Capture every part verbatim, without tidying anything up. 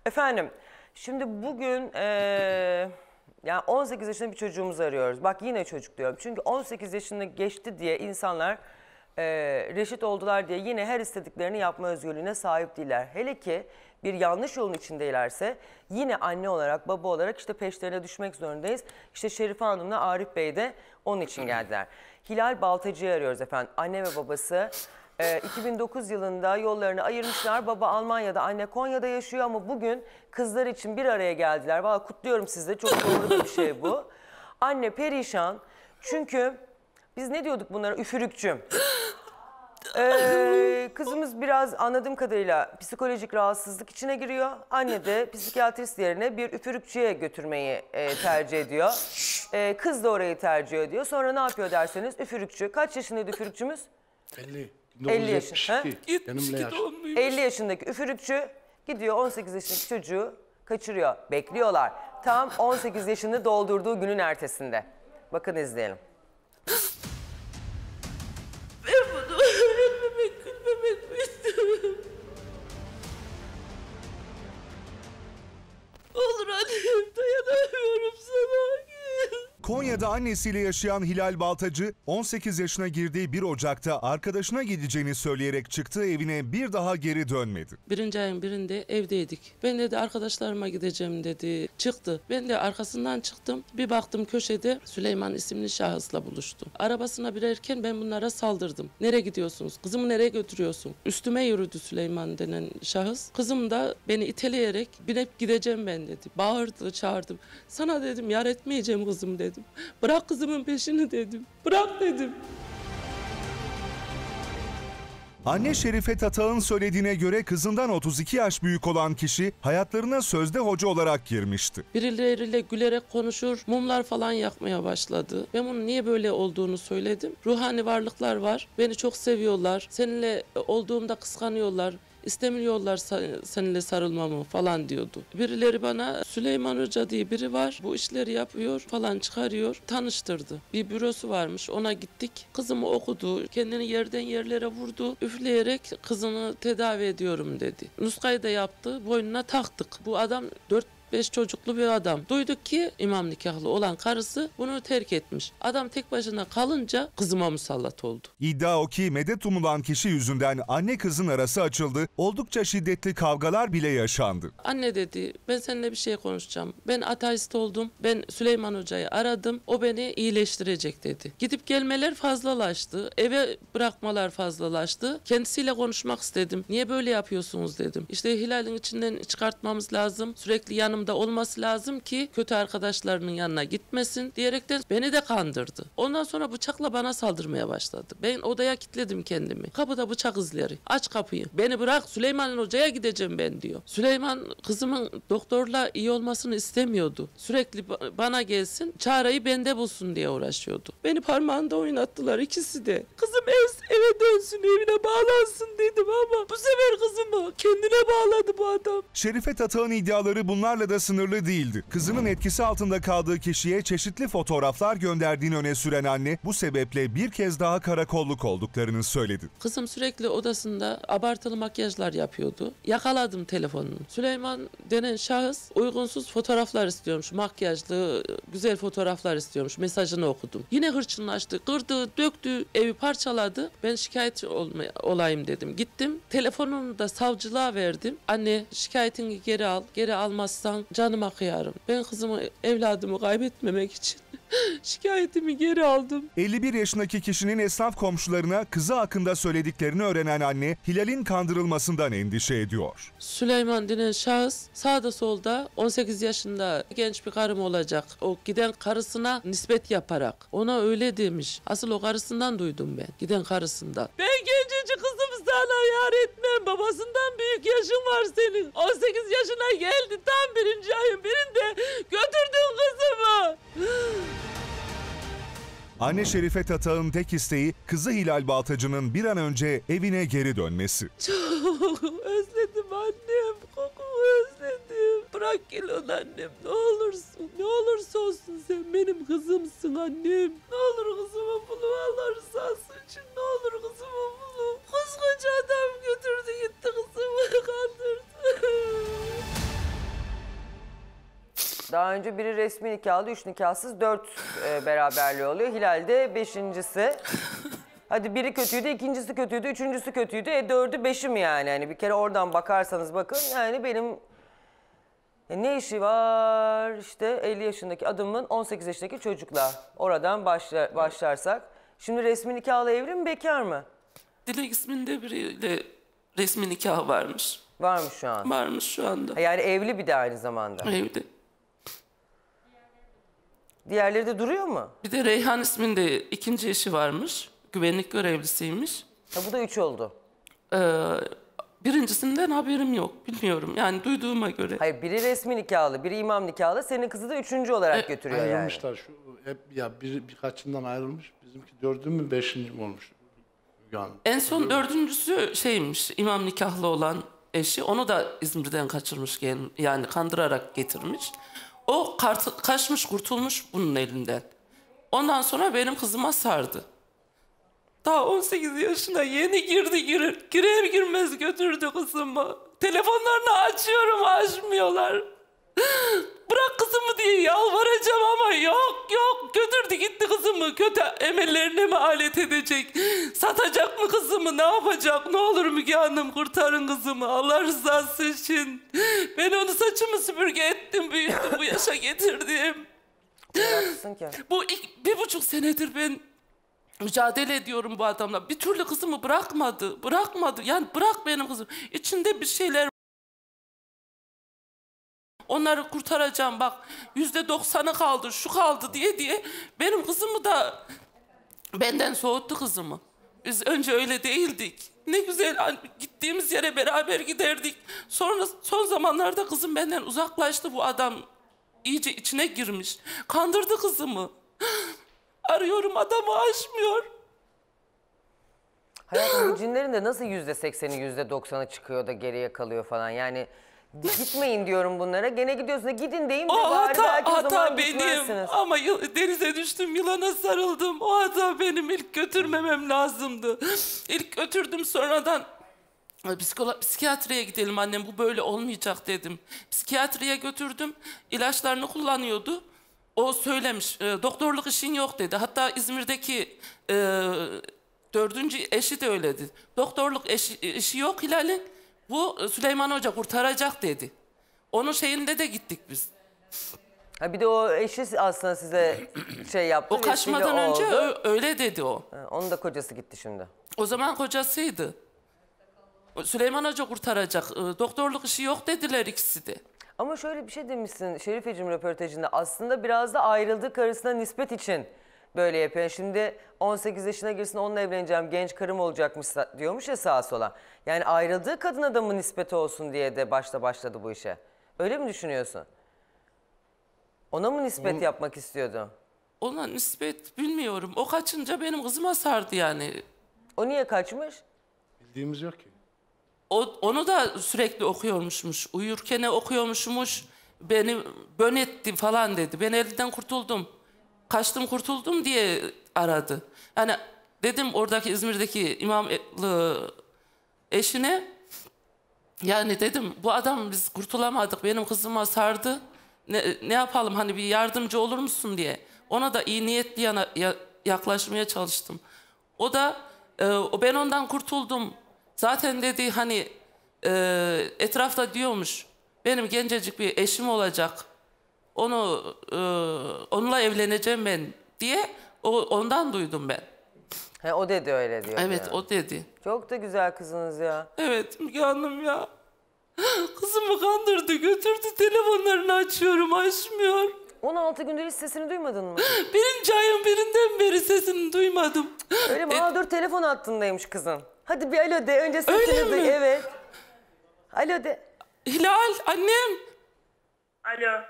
Efendim, şimdi bugün ee, yani on sekiz yaşında bir çocuğumuzu arıyoruz. Bak yine çocuk diyorum. Çünkü on sekiz yaşını geçti diye insanlar ee, reşit oldular diye yine her istediklerini yapma özgürlüğüne sahip değiller. Hele ki bir yanlış yolun içindeylerse yine anne olarak, baba olarak işte peşlerine düşmek zorundayız. İşte Şerife Hanım'la Arif Bey de onun için geldiler. Hilal Baltacı'yı arıyoruz efendim. Anne ve babası. iki bin dokuz yılında yollarını ayırmışlar. Baba Almanya'da, anne Konya'da yaşıyor ama bugün kızlar için bir araya geldiler. Vallahi kutluyorum sizi. Çok doğru da bir şey bu. Anne perişan. Çünkü biz ne diyorduk bunlara? Üfürükçü. Ee, kızımız biraz anladığım kadarıyla psikolojik rahatsızlık içine giriyor. Anne de psikiyatrist yerine bir üfürükçüye götürmeyi e, tercih ediyor. E, kız da orayı tercih ediyor. Sonra ne yapıyor derseniz üfürükçü. Kaç yaşındaydı üfürükçümüz? elli. elli yaşında. elli yaş. yaşındaki üfürükçü gidiyor on sekiz yaşındaki çocuğu kaçırıyor. Bekliyorlar. Tam on sekiz yaşını doldurduğu günün ertesinde. Bakın izleyelim. Ben bunu ölmemek, gülmemek mi istiyorum? Olur annem, dayanamıyorum sana. Konya'da annesiyle yaşayan Hilal Baltacı, on sekiz yaşına girdiği bir Ocak'ta arkadaşına gideceğini söyleyerek çıktığı evine bir daha geri dönmedi. Birinci ayın birinde evdeydik. Ben dedi arkadaşlarıma gideceğim dedi. Çıktı. Ben de arkasından çıktım. Bir baktım köşede Süleyman isimli şahısla buluştu. Arabasına binerken ben bunlara saldırdım. Nereye gidiyorsunuz? Kızımı nereye götürüyorsun? Üstüme yürüdü Süleyman denen şahıs. Kızım da beni iteleyerek binip gideceğim ben dedi. Bağırdı, çağırdım. Sana dedim yar etmeyeceğim kızım dedim. Bırak kızımın peşini dedim. Bırak dedim. Anne Şerife Tatak'ın söylediğine göre kızından otuz iki yaş büyük olan kişi hayatlarına sözde hoca olarak girmişti. Birileriyle gülerek konuşur, mumlar falan yakmaya başladı. Ben bunun niye böyle olduğunu söyledim. Ruhani varlıklar var, beni çok seviyorlar. Seninle olduğumda kıskanıyorlar. İstemiyorlar seninle sarılmamı falan diyordu. Birileri bana Süleyman Hoca diye biri var. Bu işleri yapıyor falan çıkarıyor. Tanıştırdı. Bir bürosu varmış ona gittik. Kızımı okudu. Kendini yerden yerlere vurdu. Üfleyerek kızını tedavi ediyorum dedi. Nuskayı da yaptı. Boynuna taktık. Bu adam dört beş çocuklu bir adam. Duyduk ki imam nikahlı olan karısı bunu terk etmiş. Adam tek başına kalınca kızıma musallat oldu. İddia o ki medet umulan kişi yüzünden anne kızın arası açıldı. Oldukça şiddetli kavgalar bile yaşandı. Anne dedi ben seninle bir şey konuşacağım. Ben ateist oldum. Ben Süleyman Hoca'yı aradım. O beni iyileştirecek dedi. Gidip gelmeler fazlalaştı. Eve bırakmalar fazlalaştı. Kendisiyle konuşmak istedim. Niye böyle yapıyorsunuz dedim. İşte Hilal'in içinden çıkartmamız lazım. Sürekli yanımda olması lazım ki kötü arkadaşlarının yanına gitmesin diyerekten beni de kandırdı. Ondan sonra bıçakla bana saldırmaya başladı. Ben odaya kilitledim kendimi. Kapıda bıçak izleri. Aç kapıyı. Beni bırak Süleyman Hoca'ya gideceğim ben diyor. Süleyman kızımın doktorla iyi olmasını istemiyordu. Sürekli bana gelsin çareyi bende bulsun diye uğraşıyordu. Beni parmağında oynattılar ikisi de. Kızım ev, eve dönsün evine bağlansın dedim ama bu sefer kızımı kendine bağladı bu adam. Şerife Tatak'ın iddiaları bunlarla da sınırlı değildi. Kızının etkisi altında kaldığı kişiye çeşitli fotoğraflar gönderdiğini öne süren anne bu sebeple bir kez daha karakolluk olduklarını söyledi. Kızım sürekli odasında abartılı makyajlar yapıyordu. Yakaladım telefonunu. Süleyman denen şahıs uygunsuz fotoğraflar istiyormuş. Makyajlı, güzel fotoğraflar istiyormuş. Mesajını okudum. Yine hırçınlaştı, kırdı, döktü, evi parçaladı. Ben şikayetçi olmaya, olayım dedim. Gittim, telefonumu da savcılığa verdim. Anne şikayetini geri al, geri almazsan canıma kıyarım. Ben kızımı, evladımı kaybetmemek için şikayetimi geri aldım. elli bir yaşındaki kişinin esnaf komşularına kızı hakkında söylediklerini öğrenen anne Hilal'in kandırılmasından endişe ediyor. Süleyman denen şahıs sağda solda on sekiz yaşında genç bir karım olacak. O giden karısına nispet yaparak ona öyle demiş. Asıl o karısından duydum ben. Giden karısından. Ben gencecik kızım sana yar etmem. Babasından büyük yaşın var senin. on sekiz yaşına geldi tam birinci ayın birinde götürdün kızımı. Anne Şerife Tatak'ın tek isteği kızı Hilal Baltacı'nın bir an önce evine geri dönmesi. Çok özledim annem, kokunu özledim. Bırak gel onu annem, ne olursun, ne olursa olsun sen benim kızımsın annem. Ne olur kızımı bulun, Allah rızası için ne olur kızımı bulun. Koskoca adam götürdü gitti kızımı kandırdı. Daha önce biri resmi nikahlı, üç nikahsız, dört e, beraberliği oluyor. Hilal'de beşincisi. Hadi biri kötüydü, ikincisi kötüydü, üçüncüsü kötüydü. E dördü beşi mi yani? Hani bir kere oradan bakarsanız bakın yani benim e, ne işi var işte elli yaşındaki adamın on sekiz yaşındaki çocukla. Oradan başla, başlarsak. Şimdi resmi nikahlı evli mi, bekar mı? Dilek isminde biriyle resmi nikah varmış. Varmış şu an. Varmış şu anda. Ha, yani evli bir de aynı zamanda. Evde. Diğerleri de duruyor mu? Bir de Reyhan isminde ikinci eşi varmış. Güvenlik görevlisiymiş. Ha, bu da üç oldu. Ee, birincisinden haberim yok. Bilmiyorum. Yani duyduğuma göre. Hayır, biri resmi nikahlı, biri imam nikahlı. Senin kızı da üçüncü olarak E, götürüyor yani. Ayrılmışlar şu hep ya bir birkaçından ayrılmış. Bizimki dördü mü beşinci mi olmuş? Yani En son dördüncüsü şeymiş. İmam nikahlı olan eşi. Onu da İzmir'den kaçırmış. gel- Yani kandırarak getirmiş. O kart, kaçmış, kurtulmuş bunun elinden. Ondan sonra benim kızıma sardı. Daha on sekiz yaşına yeni girdi, girer, girer girmez götürdü kızımı. Telefonlarını açıyorum, açmıyorlar. Bırak kızımı diye yalvaracağım ama yok yok, götürdü gitti kızımı. Kötü emellerine mi alet edecek? Satacak mı kızımı, ne yapacak? Ne olur Müge Hanım, kurtarın kızımı Allah rızası için. Ben onu saçımı süpürge ettim, büyüttüm, bu yaşa getirdim. Haklısın ki. Bu ilk, bir buçuk senedir ben mücadele ediyorum bu adamla. Bir türlü kızımı bırakmadı. Bırakmadı. Yani bırak benim kızım. İçinde bir şeyler. Onları kurtaracağım bak. Yüzde doksanı kaldı, şu kaldı diye diye. Benim kızımı da benden soğuttu kızımı. Biz önce öyle değildik. Ne güzel hani gittiğimiz yere beraber giderdik. Sonra son zamanlarda kızım benden uzaklaştı, bu adam iyice içine girmiş. Kandırdı kızımı. Arıyorum, adamı açmıyor. Hayatım, bu cinlerin de nasıl yüzde sekseni, yüzde doksanı çıkıyor da geriye kalıyor falan. Yani gitmeyin diyorum bunlara. Gene gidiyorsun. Gidin deyim de O bari hata, belki o zaman hata benim. gitmezsiniz. Ama yıl- denize düştüm, yılana sarıldım. O hata benim, ilk götürmemem lazımdı. İlk götürdüm, sonradan psikolo- psikiyatriye gidelim annem, bu böyle olmayacak dedim. Psikiyatriye götürdüm, ilaçlarını kullanıyordu. O söylemiş, e, doktorluk işin yok dedi. Hatta İzmir'deki e, dördüncü eşi de öyle dedi. Doktorluk eşi, işi yok Hilal'in, bu Süleyman Hoca kurtaracak dedi. Onun şeyinde de gittik biz. Ha, bir de o eşi aslında size şey yaptı. O kaçmadan vesile önce oldu. ö- öyle dedi o. Ha, onun da kocası gitti şimdi. O zaman kocasıydı. Süleyman Hoca kurtaracak. e, Doktorluk işi yok dediler ikisi de. Ama şöyle bir şey demişsin Şerifeciğim röportajında. Aslında biraz da ayrıldığı karısına nispet için böyle yapıyor. Şimdi on sekiz yaşına girsin, onunla evleneceğim, genç karım olacakmış diyormuş ya sağa sola. Yani ayrıldığı kadına da mı nispeti olsun diye de başta başladı bu işe. Öyle mi düşünüyorsun? Ona mı nispet yapmak istiyordu? Ona nispet bilmiyorum. O kaçınca benim kızıma sardı yani. O niye kaçmış? bildiğimiz yok ki. O, onu da sürekli okuyormuşmuş. Uyurken okuyormuşmuş. Beni bön etti falan dedi. Ben elinden kurtuldum. Kaçtım kurtuldum diye aradı. Yani dedim oradaki İzmir'deki imamlı eşine, yani dedim bu adam, biz kurtulamadık. Benim kızıma sardı. Ne, ne yapalım, hani bir yardımcı olur musun diye. Ona da iyi niyetli yana, ya- yaklaşmaya çalıştım. O da e, o ben ondan kurtuldum. Zaten dedi hani e, etrafta diyormuş, benim gencecik bir eşim olacak. Onu e, onunla evleneceğim ben diye, o, ondan duydum ben. He, o dedi öyle diyor. Evet, yani. o dedi. Çok da güzel kızınız ya. Evet Müge Hanım ya. Kızımı kandırdı, götürdü, telefonlarını açıyorum, açmıyor. on altı gündür hiç sesini duymadın mı? Birinci ayın birinden beri sesini duymadım. Öyle mi? E, Aa, dur, telefon hattındaymış kızın. Hadi bir alo de. Önce sesini Öyle duy. mi? Evet. Alo de. Hilal, annem, Alo.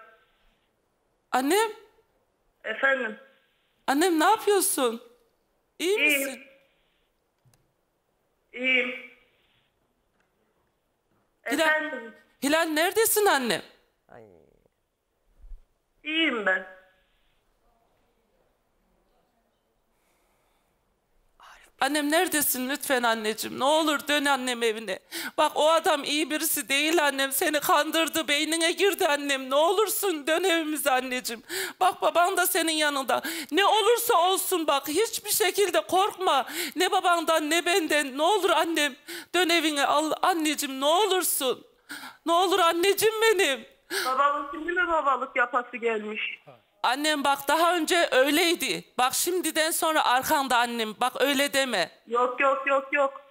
annem, Efendim. annem ne yapıyorsun? İyi İyiyim. misin? İyiyim. Hilal, Efendim. Hilal neredesin annem? Ay. İyiyim ben. Arif Annem neredesin lütfen anneciğim? Ne olur dön annem evine. Bak o adam iyi birisi değil annem. Seni kandırdı, beynine girdi annem. Ne olursun dön evimize anneciğim. Bak baban da senin yanında. Ne olursa olsun bak hiçbir şekilde korkma. Ne babandan ne benden. Ne olur annem dön evine al anneciğim ne olursun. Ne olur anneciğim benim. Babamın şimdi mi babalık yapası gelmiş? Annem bak daha önce öyleydi. Bak şimdiden sonra arkanda annem. Bak öyle deme. Yok yok yok yok.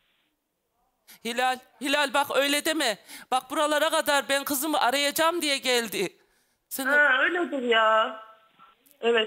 Hilal, Hilal bak öyle deme. Bak buralara kadar ben kızımı arayacağım diye geldi. Sen Ha, öyledir ya. Evet.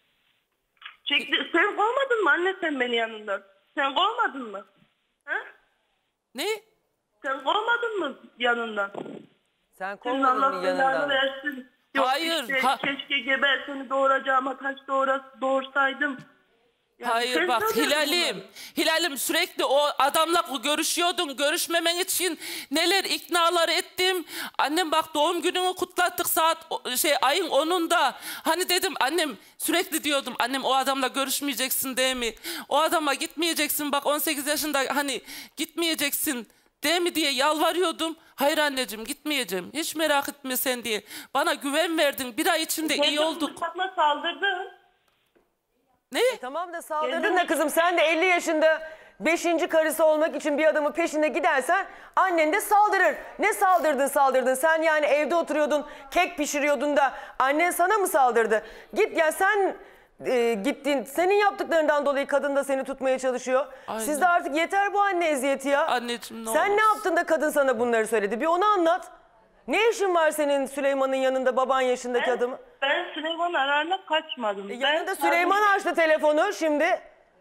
Çekti. Sen kovmadın mı anne sen beni yanından? Sen kovmadın mı? Ha? ne? Sen kovmadın mı yanından? Sen Senin kovmadın Allah mı belanı yanından? versin. Yok Hayır, işte ha- keşke geber seni doğuracağıma taş doğura, doğursaydım. Yani Hayır sen bak sanıyorsun Hilal'im. bunları. Hilal'im sürekli o adamla görüşüyordun. Görüşmemen için neler iknalar ettim. Annem bak doğum gününü kutlattık saat o- şey ayın onunda. Hani dedim annem sürekli diyordum annem o adamla görüşmeyeceksin değil mi? O adama gitmeyeceksin bak on sekiz yaşında hani gitmeyeceksin değil mi diye yalvarıyordum. Hayır anneciğim gitmeyeceğim. Hiç merak etme sen diye. Bana güven verdin. Bir ay içinde iyi Kendi olduk. bıçakla saldırdın. Ne? Tamam da saldırdın Geldim. da kızım sen de elli yaşında beşinci karısı olmak için bir adamın peşine gidersen annen de saldırır. Ne saldırdın saldırdın sen yani evde oturuyordun kek pişiriyordun da annen sana mı saldırdı? Git ya sen e, gittin senin yaptıklarından dolayı kadın da seni tutmaya çalışıyor. Aynen. Sizde artık yeter bu anne eziyeti ya. Anneciğim ne Sen olur. ne yaptın da kadın sana bunları söyledi bir onu anlat. Ne işin var senin Süleyman'ın yanında baban yaşındaki adamı? Ben Süleyman ararla kaçmadım. Yanında ben Süleyman açtı telefonu şimdi.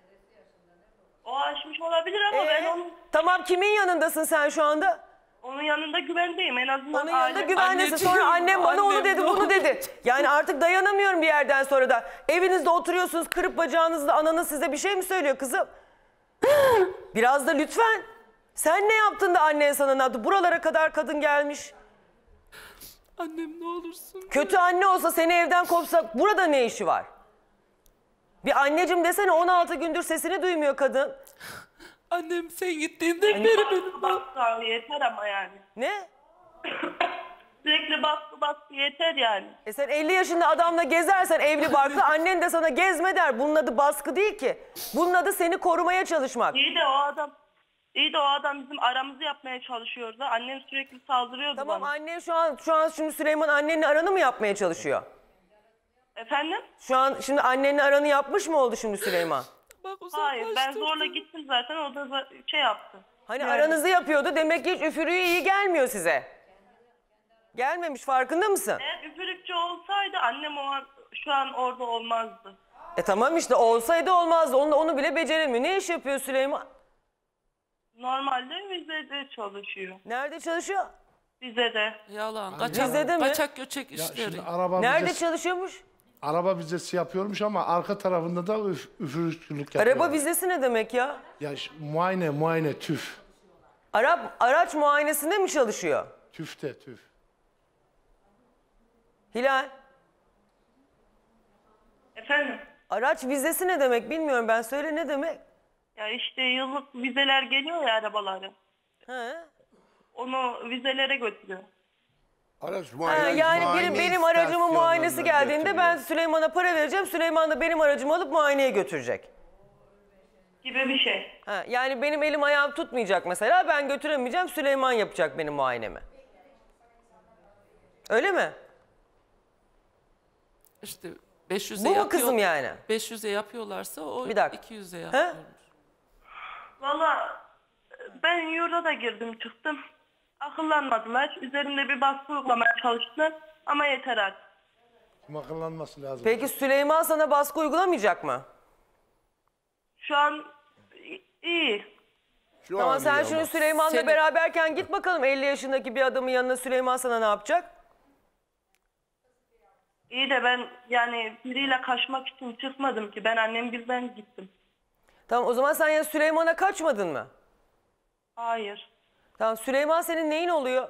O açmış olabilir ama Ee, ben onun, Tamam kimin yanındasın sen şu anda? onun yanında güvendeyim. En azından Onun yanında aile- güvendesin. Anneciğim, Sonra annem bana onu annem dedi ne bunu olur. dedi. Yani artık dayanamıyorum bir yerden sonra da. Evinizde oturuyorsunuz kırıp bacağınızda ananız size bir şey mi söylüyor kızım? Biraz da lütfen. Sen ne yaptın da annen sana ne yaptı? Buralara kadar kadın gelmiş. Annem ne olursun. Kötü anne olsa seni evden kovsak burada ne işi var? Bir anneciğim desene on altı gündür sesini duymuyor kadın. Annem sen gittiğinden beri benim bak. Baskı yeter ama yani. Ne? Sürekli baskı baskı yeter yani. E sen elli yaşında adamla gezersen evli barklı annen de sana gezme der. Bunun adı baskı değil ki. Bunun adı seni korumaya çalışmak. İyi de o adam iyi de o adam bizim aramızı yapmaya çalışıyordu. Annem sürekli saldırıyordu Tamam bana. annen şu an şu an şimdi Süleyman annenle aranı mı yapmaya çalışıyor? Efendim? Şu an şimdi annenle aranı yapmış mı oldu şimdi Süleyman? Bak Hayır ben uzaklaştırdın. zorla gittim zaten o da za- şey yaptı. Hani Yani. aranızı yapıyordu demek ki hiç üfürüğü iyi gelmiyor size. Gelmemiş farkında mısın? Eğer üfürükçü olsaydı annem o an, şu an orada olmazdı. E tamam işte olsaydı olmazdı. Onu, onu bile beceremiyor. Ne iş yapıyor Süleyman? Normalde vizede çalışıyor. Nerede çalışıyor? Vizede. Yalan. Rize'de mi? Kaçak, kaçak göçek Ya işleri. şimdi araba Nerede vizesi, çalışıyormuş? araba vizesi yapıyormuş ama arka tarafında da üf, üfürükçülük yapıyor. Araba vizesi ne demek ya? Ya ş- muayene muayene tüf. Arap araç muayenesinde mi çalışıyor? Tüfte tüf. Hilal, Efendim? araç vizesi ne demek bilmiyorum ben. Söyle ne demek? Ya işte yıllık vizeler geliyor ya arabaları. He? Onu vizelere götürüyor. Araç Ha, muayene, yani muayene benim, benim aracımın istasyonlarına muayenesi geldiğinde götürüyor. ben Süleyman'a para vereceğim. Süleyman da benim aracımı alıp muayeneye götürecek. Gibi bir şey. Ha, yani benim elim ayağım tutmayacak mesela. Ben götüremeyeceğim. Süleyman yapacak benim muayenemi. Öyle mi? İşte beş yüze Bu mu yapıyor. kızım yani? beş yüze yapıyorlarsa o Bir dakika. iki yüze He? yapıyormuş. Valla ben yurda da girdim çıktım. Akıllanmadılar. Üzerimde bir baskı uygulamaya çalıştılar. Ama yeter artık. Kim akıllanması lazım. Peki Süleyman sana baskı uygulamayacak mı? Şu an iyi. Şu Tamam an sen iyi şimdi ama. Süleyman'la Seni- beraberken git bakalım elli yaşındaki bir adamın yanına Süleyman sana ne yapacak? İyi de ben yani biriyle kaçmak için çıkmadım ki. Ben annem bizden gittim. Tamam o zaman sen ya Süleyman'a kaçmadın mı? Hayır. Tamam Süleyman senin neyin oluyor?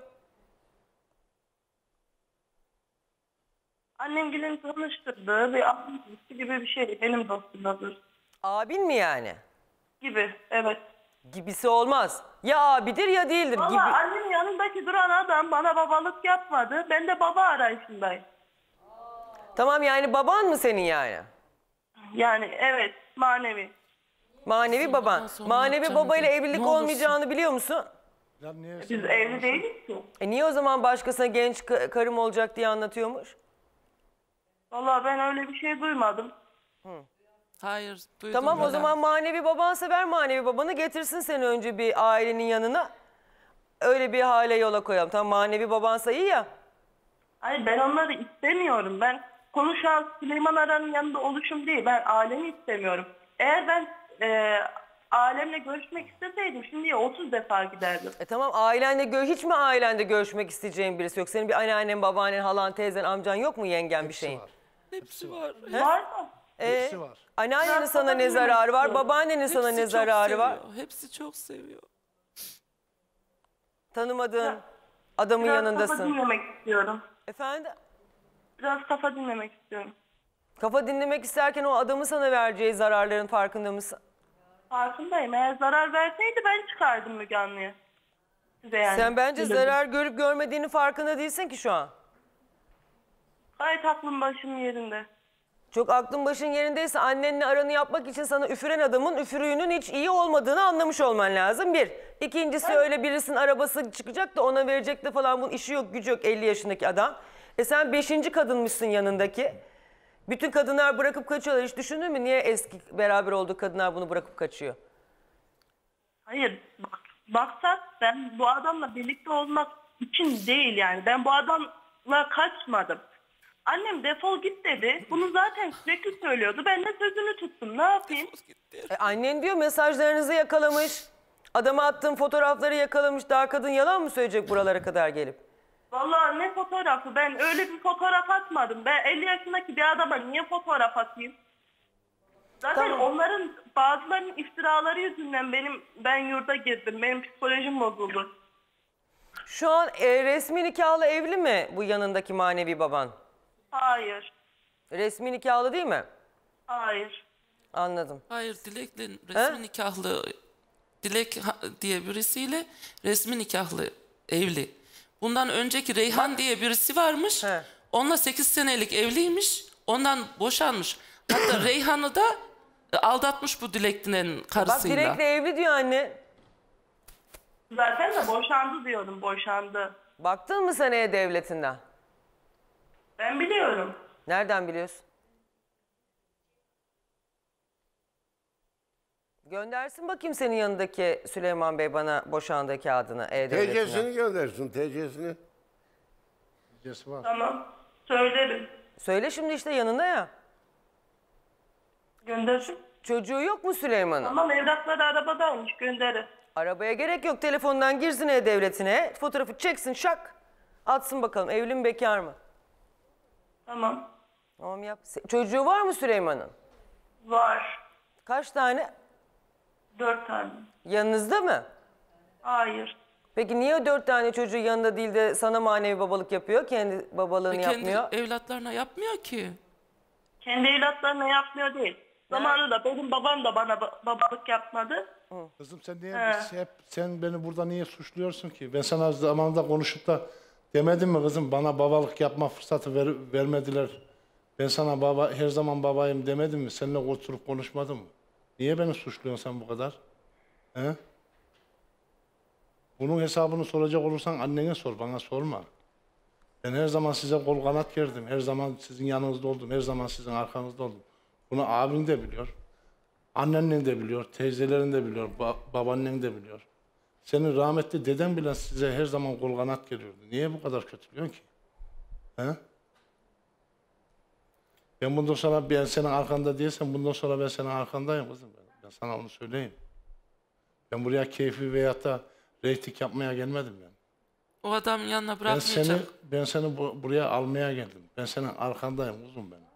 Annem gelin tanıştırdı. Bir abim gibi bir şey. Benim dostumdadır. Abin mi yani? Gibi, evet. Gibisi olmaz. Ya abidir ya değildir. Valla Gibi. annemin yanındaki duran adam bana babalık yapmadı. Ben de baba arayışındayım. Tamam, yani baban mı senin yani? Yani evet, manevi. Manevi baban. sonra Manevi yapacağım babayla dedim. evlilik Ne olursun. olmayacağını biliyor musun? Ya niye Biz sen- evli değiliz ki. E niye o zaman başkasına genç ka- karım olacak diye anlatıyormuş? Valla ben öyle bir şey duymadım. Hayır, duydum. Tamam, o ben. zaman manevi babansa ver manevi babanı, getirsin seni önce bir ailenin yanına. Öyle bir hale yola koyalım. Tamam, manevi babansa iyi ya. Hayır, ben onları istemiyorum. Ben konu şu an Süleyman Aran'ın yanında oluşum değil. Ben ailemi istemiyorum. Eğer ben e, ailemle görüşmek isteseydim şimdiye otuz defa giderdim. E tamam, ailenle gör hiç mi ailende görüşmek isteyeceğin birisi yok? Senin bir anneannen, babaannen, halan, teyzen, amcan yok mu, yengen bir şeyin? var. Hepsi var. Var mı? E, Hepsi var. anneannenin Ben sana ne babamı zararı var? istiyorum. Babaannenin sana Hepsi ne çok zararı var? seviyor, Hepsi çok seviyor. Tanımadığın adamın Biraz kafa yanındasın. dinlemek istiyorum. Efendim? Biraz kafa dinlemek istiyorum. Kafa dinlemek isterken o adamın sana vereceği zararların farkında mısın? Farkındayım. Eğer zarar verseydi ben çıkardım Müge Anlı'ya. Size yani. Sen bence Bilirdim. zarar görüp görmediğinin farkında değilsin ki şu an. Gayet aklım başım yerinde. Çok aklın başın yerindeyse annenle aranı yapmak için sana üfüren adamın üfürüğünün hiç iyi olmadığını anlamış olman lazım. Bir. İkincisi, öyle birisinin arabası çıkacak da ona verecek de falan, bunun işi yok gücü yok elli yaşındaki adam. E sen beşinci kadınmışsın yanındaki. Bütün kadınlar bırakıp kaçıyorlar. Hiç düşündün mü niye eski beraber olduğu kadınlar bunu bırakıp kaçıyor? Hayır, bak, baksak ben bu adamla birlikte olmak için değil yani. Ben bu adamla kaçmadım. Annem defol git dedi. Bunu zaten sürekli söylüyordu. Ben de sözünü tuttum. Ne yapayım? E annen diyor mesajlarınızı yakalamış. Adama attığın fotoğrafları yakalamış. Daha kadın yalan mı söyleyecek buralara kadar gelip? Vallahi ne fotoğrafı? Ben öyle bir fotoğraf atmadım. Ben elli yaşındaki bir adama niye fotoğraf atayım? Zaten Tamam. onların bazılarının iftiraları yüzünden benim ben yurda girdim. Benim psikolojim bozuldu. Şu an e, resmi nikahlı evli mi bu yanındaki manevi baban? Hayır. Resmi nikahlı değil mi? Hayır. Anladım. Hayır, Dilek'le resmi He? nikahlı, Dilek ha- diye birisiyle resmi nikahlı evli. Bundan önceki Reyhan diye birisi varmış. He. Onunla sekiz senelik evliymiş. Ondan boşanmış. Hatta Reyhan'ı da e, aldatmış bu Dilek'in Bak karısıyla. Dilek'le evli diyor anne. Zaten de boşandı diyorum. Boşandı. Baktın mı sen E-Devleti'nden? Ben biliyorum. Nereden biliyorsun? Göndersin bakayım senin yanındaki Süleyman Bey bana boşandığı kağıdını E-Devleti'nden. T C'sini göndersin, T C'sini. Gecesi var. Tamam. Söylerim. Söyle şimdi, işte yanında ya. Göndersin. Çocuğu yok mu Süleyman'ın? Tamam, evrakları arabadaymış. Gönderin. Arabaya gerek yok. Telefondan girsin E-Devleti'ne. Fotoğrafı çeksin şak. Atsın bakalım evli mi bekar mı? Tamam. Tamam yap. Se- Çocuğu var mı Süleyman'ın? Var. Kaç tane? Dört tane. Yanınızda mı? Hayır. Peki niye dört tane çocuğu yanında değil de sana manevi babalık yapıyor? Kendi babalığını E, kendi yapmıyor. evlatlarına yapmıyor ki. Kendi evlatlarına yapmıyor değil. Zamanında benim babam da bana ba- babalık yapmadı. Kızım sen niye He. biz hep sen beni burada niye suçluyorsun ki? Ben sana zamanında konuşup da demedim mi kızım bana babalık yapma fırsatı ver, vermediler. Ben sana baba her zaman babayım demedim mi? Seninle oturup konuşmadım mı? Niye beni suçluyorsun sen bu kadar? He? Bunun hesabını soracak olursan annene sor, bana sorma. Ben her zaman size kol kanat gerdim. Her zaman sizin yanınızda oldum. Her zaman sizin arkanızda oldum. Bunu abin de biliyor. Annen de biliyor, teyzelerin de biliyor, ba- babaannen de biliyor. Senin rahmetli deden bile size her zaman kol kanat geliyordu. Niye bu kadar kötülüyorsun ki? He? Ben bundan sonra ben senin arkanda değilsem bundan sonra ben senin arkandayım kızım. Ben, ben sana onu söyleyeyim. Ben buraya keyfi veyahut da reyting yapmaya gelmedim yani. O adam yanına Ben bırakmayacak. seni ben seni bu- buraya almaya geldim. Ben senin arkandayım kuzum benim.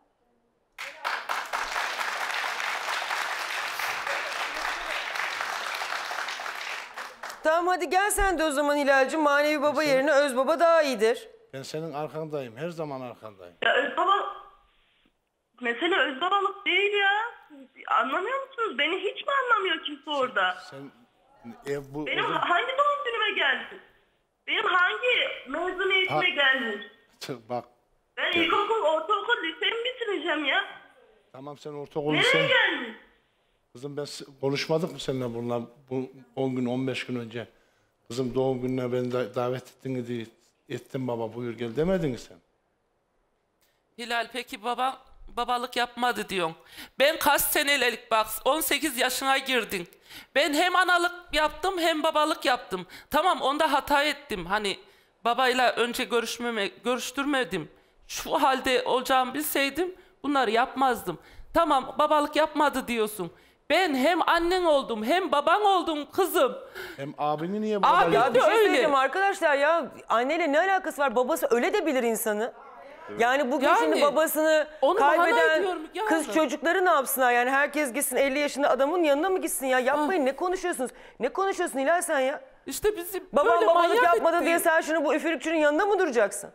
Tamam hadi gel sen de o zaman Hilal'cim. Manevi baba yerine öz baba daha iyidir. Ben senin arkandayım. Her zaman arkandayım. Ya Özbaba... Mesele özbabalık değil ya. Anlamıyor musunuz? Beni hiç mi anlamıyor kimse orada? Sen ev bu... Benim o zaman- hangi doğum günüme geldi? Benim hangi mezuniyetime Ha. gelmiş? Bak Ben ilkokul, ortaokul, lisemi bitireceğim ya. tamam sen ortaokul Nereye sen... gelmiş? Kızım ben s- konuşmadık mı seninle bunlar bu on gün on beş gün önce? Kızım doğum gününe beni da- davet ettin diye ettim baba buyur gel demedin mi sen? Hilal peki baba babalık yapmadı diyorsun. Ben kaç senelik bak on sekiz yaşına girdin. Ben hem analık yaptım hem babalık yaptım. Tamam onda hata ettim. Hani babayla önce görüşmeme görüştürmedim. Şu halde olacağımı bilseydim bunları yapmazdım. Tamam babalık yapmadı diyorsun. Ben hem annen oldum hem baban oldum kızım. Hem abini niye Abi burada ya Ya bir şey öyle. söyleyeyim arkadaşlar ya anneyle ne alakası var? Babası öyle de bilir insanı. Yani bugün Yani, şimdi babasını onu bahane kaybeden ediyorum ya. kız çocukları ne yapsınlar? Yani herkes gitsin elli yaşında adamın yanına mı gitsin ya? Yapmayın ne konuşuyorsunuz? Ne konuşuyorsun Hilal sen ya? İşte bizi Baban böyle babalık manyak yapmadı etti. diye sen şunu bu üfürükçünün yanında mı duracaksın?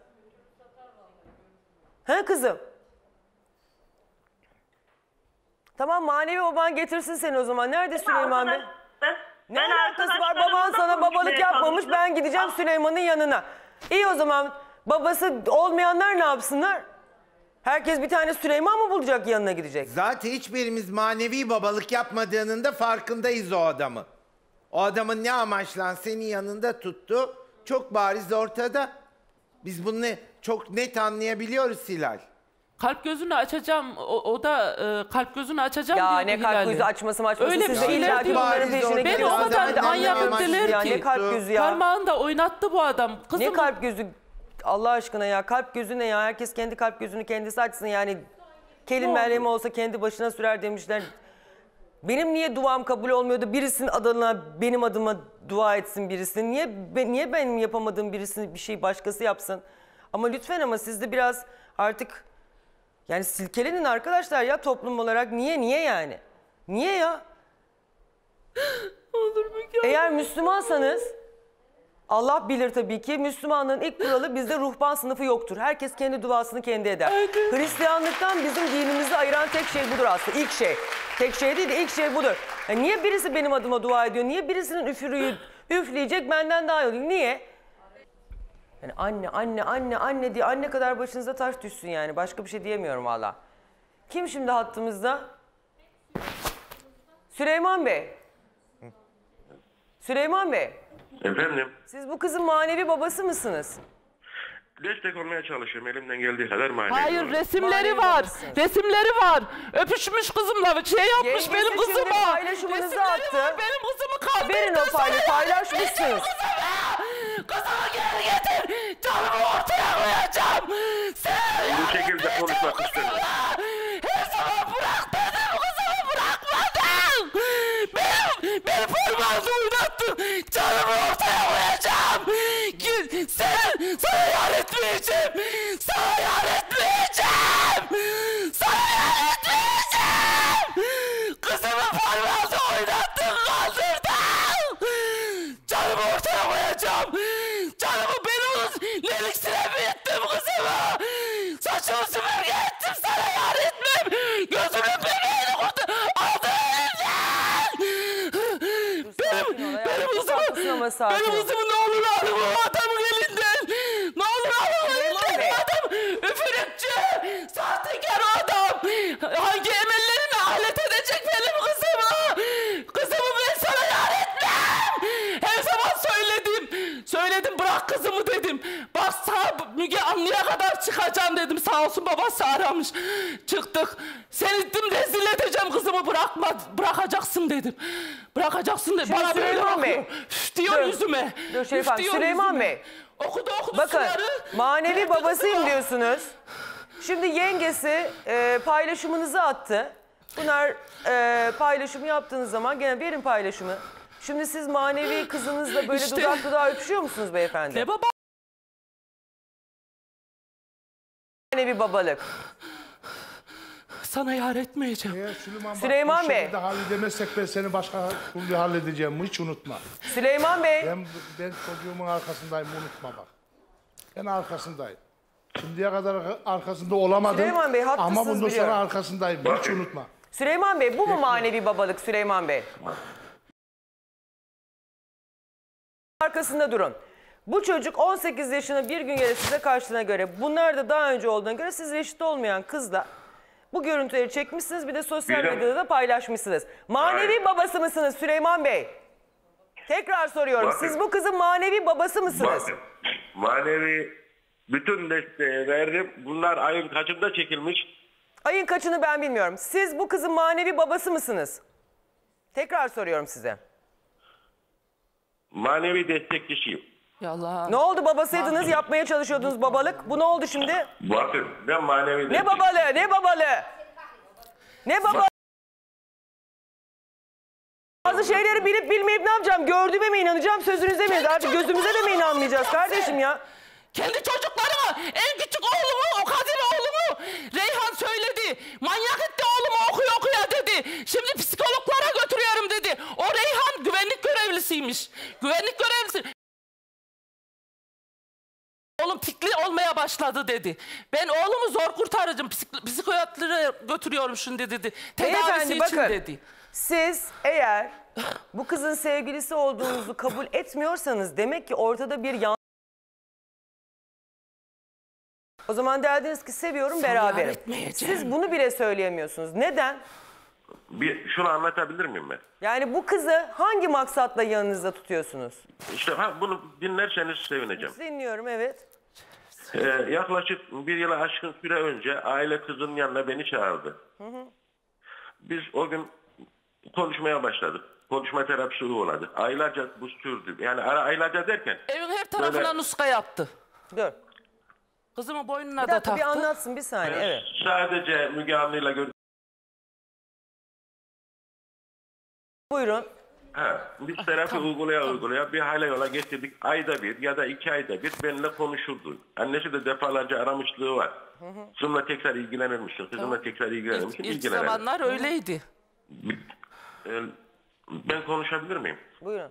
He kızım? Tamam manevi baban getirsin seni o zaman. Nerede Süleyman Bey? Ben, Ne ben alakası var? Baban arkadaşlarımla sana babalık konuşmaya yapmamış. çalıştım. Ben gideceğim Süleyman'ın yanına. İyi o zaman babası olmayanlar ne yapsınlar? Herkes bir tane Süleyman mı bulacak yanına gidecek? Zaten hiçbirimiz manevi babalık yapmadığının da farkındayız o adamı. O adamın ne amaçla senin yanında tuttu çok bariz ortada. Biz bunu çok net anlayabiliyoruz Hilal. Kalp gözünü açacağım. O, o da e, kalp gözünü açacağım Ya diyordu ne kalp Hilal'e. gözü açması maçması Öyle bir siz de şeyler illa ki diyor. bunların Bariz peşine ortada. Beni o gidiyorsunuz. kadar Adamın manyak anlamı ettiler Ya ki. ne kalp gözü ya? Parmağında oynattı bu adam. Kızım, Ne kalp gözü? Allah aşkına ya kalp gözü ne ya? Herkes kendi kalp gözünü kendisi açsın yani. Kelin Meryem olsa kendi başına sürer demişler. Benim niye duam kabul olmuyordu? Birisinin adına benim adıma dua etsin birisi. Niye be- niye benim yapamadığım birisini bir şey başkası yapsın? Ama lütfen ama siz de biraz artık yani silkelenin arkadaşlar ya toplum olarak. Niye niye yani? Niye ya? Olur mu ki? Eğer Müslümansanız Allah bilir tabii ki Müslümanlığın ilk kuralı bizde ruhban sınıfı yoktur. Herkes kendi duasını kendi eder. Hristiyanlıktan bizim dinimizi ayıran tek şey budur aslında. İlk şey. Tek şey değil de ilk şey budur. Yani niye birisi benim adıma dua ediyor? Niye birisinin üfürüğü üfleyecek benden daha iyi oluyor? Niye? Yani anne anne anne anne diye anne kadar başınıza taş düşsün yani. Başka bir şey diyemiyorum valla. Kim şimdi hattımızda? Süleyman Bey. Süleyman Bey. Efendim, Siz bu kızın manevi babası mısınız? destek olmaya çalışıyorum elimden geldiği kadar manevi. Hayır olarak. resimleri Manevi var. babasınız. Resimleri var. Öpüşmüş kızımla şey yapmış Yengesi benim şimdi kızıma. paylaşımınızı Resimleri attı. var. Benim kızımı kandırdın. Verin o payla paylaşmışsınız. Kızımı geri getir. Canımı ortaya koyacağım. Sen Bu şekilde konuşmak istemiyorum. her zaman bırak dedim. Kızımı bırakmadın. Benim, benim parmağımı oynattın. Canımı ortaya koyacağım. Git sen, sana yar etmeyeceğim. Sana yar etmeyeceğim. Sana yar etmeyeceğim. Kızımı parmağımı oynattın, kaldırdın. Canımı ortaya koyacağım. Canımı ben onun lelisine büyüttüm kızımı. Saçımı süpürge ettim, sana yar etmem. Gözümün bebeğini kurtar. Aldı elinden. Benim, benim kızımı, Haklısın ama sakin benim ol. kızımı ne olur alın bu adamın elinden. Ne olur alın Süleyman elinden Bey. bu adam. Üfürükçü, sahtekar o adam. Hangi emellerini alet edecek benim kızımı? Kızımı ben sana yar etmem. Her zaman söyledim. Söyledim bırak kızımı dedim. Bak sağ Müge Anlı'ya kadar çıkacağım dedim. Sağ olsun babası aramış. Çıktık. Seni dedim rezil edeceğim kızımı bırakma. Bırakacaksın dedim. Bırakacaksın dedim. Şimdi Bana böyle Süleyman Bey. bakıyor. Üf diyor Dur. yüzüme. Dur Şerif Üf Hanım, diyor Süleyman yüzüme. Bey. Okudu okudu Bakın suları. manevi Bıraktı babasıyım kızımı. diyorsunuz. Şimdi yengesi e, paylaşımınızı attı. Bunlar e, paylaşımı yaptığınız zaman gene verin paylaşımı. Şimdi siz manevi kızınızla böyle İşte- dudak dudağa öpüşüyor musunuz beyefendi? Ne baba? Manevi babalık. Sana yar etmeyeceğim. Eğer Süleyman, bak, Süleyman bu Bey. şekilde halledemezsek ben seni başka türlü halledeceğim hiç unutma. Süleyman Bey. Ben, ben çocuğumun arkasındayım unutma bak. Ben arkasındayım. Şimdiye kadar arkasında olamadım Süleyman Bey, haklısınız ama bundan biliyorum. sonra arkasındayım hiç unutma. Süleyman Bey, bu mu manevi babalık Süleyman Bey? Arkasında durun. Bu çocuk on sekiz yaşına bir gün gelip size karşılığına göre, bunlar da daha önce olduğuna göre siz reşit olmayan kızla bu görüntüleri çekmişsiniz, bir de sosyal Bilmem. medyada da paylaşmışsınız. Manevi Hayır. babası mısınız Süleyman Bey? Tekrar soruyorum. Bakın. Siz bu kızın manevi babası mısınız? Bakın, manevi bütün desteği verdim. Bunlar ayın kaçında çekilmiş? Ayın kaçını ben bilmiyorum. Siz bu kızın manevi babası mısınız? Tekrar soruyorum size. Manevi destekçisiyim. Yalan. Ne oldu, babasıydınız, yapmaya çalışıyordunuz babalık. Bu ne oldu şimdi? Bakın ben manevi Ne destek- babalığı, ne babalığı? Ne baba? Bazı şeyleri bilip bilmeyip ne yapacağım? Gördüğüme mi inanacağım, sözünüze mi? Artık gözümüze de mi inanmayacağız kardeşim ya? Kendi çocuklarımı, en küçük oğlumu, o Kadir oğlumu Reyhan söyledi. Manyak etti oğlumu okuya okuya dedi. Şimdi psikologlara götürüyorum dedi. O Reyhan güvenlik görevlisiymiş. Güvenlik görevlisi. Oğlum tikli olmaya başladı dedi. Ben oğlumu zor kurtaracağım. Psik psikiyatrilere götürüyorum şimdi dedi. Tedavisi Beyefendi için bakın, dedi. siz eğer bu kızın sevgilisi olduğunuzu kabul etmiyorsanız demek ki ortada bir yan... O zaman derdiniz ki seviyorum, beraberim. etmeyeceğim. Siz bunu bile söyleyemiyorsunuz. Neden? Bir şunu anlatabilir miyim ben? Yani bu kızı hangi maksatla yanınızda tutuyorsunuz? İşte ha, bunu dinlerseniz sevineceğim. Dinliyorum, evet. Ee, yaklaşık bir yıla aşkın süre önce aile kızın yanına beni çağırdı. Hı hı. Biz o gün konuşmaya başladık. Konuşma terapisi uyguladık. Aylarca bu sürdü. Yani ara aylarca derken... Evin her tarafına böyle- nuska yaptı. Dur. Kızımı boynuna Bir da dakika, bir taktı. anlatsın bir saniye, evet. Sadece Müge Anlı'yla gör... Buyurun. Ha, biz terapi tamam, uygulaya tamam. uygulaya bir hale yola getirdik. Ayda bir ya da iki ayda bir benimle konuşurdu. Annesi de defalarca aramışlığı var. Kızımla tekrar ilgilenir misin? Kızımla tekrar ilgilenir misin? İlk, ilk İlgilenelim. zamanlar öyleydi. Ee, Ben konuşabilir miyim? Buyurun.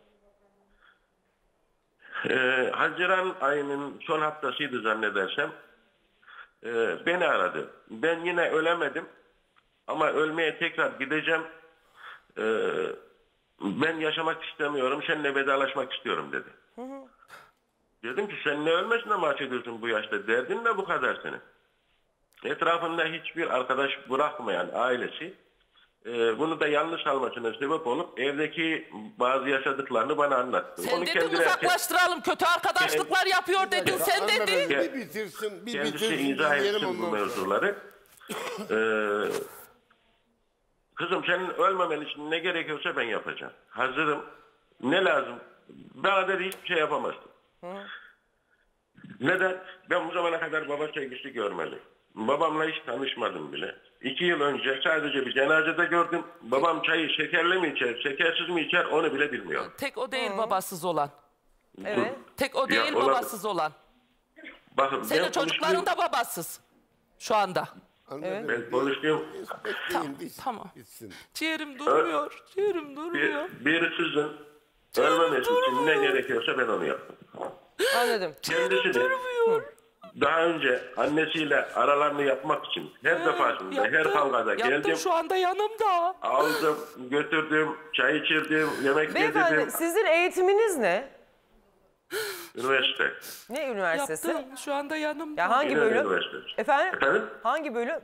Ee, Haziran ayının son haftasıydı zannedersem. Ee, beni aradı. Ben yine ölemedim. Ama ölmeye tekrar gideceğim. Ee, ben yaşamak istemiyorum. Seninle vedalaşmak istiyorum dedi. Hı hı. Dedim ki sen ne ölmesine maç ediyorsun bu yaşta? Derdin ne bu kadar senin? Etrafında hiçbir arkadaş bırakmayan ailesi e, bunu da yanlış almasına sebep olup evdeki bazı yaşadıklarını bana anlattı. Sen Onu dedin kendine- uzaklaştıralım, kötü arkadaşlıklar yapıyor dedin, sen Hanımefendi, dedin. Bir bitirsin, bir Kendisi bitirsin. izah dinleyelim etsin bu ondan sonra. mevzuları. Ee, kızım senin ölmemen için ne gerekiyorsa ben yapacağım. Hazırım. Ne lazım? Bana dedi hiçbir şey yapamazsın. Hı. Neden? Ben bu zamana kadar baba sevgisi görmedim. Babamla hiç tanışmadım bile. İki yıl önce sadece bir cenazede gördüm. Babam çayı şekerli mi içer, şekersiz mi içer onu bile bilmiyorum. Tek o değil babasız olan. Evet. Tek o değil Ya, olabilir. babasız olan. Bakın Senin ben çocukların konuştuğum, da babasız. Şu anda. Anladım. ben konuştuğum Bekleyin, biz- Tamam. bitsin. Ciğerim durmuyor. Ciğerim durmuyor. bir, bir kızın ölmemesi için ne gerekiyorsa ben onu yaptım. Anladım. Kendisi de daha önce annesiyle aralarını yapmak için her defasında, her Yaptım, kavgada yaptım, geldim, şu anda yanımda. aldım, götürdüm, çay içirdim, yemek Beyefendi, yedirdim. sizin eğitiminiz ne? Üniversite. Ne üniversitesi? Yaptım, şu anda yanımda. Ya hangi İnönü bölüm? Üniversitesi. Efendim? Efendim? Hangi bölüm?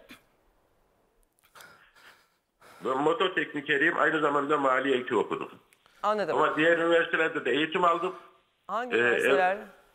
Ben motor teknikeriyim, aynı zamanda maliye iki okudum. Anladım. Ama diğer üniversitelerde de eğitim aldım. Hangi Ee, üniversiteler?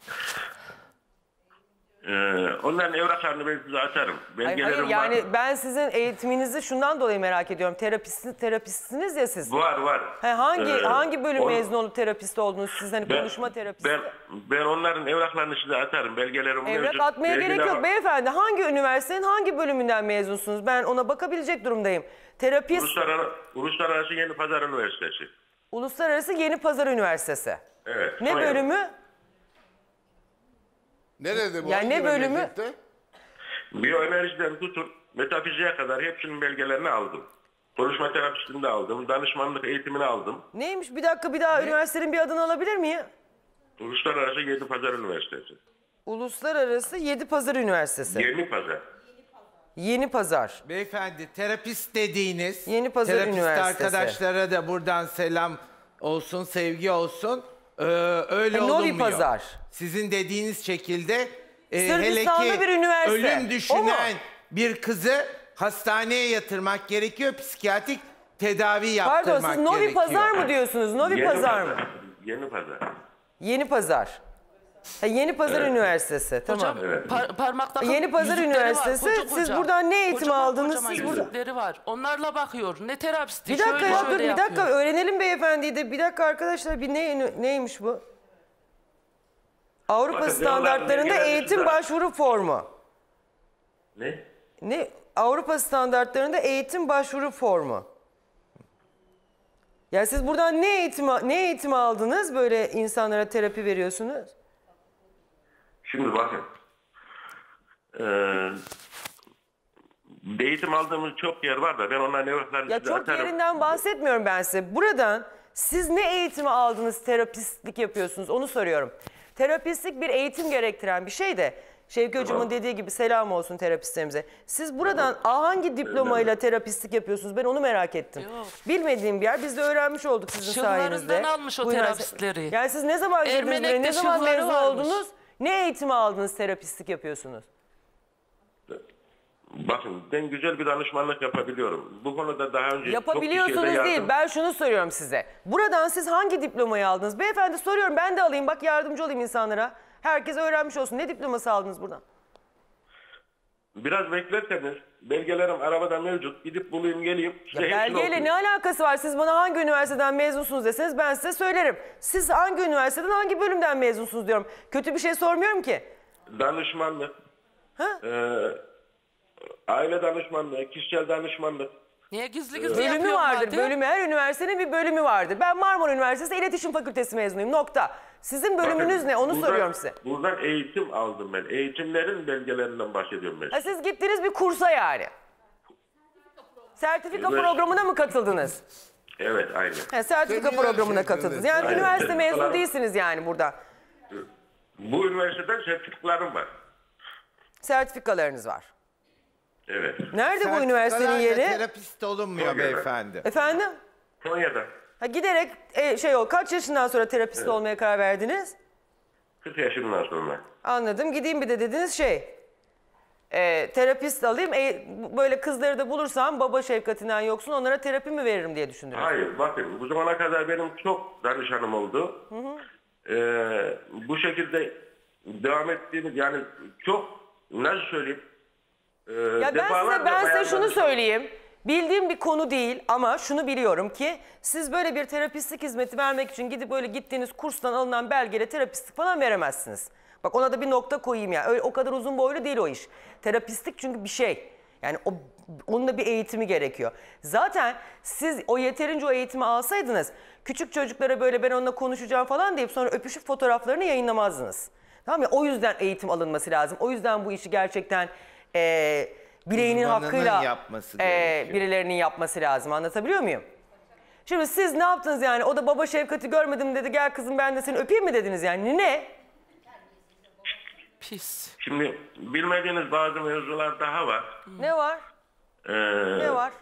Ee, onların evraklarını ben size atarım. Hayır, Belgelerim hayır yani var. ben sizin eğitiminizi şundan dolayı merak ediyorum. Terapist, terapistsiniz ya siz. Var var. He, hangi Ee, hangi bölüm on- mezun olup terapist oldunuz siz, hani Ben- konuşma terapisti? Ben, ben onların evraklarını size atarım. Belgelerim Evrak mevcut. atmaya Belgeler gerek yok var. beyefendi. Hangi üniversitenin hangi bölümünden mezunsunuz? Ben ona bakabilecek durumdayım. Terapist Uluslararası, Uluslararası Yeni Pazar Üniversitesi. Uluslararası Yeni Pazar Üniversitesi. Evet. Ne Konya'da. bölümü? Nerede bu? Yani Hangi ne bölümü? memlekette? Biyoenerjiden tutun metafiziğe kadar hepsinin belgelerini aldım. Konuşma terapisini de aldım. Danışmanlık eğitimini aldım. Neymiş? Bir dakika, bir daha üniversitenin bir adını alabilir miyim? Uluslararası Yeni Pazar Üniversitesi. Uluslararası Yedi Pazar Üniversitesi. Yeni Pazar. Yeni Pazar. Beyefendi terapist dediğiniz Yeni Pazar terapist Üniversitesi. arkadaşlara da buradan selam olsun, sevgi olsun. Ee, öyle E, Novi olunmuyor. Pazar. Sizin dediğiniz şekilde e, hele Sırbistan'da ki bir üniversite. ölüm O mu? düşünen bir kızı hastaneye yatırmak gerekiyor. Psikiyatrik tedavi yaptırmak Pardon, siz Novi gerekiyor. Pazar mı diyorsunuz? Novi Yeni Pazar mı? Yeni Pazar. Yeni Pazar. Ha, Yeni Pazar Üniversitesi. Tamam. Hocam par- parmakta Yeni Pazar yüzükleri Üniversitesi, var, koca siz koca. buradan ne eğitimi Kocaman aldınız? kocaman Siz burada- yüzükleri var. Onlarla bakıyor. Ne terapisti? Bir dakika şöyle ya, şöyle dur bir dakika yapıyor. öğrenelim beyefendiyi de. Bir dakika arkadaşlar, bir ne, neymiş bu? Avrupa Bakın, standartlarında devamlı eğitim genelde- başvuru formu. Ne? Ne? Avrupa standartlarında eğitim başvuru formu. Ya siz buradan ne eğitim ne eğitim aldınız, böyle insanlara terapi veriyorsunuz? Şimdi bakın. Ee, eğitim aldığımız çok yer var da ben onların evraklarını Ya size çok atarım. yerinden bahsetmiyorum ben size. Buradan siz ne eğitimi aldınız, terapistlik yapıyorsunuz onu soruyorum. Terapistlik bir eğitim gerektiren bir şey de. Şevki Hocam'ın dediği gibi selam olsun terapistlerimize. Siz buradan hangi diplomayla terapistlik yapıyorsunuz? Ben onu merak ettim. Yok. Bilmediğim bir yer. Biz de öğrenmiş olduk sizin Şıllarından sayenizde. almış o Bu üniversite- terapistleri. Yani siz ne zaman girdiniz buraya? Ermenek'te Ne zaman şılları mezun varmış. oldunuz? Ne eğitimi aldınız, terapistlik yapıyorsunuz? Bakın ben güzel bir danışmanlık yapabiliyorum. Bu konuda daha önce çok Yapabiliyorsunuz kişiye de değil. yardım- Ben şunu soruyorum size. Buradan siz hangi diplomayı aldınız? Beyefendi soruyorum, ben de alayım. Bak yardımcı olayım insanlara. Herkes öğrenmiş olsun. Ne diploması aldınız buradan? Biraz beklerseniz belgelerim arabada mevcut. Gidip bulayım geleyim. Size hepsini Belgeyle okuyayım. ne alakası var? Siz bana hangi üniversiteden mezunsunuz deseniz ben size söylerim. Siz hangi üniversiteden, hangi bölümden mezunsunuz diyorum. Kötü bir şey sormuyorum ki. Danışmanlık. Ha? Ee, aile danışmanlığı, kişisel danışmanlık. Niye gizli gizli Bölümü yapıyor vardır. madem? Bölümü, her üniversitenin bir bölümü vardır. Ben Marmara Üniversitesi İletişim Fakültesi mezunuyum. Nokta. Sizin bölümünüz Bakın, ne? Onu buradan- soruyorum size. Buradan eğitim aldım ben. Eğitimlerin belgelerinden bahsediyorum ben. Ha, siz gittiniz bir kursa yani. Sertifika Evet. programına mı katıldınız? Evet, aynen. Ha, sertifika Seni programına üniversiteden katıldınız. de- Yani Aynen. üniversite mezunu Sertifikalar- değilsiniz yani burada. Bu üniversiteden sertifikalarım var. Sertifikalarınız var. Evet. Nerede bu üniversitenin Sertifikalarla yeri? terapist olunmuyor Konya'da. beyefendi. Efendim? Konya'da Ha, giderek e, şey ol. Kaç yaşından sonra terapist olmaya karar verdiniz? kırk yaşından sonra. Anladım. Gideyim bir de dediniz şey. E, terapist alayım. E, bu- böyle kızları da bulursam baba şefkatinden yoksun onlara terapi mi veririm diye düşündünüz. Hayır, bakın bu zamana kadar benim çok danışanım oldu. Ee, bu şekilde devam ettiğimiz, yani çok, nasıl söyleyeyim? Ee, Ya ben size, defalarca ben size bayan şunu danışan- söyleyeyim. Bildiğim bir konu değil ama şunu biliyorum ki siz böyle bir terapistlik hizmeti vermek için gidip böyle gittiğiniz kurstan alınan belgeyle terapistlik falan veremezsiniz. Bak ona da bir nokta koyayım ya. Öyle, o kadar uzun boylu değil o iş. Terapistlik çünkü bir şey. Yani o, onun da bir eğitimi gerekiyor. Zaten siz o yeterince o eğitimi alsaydınız küçük çocuklara böyle ben onunla konuşacağım falan deyip sonra öpüşüp fotoğraflarını yayınlamazdınız. Tamam mı? O yüzden eğitim alınması lazım. O yüzden bu işi gerçekten e, bileğinin Uzmanının hakkıyla yapması e, gerekiyor. birilerinin yapması lazım. Anlatabiliyor muyum? Şimdi siz ne yaptınız yani? O da baba şefkati görmedim dedi. Gel kızım ben de seni öpeyim mi dediniz yani? Ne? Pis. Şimdi bilmediğiniz bazı mevzular daha var. Ne var? Ee, Ne var?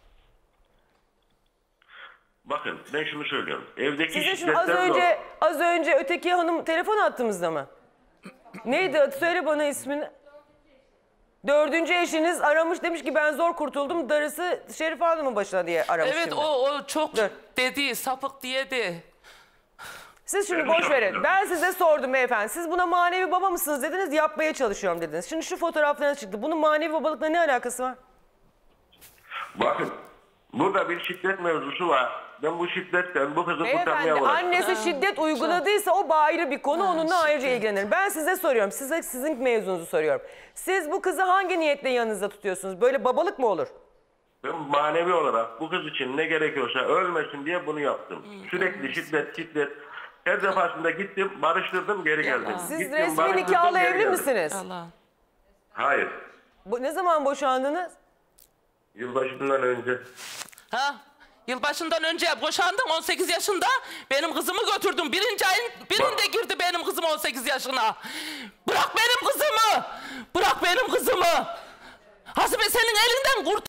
Bakın ben şunu söylüyorum. Evdeki Sizin şimdi az şiddetten önce az önce öteki hanım telefon attığımızda mı? Neydi adı? Söyle bana ismini. Dördüncü eşiniz aramış demiş ki ben zor kurtuldum. Darısı Şerife Hanım'ın başına diye aramış Evet şimdi. o o çok Dur. dedi, sapık diye de. Siz şimdi boş verin. Ben size sordum beyefendi. Siz buna manevi baba mısınız dediniz. Yapmaya çalışıyorum dediniz. Şimdi şu fotoğraflarınız çıktı. Bunun manevi babalıkla ne alakası var? Bakın burada bir şiddet mevzusu var. Ben bu şiddetten bu kızı Beyefendi kurtarmaya uğraştım. annesi şiddet uyguladıysa o ayrı bir konu. Onunla ayrıca ilgilenirim. Ben size soruyorum. Size sizin mevzunuzu soruyorum. Siz bu kızı hangi niyetle yanınızda tutuyorsunuz? Böyle babalık mı olur? Ben manevi olarak bu kız için ne gerekiyorsa ölmesin diye bunu yaptım. Sürekli şiddet şiddet. Her defasında gittim, barıştırdım, geri geldim. Siz Gittim, resmi barıştırdım, nikahlı geri evli geldim. misiniz? Allah. Hayır. Bu, ne zaman boşandınız? Yılbaşından önce. Ha? Yılbaşından önce boşandın on sekiz yaşında. Benim kızımı götürdün. Birinci ayın birinde girdi benim kızım on sekiz yaşına. Bırak benim kızımı. Bırak benim kızımı. Hasibe senin elinden kurt.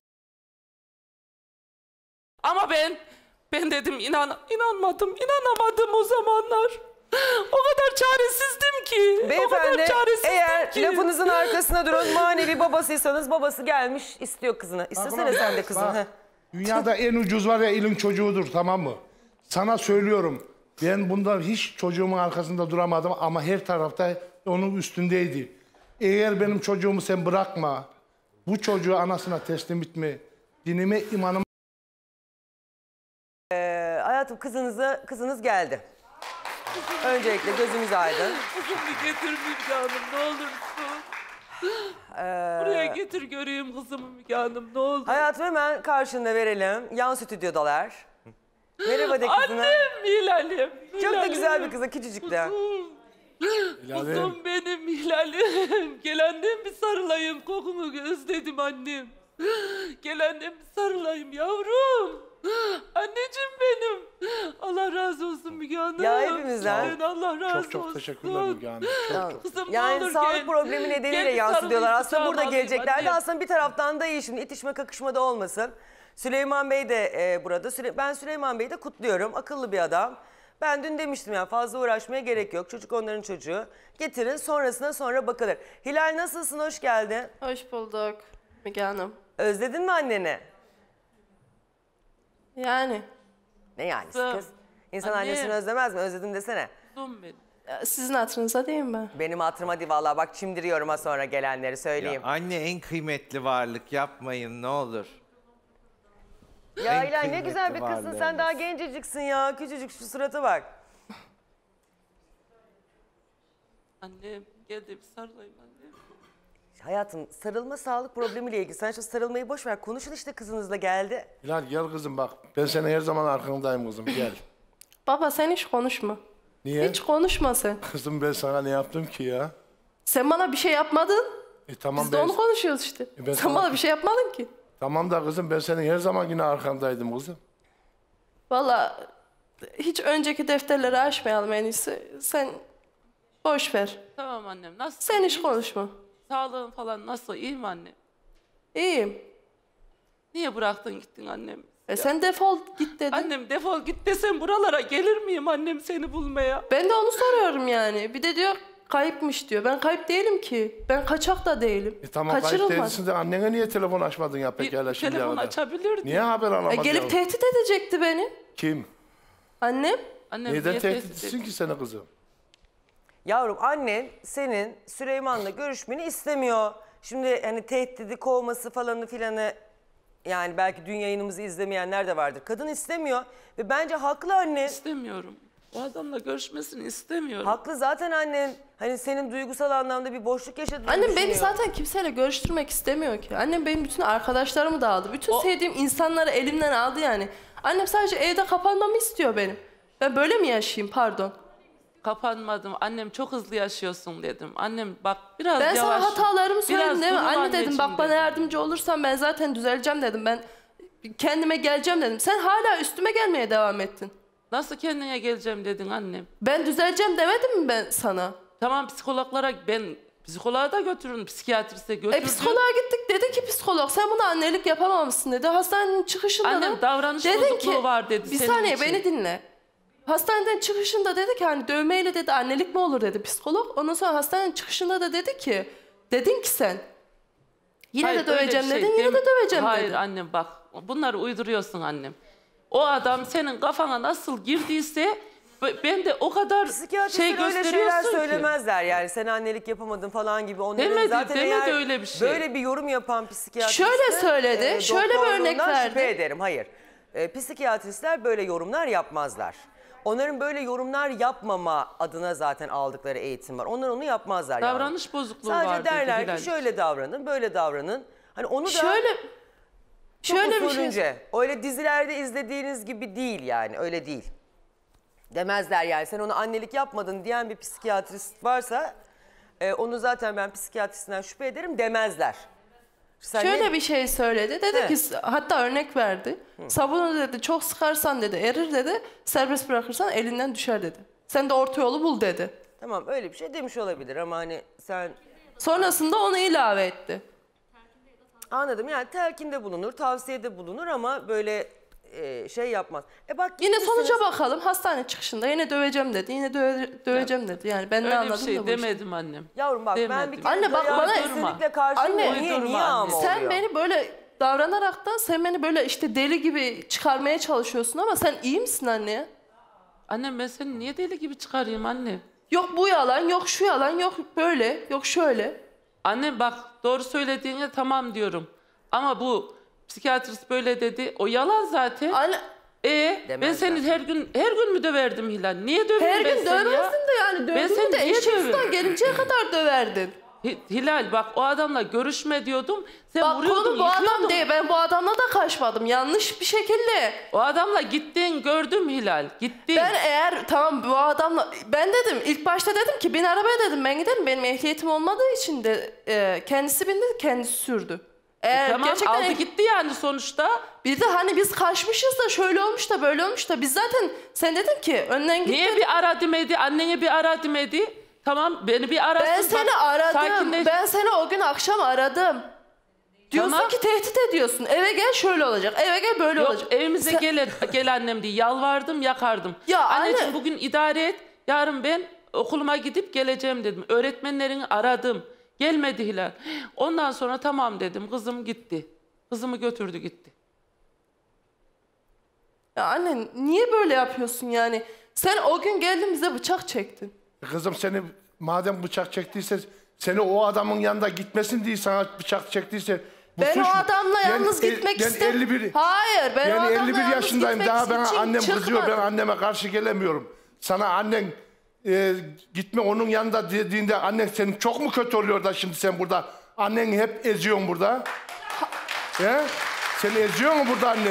Ama ben, ben dedim inan, inanmadım, inanamadım o zamanlar. O kadar çaresizdim ki. o Beyefendi kadar çaresizdim eğer ki. lafınızın arkasına durun, manevi babasıysanız babası gelmiş istiyor kızını. İstesene sen de kızını. Bak, heh. dünyada en ucuz var ya elin çocuğudur, tamam mı? Sana söylüyorum. Ben bunda hiç çocuğumun arkasında duramadım ama her tarafta onun üstündeydi. Eğer benim çocuğumu sen bırakma, bu çocuğu anasına teslim etme, dinime, imanıma... Ee, hayatım kızınıza, kızınız geldi. Öncelikle gözümüz aydın. Kızımı getir Müge Hanım ne olursun. Buraya getir göreyim kızımı Müge Hanım ne olur. Hayatım hemen karşında verelim. Yan stüdyodalar. Merhaba de kızına. Annem Hilal'im. Çok da Hilal'im. güzel bir kızı, küçücük de. Kuzum benim Hilal'im. Gel annem bir sarılayım, kokunu özledim annem. Gel annem bir sarılayım yavrum. Anneciğim benim. Allah razı olsun Müge Hanım. Ya hepimizden. Sizden Allah razı Çok çok olsun. teşekkürler Müge Hanım. Çok çok. Kızım ne Yani olur sağlık gel. problemi nedeniyle Gel bir yansıtıyorlar. sarılayım, Aslında burada kucağıma alayım geleceklerdi. annem. Aslında bir taraftan da iyi, şimdi itişme kakışma da olmasın. Süleyman Bey de e, burada. Süle- ben Süleyman Bey'i de kutluyorum. Akıllı bir adam. Ben dün demiştim yani fazla uğraşmaya gerek yok. Çocuk onların çocuğu. Getirin, sonrasına sonra bakılır. Hilal nasılsın? Hoş geldin. Hoş bulduk Müge Hanım. Özledin mi anneni? Yani Ne yani Kızım, kız? İnsan anne. annesini özlemez mi? Özledim desene. Kuzum benim. e, sizin hatırınıza değil mi? Benim hatırıma hadi vallahi bak çimdiriyorum ha sonra gelenleri söyleyeyim. Ya anne en kıymetli varlık, yapmayın ne olur. Ya, en Hilal ne kıymetli güzel bir kızsın. Sen varlığımız. daha genceciksin ya. Küçücük şu surata bak. Annem gel de bir sarılayım annem. Hayatım sarılma sağlık problemiyle ilgili. Sen şu sarılmayı boş ver. Konuşun işte kızınızla geldi. Hilal gel kızım bak. Ben senin her zaman arkandayım kızım, gel. Baba sen hiç konuşma. Niye? Hiç konuşma sen. Kızım ben sana ne yaptım ki ya? Sen bana bir şey yapmadın. E tamam Biz de ben... onu konuşuyoruz işte. E ben Sen sana- bana bir şey yapmadın ki. Tamam da kızım ben senin her zaman yine arkandaydım kızım. Vallahi hiç önceki defterleri açmayalım en iyisi. Sen boş ver. Tamam annem nasıl? Sen hiç konuşma. Sağlığın falan nasıl? İyi mi annem? İyiyim. Niye bıraktın gittin annem? E sen defol git dedin. Annem defol git desem buralara gelir miyim annem seni bulmaya? Ben de onu soruyorum yani. Bir de diyor kayıpmış diyor. Ben kayıp değilim ki. Ben kaçak da değilim. E tamam kayıp Kaçırılmadım. değilsin de annene niye telefon açmadın ya Bir pekala şimdiye telefon kadar? açabilirdin. Niye haber E alamadın? gelip ya? tehdit edecekti beni. Kim? Annem. Annem Neden niye tehdit tehdit etsin ki seni kızım? Yavrum annen senin Süleyman'la görüşmeni istemiyor. Şimdi hani tehdidi kovması falanı filanı, yani belki dün yayınımızı izlemeyenler de vardır. Kadın istemiyor ve bence haklı annen. İstemiyorum. O adamla görüşmesini istemiyorum. Haklı zaten annen. Hani senin duygusal anlamda bir boşluk yaşadığını Annem düşünüyor. beni zaten kimseyle görüştürmek istemiyor ki. Annem benim bütün arkadaşlarımı da aldı. Bütün O- sevdiğim insanları elimden aldı yani. Annem sadece evde kapanmamı istiyor benim. Ben böyle mi yaşayayım pardon? Kapanmadım. Annem çok hızlı yaşıyorsun dedim. Annem bak biraz Ben yavaş. sana hatalarımı söyledim biraz değil mi? durun Anne dedim anneciğim bak bana dedim. yardımcı olursan ben zaten düzeleceğim dedim. Ben kendime geleceğim dedim. Sen hala üstüme gelmeye devam ettin. Nasıl kendine geleceğim dedin annem. Ben düzeleceğim demedim mi ben sana? Tamam psikologlara ben psikoloğa da götürün, psikiyatriste E götürdüm. psikoloğa gittik dedi ki psikolog sen buna annelik yapamamışsın dedi. Hastanenin çıkışında Annem da davranış dedin bozukluğu var dedi Bir senin saniye için. beni dinle. Hastaneden çıkışında dedi ki hani dövmeyle dedi annelik mi olur dedi psikolog. Ondan sonra hastanenin çıkışında da dedi ki dedin ki sen yine Hayır, de öyle döveceğim bir şey dedin yine dem- de döveceğim Hayır dedin. annem bak bunları uyduruyorsun annem. O adam senin kafana nasıl girdiyse b- ben de o kadar Psikiyatristler şey öyle şeyler gösteriyorsun ki. söylemezler yani sen annelik yapamadın falan gibi. Onların Demedi, zaten demedi eğer öyle bir şey. Böyle bir yorum yapan psikiyatrist Şöyle söyledi, şöyle bir örnek verdi. Şüphe ederim, hayır. E, psikiyatristler böyle yorumlar yapmazlar. Onların böyle yorumlar yapmama adına zaten aldıkları eğitim var. Onlar onu yapmazlar yani. Davranış bozukluğu Sadece var dedi derler Hilal. ki şöyle davranın, böyle davranın. Hani onu da Şöyle çok şöyle bir şey usulünce, öyle dizilerde izlediğiniz gibi değil yani, öyle değil. Demezler yani sen onu annelik yapmadın diyen bir psikiyatrist varsa e, onu zaten ben psikiyatristinden şüphe ederim demezler. Sen Şöyle ne- bir şey söyledi. Dedi He. ki hatta örnek verdi. Sabunu dedi çok sıkarsan dedi erir dedi. Serbest bırakırsan elinden düşer dedi. Sen de orta yolu bul dedi. Tamam öyle bir şey demiş olabilir ama hani sen Sonrasında onu ilave etti. Anladım. Yani telkinde bulunur, tavsiyede bulunur ama böyle e, şey yapmaz. E bak Yine gitmişsiniz- sonuca bakalım. Hastane çıkışında yine döveceğim dedi. Yine döve- döveceğim dedi. Yani ben ne Öyle bir anladım şey da bu işte. demedim annem. Yavrum bak ben Demedim. bir kere Anne bak dayağa bana- kesinlikle karşıyım. Anne, niye, uydurma niye ama anne. oluyor? Sen beni böyle davranarak da sen beni böyle işte deli gibi çıkarmaya çalışıyorsun ama sen iyi misin anne? Annem ben seni niye deli gibi çıkarayım annem? Yok bu yalan, yok şu yalan, yok böyle, yok şöyle. Annem bak doğru söylediğine tamam diyorum. Ama bu psikiyatrist böyle dedi. O yalan zaten. Anne E ben Demezler. seni her gün her gün mü döverdim Hilal? Niye döveyim her ben gün seni ya? dövemezdin de yani Ben dövdüğünü seni de niye eşimizden döveyim? gelinceye kadar döverdin. Hi- Hilal bak o adamla görüşme diyordum. Sen Bak vuruyordun, konu bu adam yıkıyordun. değil. Ben bu adamla da kaçmadım. Yanlış bir şekilde. O adamla gittin gördüm Hilal. Gittin. Ben eğer tamam bu adamla ben dedim ilk başta dedim ki bin arabaya dedim ben giderim benim ehliyetim olmadığı için de e, kendisi bindi kendisi sürdü. Eğer Tamam gerçekten aldı eh- gitti yani sonuçta. bir de hani biz kaçmışız da şöyle olmuş da böyle olmuş da biz zaten sen dedin ki önden git Niye dedin. bir ara demedi? Annene bir ara demedi. Tamam beni bir arasın. Ben bak, seni aradım. sakinleş. Ben seni o gün akşam aradım. Diyorsun Tamam. ki tehdit ediyorsun. Eve gel şöyle olacak. Eve gel böyle Yok olacak. evimize Sen- gel, gel annem diye yalvardım yakardım. Ya Anneciğim anne- bugün idare et. Yarın ben okuluma gidip geleceğim dedim. Öğretmenlerini aradım. Gelmedi Hilal. Ondan sonra tamam dedim. Kızım gitti. Kızımı götürdü gitti. Ya anne niye böyle yapıyorsun yani? Sen o gün geldin bize bıçak çektin. Kızım seni madem bıçak çektiyse seni o adamın yanında gitmesin diye sana bıçak çektiyse bu Ben suç o mu? adamla Ben yalnız el- gitmek ben istem- elli bir Hayır ben o ben adamla elli bir yalnız yaşındayım. gitmek Daha bana için annem kızıyor. Ben çıkmadım. anneme karşı gelemiyorum. Sana annen e, gitme onun yanında dediğinde annen senin çok mu kötü oluyor da şimdi sen burada anneni hep eziyorsun burada? He? Sen eziyor mu burada anneni?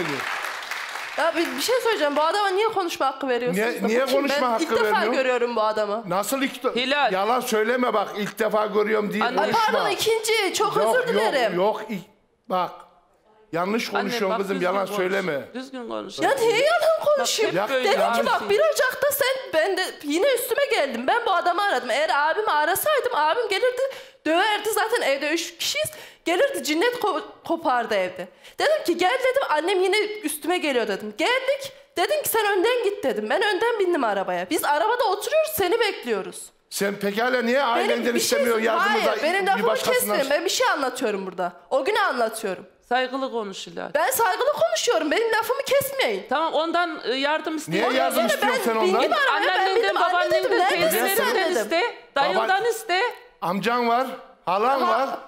Ya bir, bir şey söyleyeceğim. Bu adama niye konuşma hakkı veriyorsunuz? Niye- da? niye Bu kim? konuşma ben hakkı ilk defa vermiyor? görüyorum bu adamı. Nasıl ilk Hilal. Yalan söyleme bak ilk defa görüyorum diye Anne- Ay konuşma. pardon ikinci. Çok Yok, özür dilerim. Yok yok ilk- bak yanlış Anne, konuşuyorsun bak, kızım düzgün yalan konuş. söyleme. Düzgün konuş. Ya niye yalan konuşayım? Bak, hep böyle Dedim ki yanlış- bak bir Ocak'ta sen ben de yine üstüme geldim. Ben bu adamı aradım. Eğer abimi arasaydım abim gelirdi döverdi. Zaten evde üç kişiyiz. Gelirdi cinnet ko- kopardı evde. Dedim ki gel dedim annem yine üstüme geliyor dedim. Geldik. Dedin ki sen önden git dedim. Ben önden bindim arabaya. Biz arabada oturuyoruz seni bekliyoruz. Sen pekala niye ailenden bir şey- istemiyor yardımı da Hayır benim bir lafımı başkasından? kesmeyin. Ben bir şey anlatıyorum burada. O günü anlatıyorum. Saygılı konuş Hilal. Ben saygılı konuşuyorum. Benim lafımı kesmeyin. Tamam ondan e, yardım iste. Niye yardım Sonra istiyorsun sen ben ondan? bindim arabaya ben Annenden, bindim. Anne dedim babaannenden, neredesin sen teyzelerinden dedim. iste. Dayından Baba- iste. Amcan var, halan Ha- var.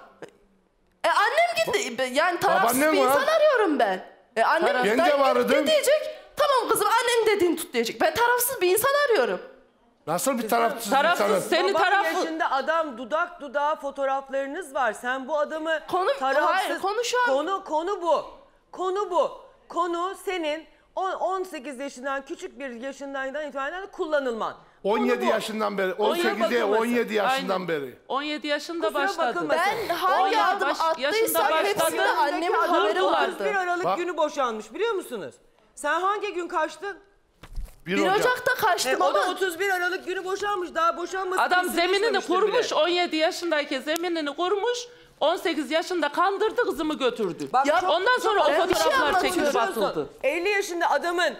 E annem gitti. Yani tarafsız Babaannen bir var. insan arıyorum ben. E annem Taraf- Ben de dayı vardım. ne diyecek? Tamam kızım annenin dediğini tut diyecek. Ben tarafsız bir insan arıyorum. Nasıl bir tarafsız Tarafsız insanı? senin Baban tarafı. yaşında adam dudak dudağa fotoğraflarınız var. Sen bu adamı Konu- tarafsız... hayır, konu şu an- Konu, konu bu. Konu bu. Konu senin on- 18 yaşından küçük bir yaşından itibaren kullanılman. on yedi Konu bu. yaşından beri, Kusura on sekize bakılmasın. on yedi yaşından Aynen. beri. on yedi yaşında Kusura başladı. bakılmasın. Ben hangi on yedi adım baş- yaşında attıysam başladı. hepsinde annemin Adam haberi Vurdular. vardı. otuz bir Aralık Bak. günü boşanmış biliyor musunuz? Sen hangi gün kaçtın? Bir bir Ocak. Ocak'ta E, kaçtım o da ama otuz bir Aralık günü boşanmış. Daha boşanması Adam kesin zeminini geçmemiştir kurmuş. bile. on yedi yaşındayken zeminini kurmuş. on sekiz yaşında kandırdı kızımı götürdü. Bak, Ya, çok- Ondan sonra o ben bir şey fotoğraflar çekilip anlatıyorum. atıldı. elli yaşında adamın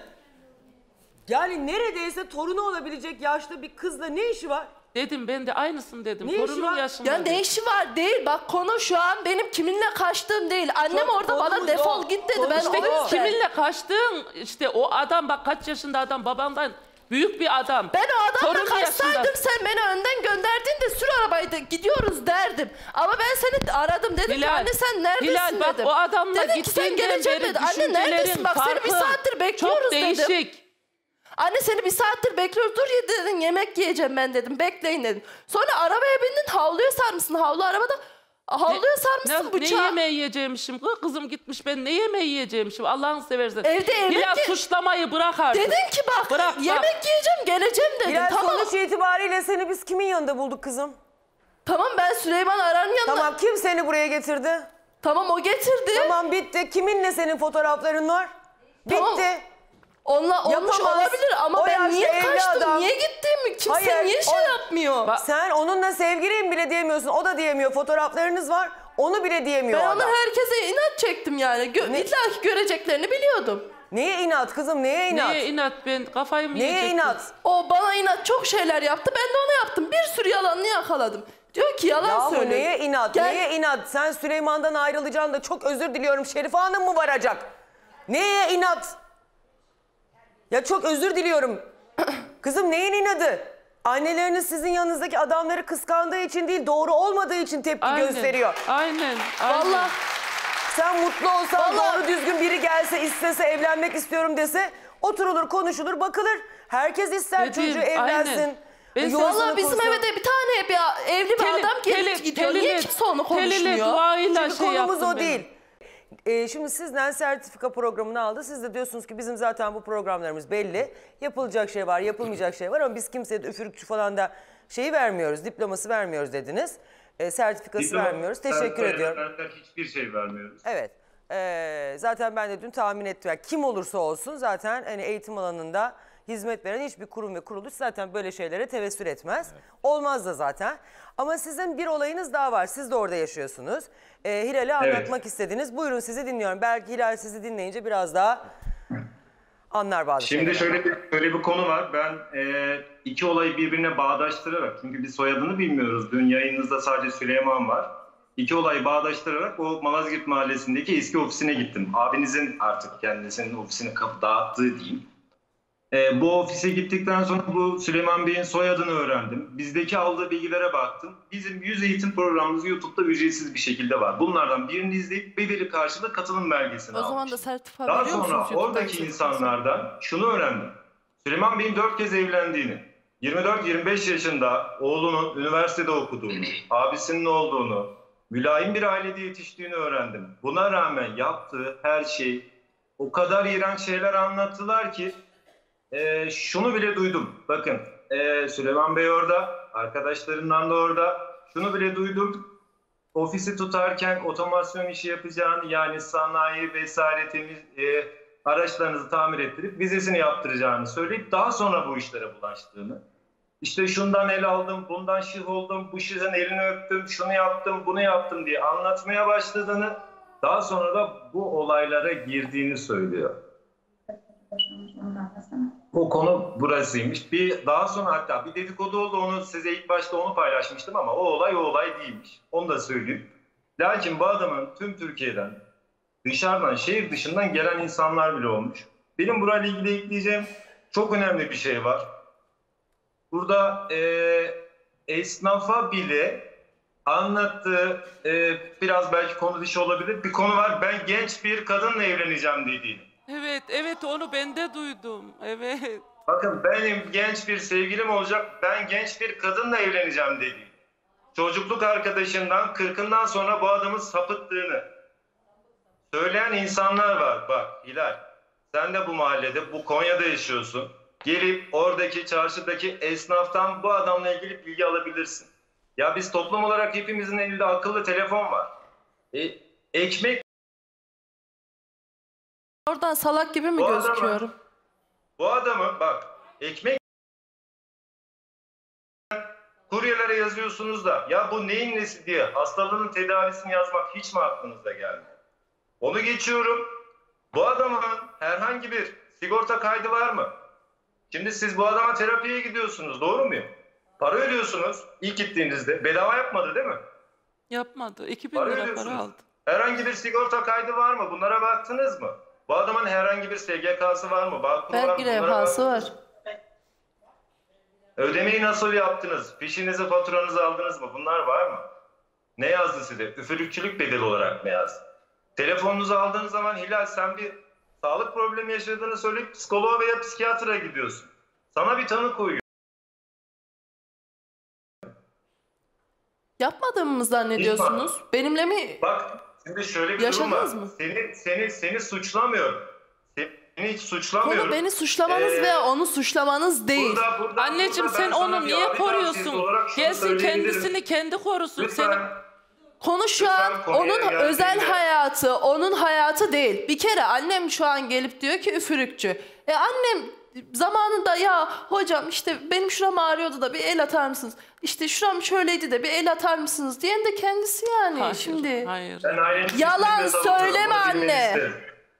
yani neredeyse torunu olabilecek yaşta bir kızla ne işi var? Dedim ben de aynısını dedim. Ne işi Torunum var? yaşında. ya dedim. ne işi var değil. Bak konu şu an benim kiminle kaçtığım değil. Annem Çok orada bana konumuz defol o. git dedi. Konu Ben işte o yüzden. Kiminle kaçtın? İşte o adam bak kaç yaşında adam babandan büyük bir adam. Ben o adamla Torunu kaçsaydım yaşında. sen beni önden gönderdiğinde sür arabayı da gidiyoruz derdim. Ama ben seni aradım dedim ki Hilal, anne sen neredesin Hilal, bak dedim. o adamla Dedim ki sen gittiğinden geleceğim beri dedi. Anne düşüncelerin neredesin bak seni bir farkı saattir bekliyoruz çok dedim. değişik. Anne seni bir saattir bekliyoruz dur ye dedin yemek yiyeceğim ben dedim bekleyin dedim. Sonra arabaya bindin havluya sarmışsın havlu arabada. Havluya sarmışsın Ne, ne bıçağı. yemeği yiyeceğimmişim? Kız- Kızım gitmiş ben ne yemeği yiyeceğimmişim? Allah'ını seversen. Evde yemek Hilal ye- suçlamayı bırak artık. Dedin ki bak, Bırak, bak. yemek yiyeceğim geleceğim dedim. Hilal Tamam, sonuç itibariyle seni biz kimin yanında bulduk kızım? tamam ben Süleyman Aran'ın yanına. Tamam kim seni buraya getirdi? Tamam o getirdi. Tamam bitti. Kiminle senin fotoğrafların var? Bitti. Tamam. Onunla olmuş Yapamaz. olabilir ama O ben yaşta niye evli kaçtım? adam. Niye gittim? Kimse Hayır, niye şey o- yapmıyor? Bak- Sen onunla sevgiliyim bile diyemiyorsun. O da diyemiyor. Fotoğraflarınız var. Onu bile diyemiyor Ben adam. ona herkese inat çektim yani. Gö- Ne? İlla ki göreceklerini biliyordum. Neye inat kızım, neye inat? Neye inat, ben kafayı mı Neye yiyecektim? inat? O bana inat çok şeyler yaptı. Ben de ona yaptım. Bir sürü yalanını yakaladım. Diyor ki yalan Yahu söylüyor. neye inat, Gel- neye inat? Sen Süleyman'dan ayrılacaksın da çok özür diliyorum Şerife Hanım mı varacak? Neye inat? Ya çok özür diliyorum. Kızım neyin inadı? Anneleriniz sizin yanınızdaki adamları kıskandığı için değil, doğru olmadığı için tepki Aynen, gösteriyor. Aynen, aynen. Vallahi Sen mutlu olsan, Vallahi- doğru düzgün biri gelse, istese, evlenmek istiyorum dese oturulur, konuşulur, bakılır. Herkes ister Dediğim, çocuğu evlensin. aynen. Ben yuvasını Vallahi bizim kursun. eve de bir tane bir evli bir Teli- adam gelip teli- gidiyor. Niye teliyle- kimse onu teliyle, konuşmuyor? duayla Şimdi şey konumuz yaptım o ben. değil. Ee, şimdi sizden sertifika programını aldı. Siz de diyorsunuz ki bizim zaten bu programlarımız belli. Yapılacak şey var, yapılmayacak şey var ama biz kimseye de üfürükçü falan da şeyi vermiyoruz, diploması vermiyoruz dediniz. Ee, sertifikası Diploma- vermiyoruz. Teşekkür sertifika ediyorum. verenler hiçbir şey vermiyoruz. Evet. Ee, zaten ben de dün tahmin ettim. Yani kim olursa olsun zaten hani eğitim alanında hizmet veren hiçbir kurum ve kuruluş zaten böyle şeylere tevessül etmez. Olmaz da zaten. Ama sizin bir olayınız daha var. Siz de orada yaşıyorsunuz. Ee, Hilal'e anlatmak istediniz. Buyurun sizi dinliyorum. Belki Hilal sizi dinleyince biraz daha anlar bazı Şimdi şeyleri. şöyle bir, şöyle bir konu var. Ben e, iki olayı birbirine bağdaştırarak, çünkü biz soyadını bilmiyoruz. Dün yayınınızda sadece Süleyman var. İki olayı bağdaştırarak o Malazgirt Mahallesi'ndeki eski ofisine gittim. Abinizin artık kendisinin ofisini kapı dağıttığı diyeyim. E, bu ofise gittikten sonra bu Süleyman Bey'in soyadını öğrendim. Bizdeki aldığı bilgilere baktım. Bizim yüz eğitim programımız YouTube'da ücretsiz bir şekilde var. Bunlardan birini izleyip bedeli karşılığı katılım belgesini O zaman da almıştım. sertifika Daha veriyor musunuz? sonra YouTube'dan oradaki çok? insanlardan şunu öğrendim. Süleyman Bey'in dört kez evlendiğini, yirmi dört yirmi beş yaşında oğlunun üniversitede okuduğunu, abisinin olduğunu, mülayim bir ailede yetiştiğini öğrendim. Buna rağmen yaptığı her şey, o kadar iğrenç şeyler anlattılar ki e, şunu bile duydum. Bakın e, Süleyman Bey orada, arkadaşlarından da orada. Şunu bile duydum. Ofisi tutarken otomasyon işi yapacağını, yani sanayi vesaire temiz e, araçlarınızı tamir ettirip vizesini yaptıracağını söyleyip daha sonra bu işlere bulaştığını. İşte şundan el aldım, bundan şık oldum, bu şıkın elini öptüm, şunu yaptım, bunu yaptım diye anlatmaya başladığını, daha sonra da bu olaylara girdiğini söylüyor. O konu burasıymış. Bir daha sonra hatta bir dedikodu oldu, onu size ilk başta onu paylaşmıştım ama o olay o olay değilmiş. Onu da söyleyeyim. Lakin bu adamın tüm Türkiye'den, dışarıdan, şehir dışından gelen insanlar bile olmuş. Benim burayla ilgili ekleyeceğim çok önemli bir şey var. Burada e, esnafa bile anlattığı, e, biraz belki konu dışı olabilir bir konu var. Ben genç bir kadınla evleneceğim dediğini. Evet, evet onu ben de duydum. Evet. Bakın benim genç bir sevgilim olacak, ben genç bir kadınla evleneceğim dediğini. Çocukluk arkadaşından, kırkından sonra bu adamın sapıttığını söyleyen insanlar var. Bak Hilal, sen de bu mahallede, bu Konya'da yaşıyorsun. Gelip oradaki çarşıdaki esnaftan bu adamla ilgili bilgi alabilirsin. Ya biz toplum olarak hepimizin elinde akıllı telefon var. E, ekmek... Oradan salak gibi mi Bu gözüküyorum? adamı, bu adamı bak ekmek kuryelere yazıyorsunuz da ya bu neyin nesi diye hastalığının tedavisini yazmak hiç mi aklınıza gelmiyor? Onu geçiyorum. Bu adamın herhangi bir sigorta kaydı var mı? Şimdi siz bu adama terapiye gidiyorsunuz, doğru muyum? Para ödüyorsunuz ilk gittiğinizde. Bedava yapmadı değil mi? Yapmadı. iki bin Para lira ödüyorsunuz. para aldı. Herhangi bir sigorta kaydı var mı? Bunlara baktınız mı? Bu adamın herhangi bir S G K'sı var mı? Bağkur var mı? Vergi Bunlara levhası var. baktınız mı? Ödemeyi nasıl yaptınız? Fişinizi, faturanızı aldınız mı? Bunlar var mı? Ne yazdı size? Üfürükçülük bedeli olarak mı yazdı? Telefonunuzu aldığınız zaman Hilal sen bir sağlık problemi yaşadığını söyleyip psikoloğa veya psikiyatra gidiyorsun. Sana bir tanı koyuyor. Yapmadığımı mı zannediyorsunuz? Benimle mi? Bak şimdi şöyle bir Yaşadınız durum var. mı? Seni, seni, seni suçlamıyorum. Seni hiç suçlamıyorum. Konu beni suçlamanız Ee, veya onu suçlamanız değil. Burada, burada, Anneciğim burada sen ben sana onu bir niye abi tavsiyesi koruyorsun? olarak şunu Gelsin söyleyebilirim. kendisini kendi korusun. Lütfen. Seni Konu şu Lütfen an konuya onun geldiğinde- özel hayatı, onun hayatı değil. Bir kere annem şu an gelip diyor ki üfürükçü. E annem zamanında ya hocam işte benim şuram ağrıyordu da bir el atar mısınız? İşte şuram şöyleydi de bir el atar mısınız diyen de kendisi yani. Hayır, Şimdi hayır. Ben ailenin Yalan kesinlikle savunmuyorum, söyleme bunu bilmeni anne. isterim.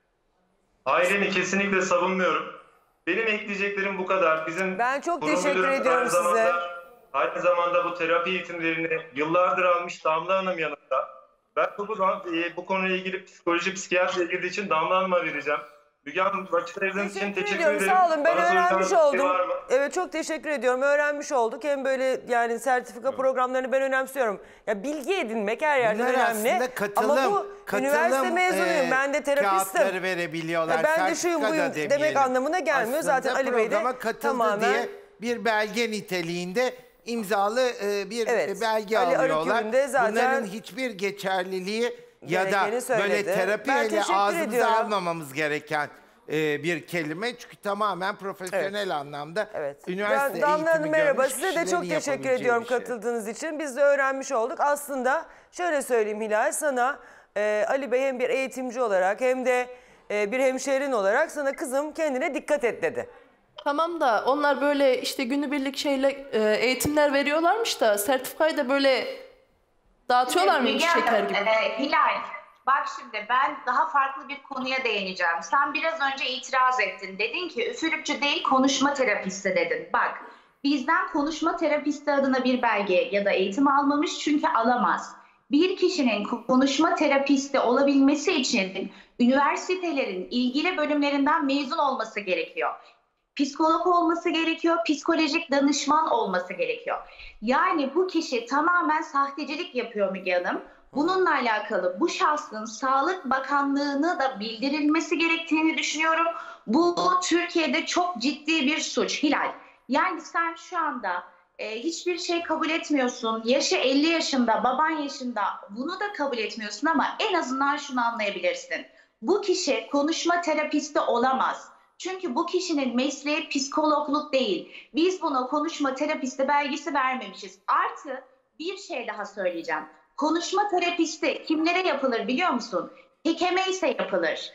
Aileni kesinlikle savunmuyorum. Benim ekleyeceklerim bu kadar. Bizim Ben çok kurum teşekkür müdürümüz ediyorum aynı size. zamanda, aynı zamanda bu terapi eğitimlerini yıllardır almış Damla Hanım yanında. Ben bu, bu, bu konuyla ilgili psikoloji, psikiyatri ilgili için Damla Hanım'a vereceğim. Müge Hanım vakit ayırdığınız için Teşekkür teşekkür ediyorum. ederim. Sağ olun. Ben Bana öğrenmiş soracağınız bir şey oldum. var mı? Evet, çok teşekkür ediyorum. Öğrenmiş olduk. Hem böyle yani sertifika programlarını ben önemsiyorum. Ya bilgi edinmek her yerde Bunlar önemli. aslında katılım, Ama bu katılım, üniversite mezunuyum. e, ben de terapistim. kağıtları verebiliyorlar. Ya ben de şuyum sertifika buyum da demek demeyelim. anlamına gelmiyor. Aslında Zaten Ali Bey de programa katıldı tamamen diye bir belge niteliğinde imzalı e, bir Evet, belge Ali alıyorlar. Arıkür'ün de zaten Bunların hiçbir geçerliliği ya da gerekeni söyledi. böyle Ben terapiyle teşekkür ağzımıza ediyorum. almamamız gereken e, bir kelime. Çünkü tamamen profesyonel anlamda Evet. üniversite Ben, Damla eğitimi Hanım merhaba. görmüş Size de kişilerin çok teşekkür yapabileceği ediyorum bir şey. katıldığınız için. Biz de öğrenmiş olduk. Aslında şöyle söyleyeyim Hilal, sana e, Ali Bey hem bir eğitimci olarak hem de e, bir hemşehrin olarak sana kızım kendine dikkat et dedi. tamam da onlar böyle işte günübirlik şeyle e, eğitimler veriyorlarmış da sertifikayı da böyle dağıtıyorlarmış Müge şeker Hanım, gibi. e, Hilal, bak şimdi ben daha farklı bir konuya değineceğim. Sen biraz önce itiraz ettin. Dedin ki üfürükçü değil konuşma terapisti dedin. Bak bizden konuşma terapisti adına bir belge ya da eğitim almamış çünkü alamaz. Bir kişinin konuşma terapisti olabilmesi için üniversitelerin ilgili bölümlerinden mezun olması gerekiyor. Psikolog olması gerekiyor, psikolojik danışman olması gerekiyor. Yani bu kişi tamamen sahtecilik yapıyor Müge Hanım. Bununla alakalı bu şahsın Sağlık Bakanlığı'na da bildirilmesi gerektiğini düşünüyorum. Bu Türkiye'de çok ciddi bir suç Hilal. Yani sen şu anda e, hiçbir şey kabul etmiyorsun. Yaşı elli yaşında, baban yaşında bunu da kabul etmiyorsun ama en azından şunu anlayabilirsin. Bu kişi konuşma terapisti olamaz. Çünkü bu kişinin mesleği psikologluk değil. Biz buna konuşma terapisti belgesi vermemişiz. Artı bir şey daha söyleyeceğim. Konuşma terapisti kimlere yapılır biliyor musun? Hekeme ise yapılır.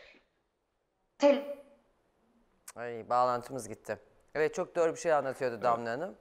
Te- Ay, bağlantımız gitti. Evet, çok doğru bir şey anlatıyordu Damla Hanım.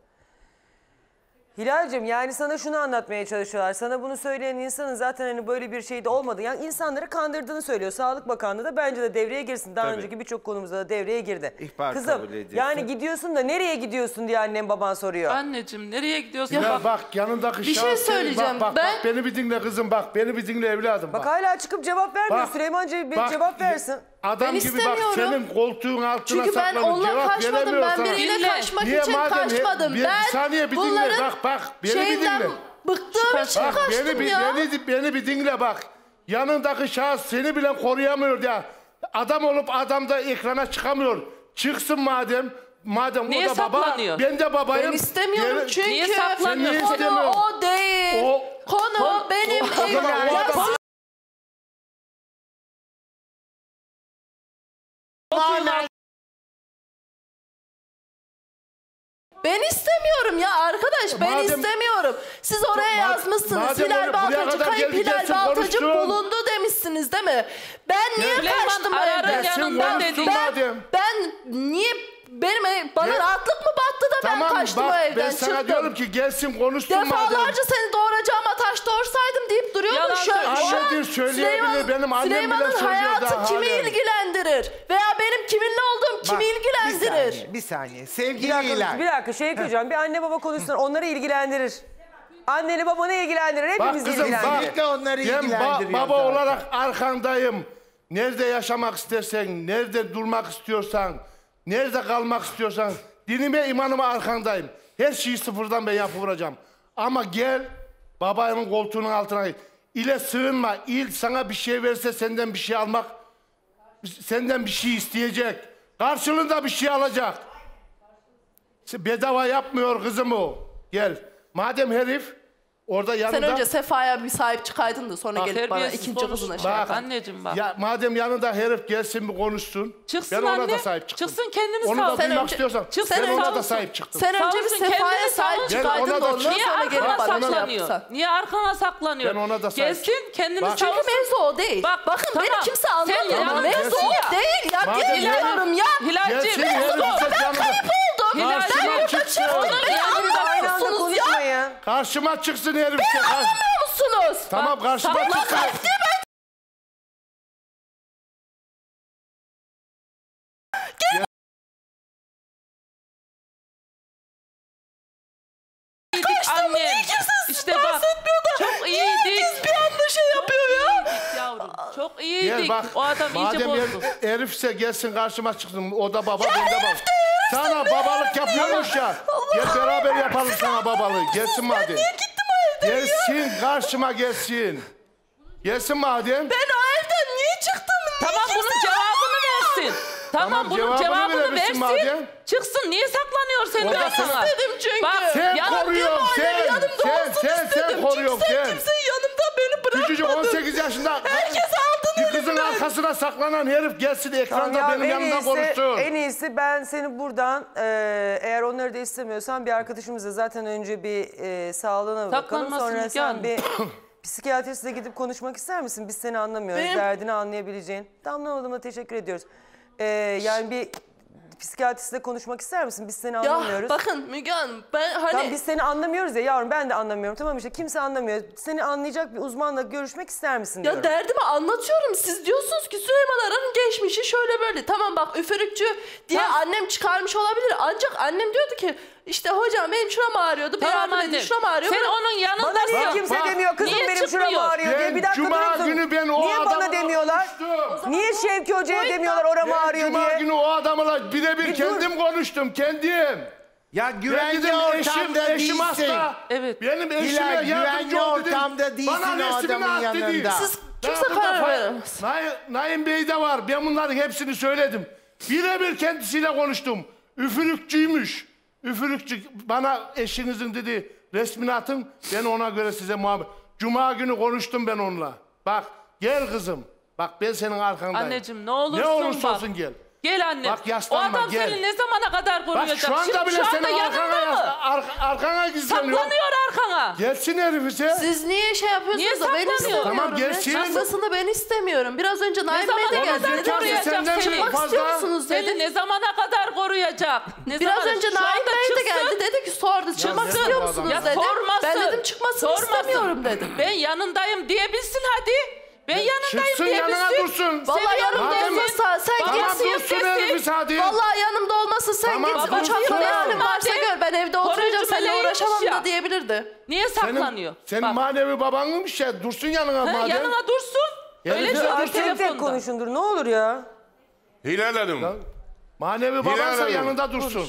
Hilal'cim yani sana şunu anlatmaya çalışıyorlar. Sana bunu söyleyen insanın zaten hani böyle bir şey de olmadı. Yani insanları kandırdığını söylüyor. Sağlık Bakanlığı da bence de devreye girsin. Daha Tabii. önceki birçok konumuzda da devreye girdi. İhbar Kızım kabul ediyorsun. yani gidiyorsun da nereye gidiyorsun diye annem baban soruyor. Anneciğim nereye gidiyorsun? Ya Bak, bak yanındaki Bir şey şahıs senin. söyleyeceğim. Bak, bak, Ben- bak beni bir dinle kızım bak. Beni bir dinle evladım Bak bak. hala çıkıp cevap vermiyor. Bak, Süleymancı bir bak, cevap versin. Adam Ben gibi bak istemiyorum. senin koltuğun altına Çünkü ben saklanıp onunla cevap kaçmadım. veremiyor Ben sana. biriyle Dinle. kaçmak Niye için madem he- kaçmadım. bir- ben bir saniye bir dinle. bunların Bak, bak, beni bir şeyinden dinle. bıktığım için Bak kaçtım beni, bir, ya. beni, beni bir dinle bak. Yanındaki şahıs seni bile koruyamıyor ya. Adam olup adam da ekrana çıkamıyor. Çıksın madem. Madem Niye o da baba, saklanıyor? ben de babayım. Ben istemiyorum Gel- çünkü Niye saklanıyor? Sen niye konu istemiyorsun? o değil. O- konu benim o- o evim. zaman o Ya adam- siz- Ben istemiyorum ya arkadaş ben Madem- istemiyorum. Siz oraya Ma- yazmışsınız. madem Hilal öyle, buraya Baltacı, kadar kayıp geldi, Hilal gelsin Baltacı konuşsun. bulundu demişsiniz değil mi? Ben niye Süleyman kaçtım o Arar'ın evden? Gelsin yanında konuşsun dedi. Ben, madem. ben niye benim ev- bana Gel- rahatlık mı battı da ben Tamam kaçtım bak o evden ben sana çıktım. diyorum ki gelsin konuşsun madem. Defalarca seni doğuracağıma taş doğursaydım deyip duruyordun. Yalan Şu, söylüyor. şu an Annedir, söyleyebilir. Süleyman- Benim annem bile Süleyman'ın söylüyor hayatı daha kimi halen. ilgilendirir? Veya benim kiminle olduğum Bak, kimi ilgilendirir? Bir saniye, bir saniye. Bir Sevgili dakika, Hilal. bir dakika şey hocam bir anne baba konuşsun onları ilgilendirir. Anneni babanı ilgilendirir. Bak Hepimizi kızım ilgilendirir. bak. Kesinlikle onları Ben ba- ilgilendiriyor baba zaten. olarak arkandayım. Nerede yaşamak istersen, nerede durmak istiyorsan, nerede kalmak istiyorsan dinime imanıma arkandayım. Her şeyi sıfırdan ben yapıvuracağım. Ama gel babanın koltuğunun altına git. İle sığınma. İl sana bir şey verse senden bir şey almak, senden bir şey isteyecek. Karşılığında bir şey alacak. Bedava yapmıyor kızım o. Gel. Madem herif orada yanında... Sen önce Sefa'ya bir sahip çıkaydın da sonra Bak, gelip bana terbiyesiz ikinci konuşma. kızına şey Bak, yapardın. anneciğim bak. Ya madem yanında herif gelsin bir konuşsun. Çıksın ben ona anne. da sahip çıktım. Çıksın kendini Onu da savun. Sen duymak önce- istiyorsan çıksın, ben ona da savunsun. sahip çıktım. Sen önce bir Savunsun, Sefa'ya kendini sahip savun. çıkaydın Ben ona da da ondan Niye sonra gelip arkana bana şey saklanıyor? yapsan. Niye arkana saklanıyor? Ben ona da sahip Gelsin kendini Bak- Çünkü savunsun. mevzu o değil. Bak, Bakın tamam. beni kimse Sen anlamıyor. yalan Mevzu diyorsun o ya. değil ya. Madem Bilmiyorum ya. Hilal'cim Gelsin herif bize cevap Karşıma çıksın herif. Beni anlamıyor musunuz? Tamam karşıma Tamam, çıksın. bak, ben... Gel. Annem. İşte bak. Çok iyiydik. Bir anda şey yapıyor ya. Yavrum. Çok Gel iyiydik. bak. O adam iyice Madem bozdu. her- herifse gelsin karşıma çıksın. O da baba, ben de baba. Sana babalık yapıyormuş ya. Gel beraber yapalım sana babalığı. Gelsin madem. Niye gittim o evden ya? Gelsin karşıma gelsin. Gelsin madem. Ben o evden niye çıktım? Niye Tamam bunun kimse- cevabını versin. Tamam, Tamam, bunun cevabını cevabını verebilsin versin. madem. Çıksın. Niye saklanıyor senin O da arkana? sana- Dedim çünkü. Bak, Sen yanım koruyorsun Annem sen. yanımda Sen olsun sen istedim. sen koruyorsun Kimse sen. kimsenin yanımda beni bırakmadı. Küçücük on sekiz yaşında. Herkes aldın Bir kızın elimden. arkasına saklanan herif gelsin ekranda Tamam ya, benim en yanımda iyisi, konuşsun. En iyisi ben seni buradan e, eğer onları da istemiyorsan bir arkadaşımızla zaten önce bir e, sağlığına bakalım. Saklanmasın Sonra Müge sen Hanım. bir psikiyatristle gidip konuşmak ister misin? Biz seni anlamıyoruz. Benim- Derdini anlayabileceğin. Damla Hanım'a teşekkür ediyoruz. E, yani bir psikiyatristle konuşmak ister misin? Biz seni anlamıyoruz. Ya bakın Müge Hanım ben hani... Tamam, biz seni anlamıyoruz ya yavrum, ben de anlamıyorum. Tamam işte kimse anlamıyor. Seni anlayacak bir uzmanla görüşmek ister misin diyorum. Ya derdimi anlatıyorum. Siz diyorsunuz ki Süleyman Aran'ın geçmişi şöyle böyle. Tamam bak üfürükçü diye Tamam. annem çıkarmış olabilir. Ancak annem diyordu ki işte hocam benim şuram ağrıyordu. Bir Tamam yardım edin annem. şuram ağrıyor. Sen Böyle- onun yanındasın. Bana niye Bak, kimse bak. demiyor kızım Niye benim şuram çıkmıyor? ağrıyor diye. Ben Bir dakika Cuma durur musun? günü ben o Niye bana adamla demiyorlar? konuştum. Niye Şevki Hoca'ya Boyutta- demiyorlar oram Ben ağrıyor Cuma diye? günü o adamla birebir Bir dur. kendim konuştum kendim. Ya Ben güvenli dedim eşim, ortamda eşim değilsin. hasta. Evet. Benim eşime Hilal, yardımcı güvenli ol dedim. ortamda değilsin Bana o resmini adamın at dedi. yanında. Siz Ben kimse burada karar fa- veremez. Naim, Naim Bey de var. Ben bunların hepsini söyledim. Birebir kendisiyle konuştum. Üfürükçüymüş. Üfürükçü bana eşinizin dedi resmini atın. Ben ona göre size muhabbet. Cuma günü konuştum ben onunla. Bak gel kızım. Bak ben senin arkandayım. Anneciğim ne olursun Ne olursa bak. olsun gel. Gel anne. Bak, O yaslanma, adam gel. seni ne zamana kadar Bak koruyacak? şu anda Şimdi bile şu anda senin arkana, yanında mı? yas- ar- arkana gizleniyor. Saklanıyor arkana. Gelsin herif ise. Siz niye şey yapıyorsunuz Niye da ben saklanıyor? istemiyorum. Tamam, ya. gelsin. Çıkmasını ben istemiyorum. Biraz önce Naim zaman Bey de ona geldi. kadar Dedi oraya koruyacak senden seni? çok çıkmak istiyor fazla. musunuz Seni dedi. ne zamana kadar koruyacak? Ne Biraz zamana- önce Şu Naim anda Bey de çıksın. geldi. Dedi ki sordu çıkmak ne istiyor bu musunuz adam Ya dedi. sormasın. Ben dedim çıkmasını Sormasın. istemiyorum dedim. Ben yanındayım diyebilsin hadi. Ben yanındayım Çıksın diyebilsin. yanına dursun. Vallahi Seviyorum yanımda Madem- olmasa sen Tamam gitsin. dursun herif hadi. Vallahi yanımda olmasa sen Tamam, git. dursun. Uçakla ne halin varsa Madem gör. Ben evde oturacağım koruyucu seninle meleğiymiş uğraşamam ya. da diyebilirdi. Niye Senin, saklanıyor? senin Bak, manevi babanmış ya dursun yanına ha, madem. yanına dursun. Yani Öyle sen söyle dursun. Tek tek telefonda. konuşundur ne olur ya. Hilal Hanım. Manevi babansa Hanım. yanında dursun.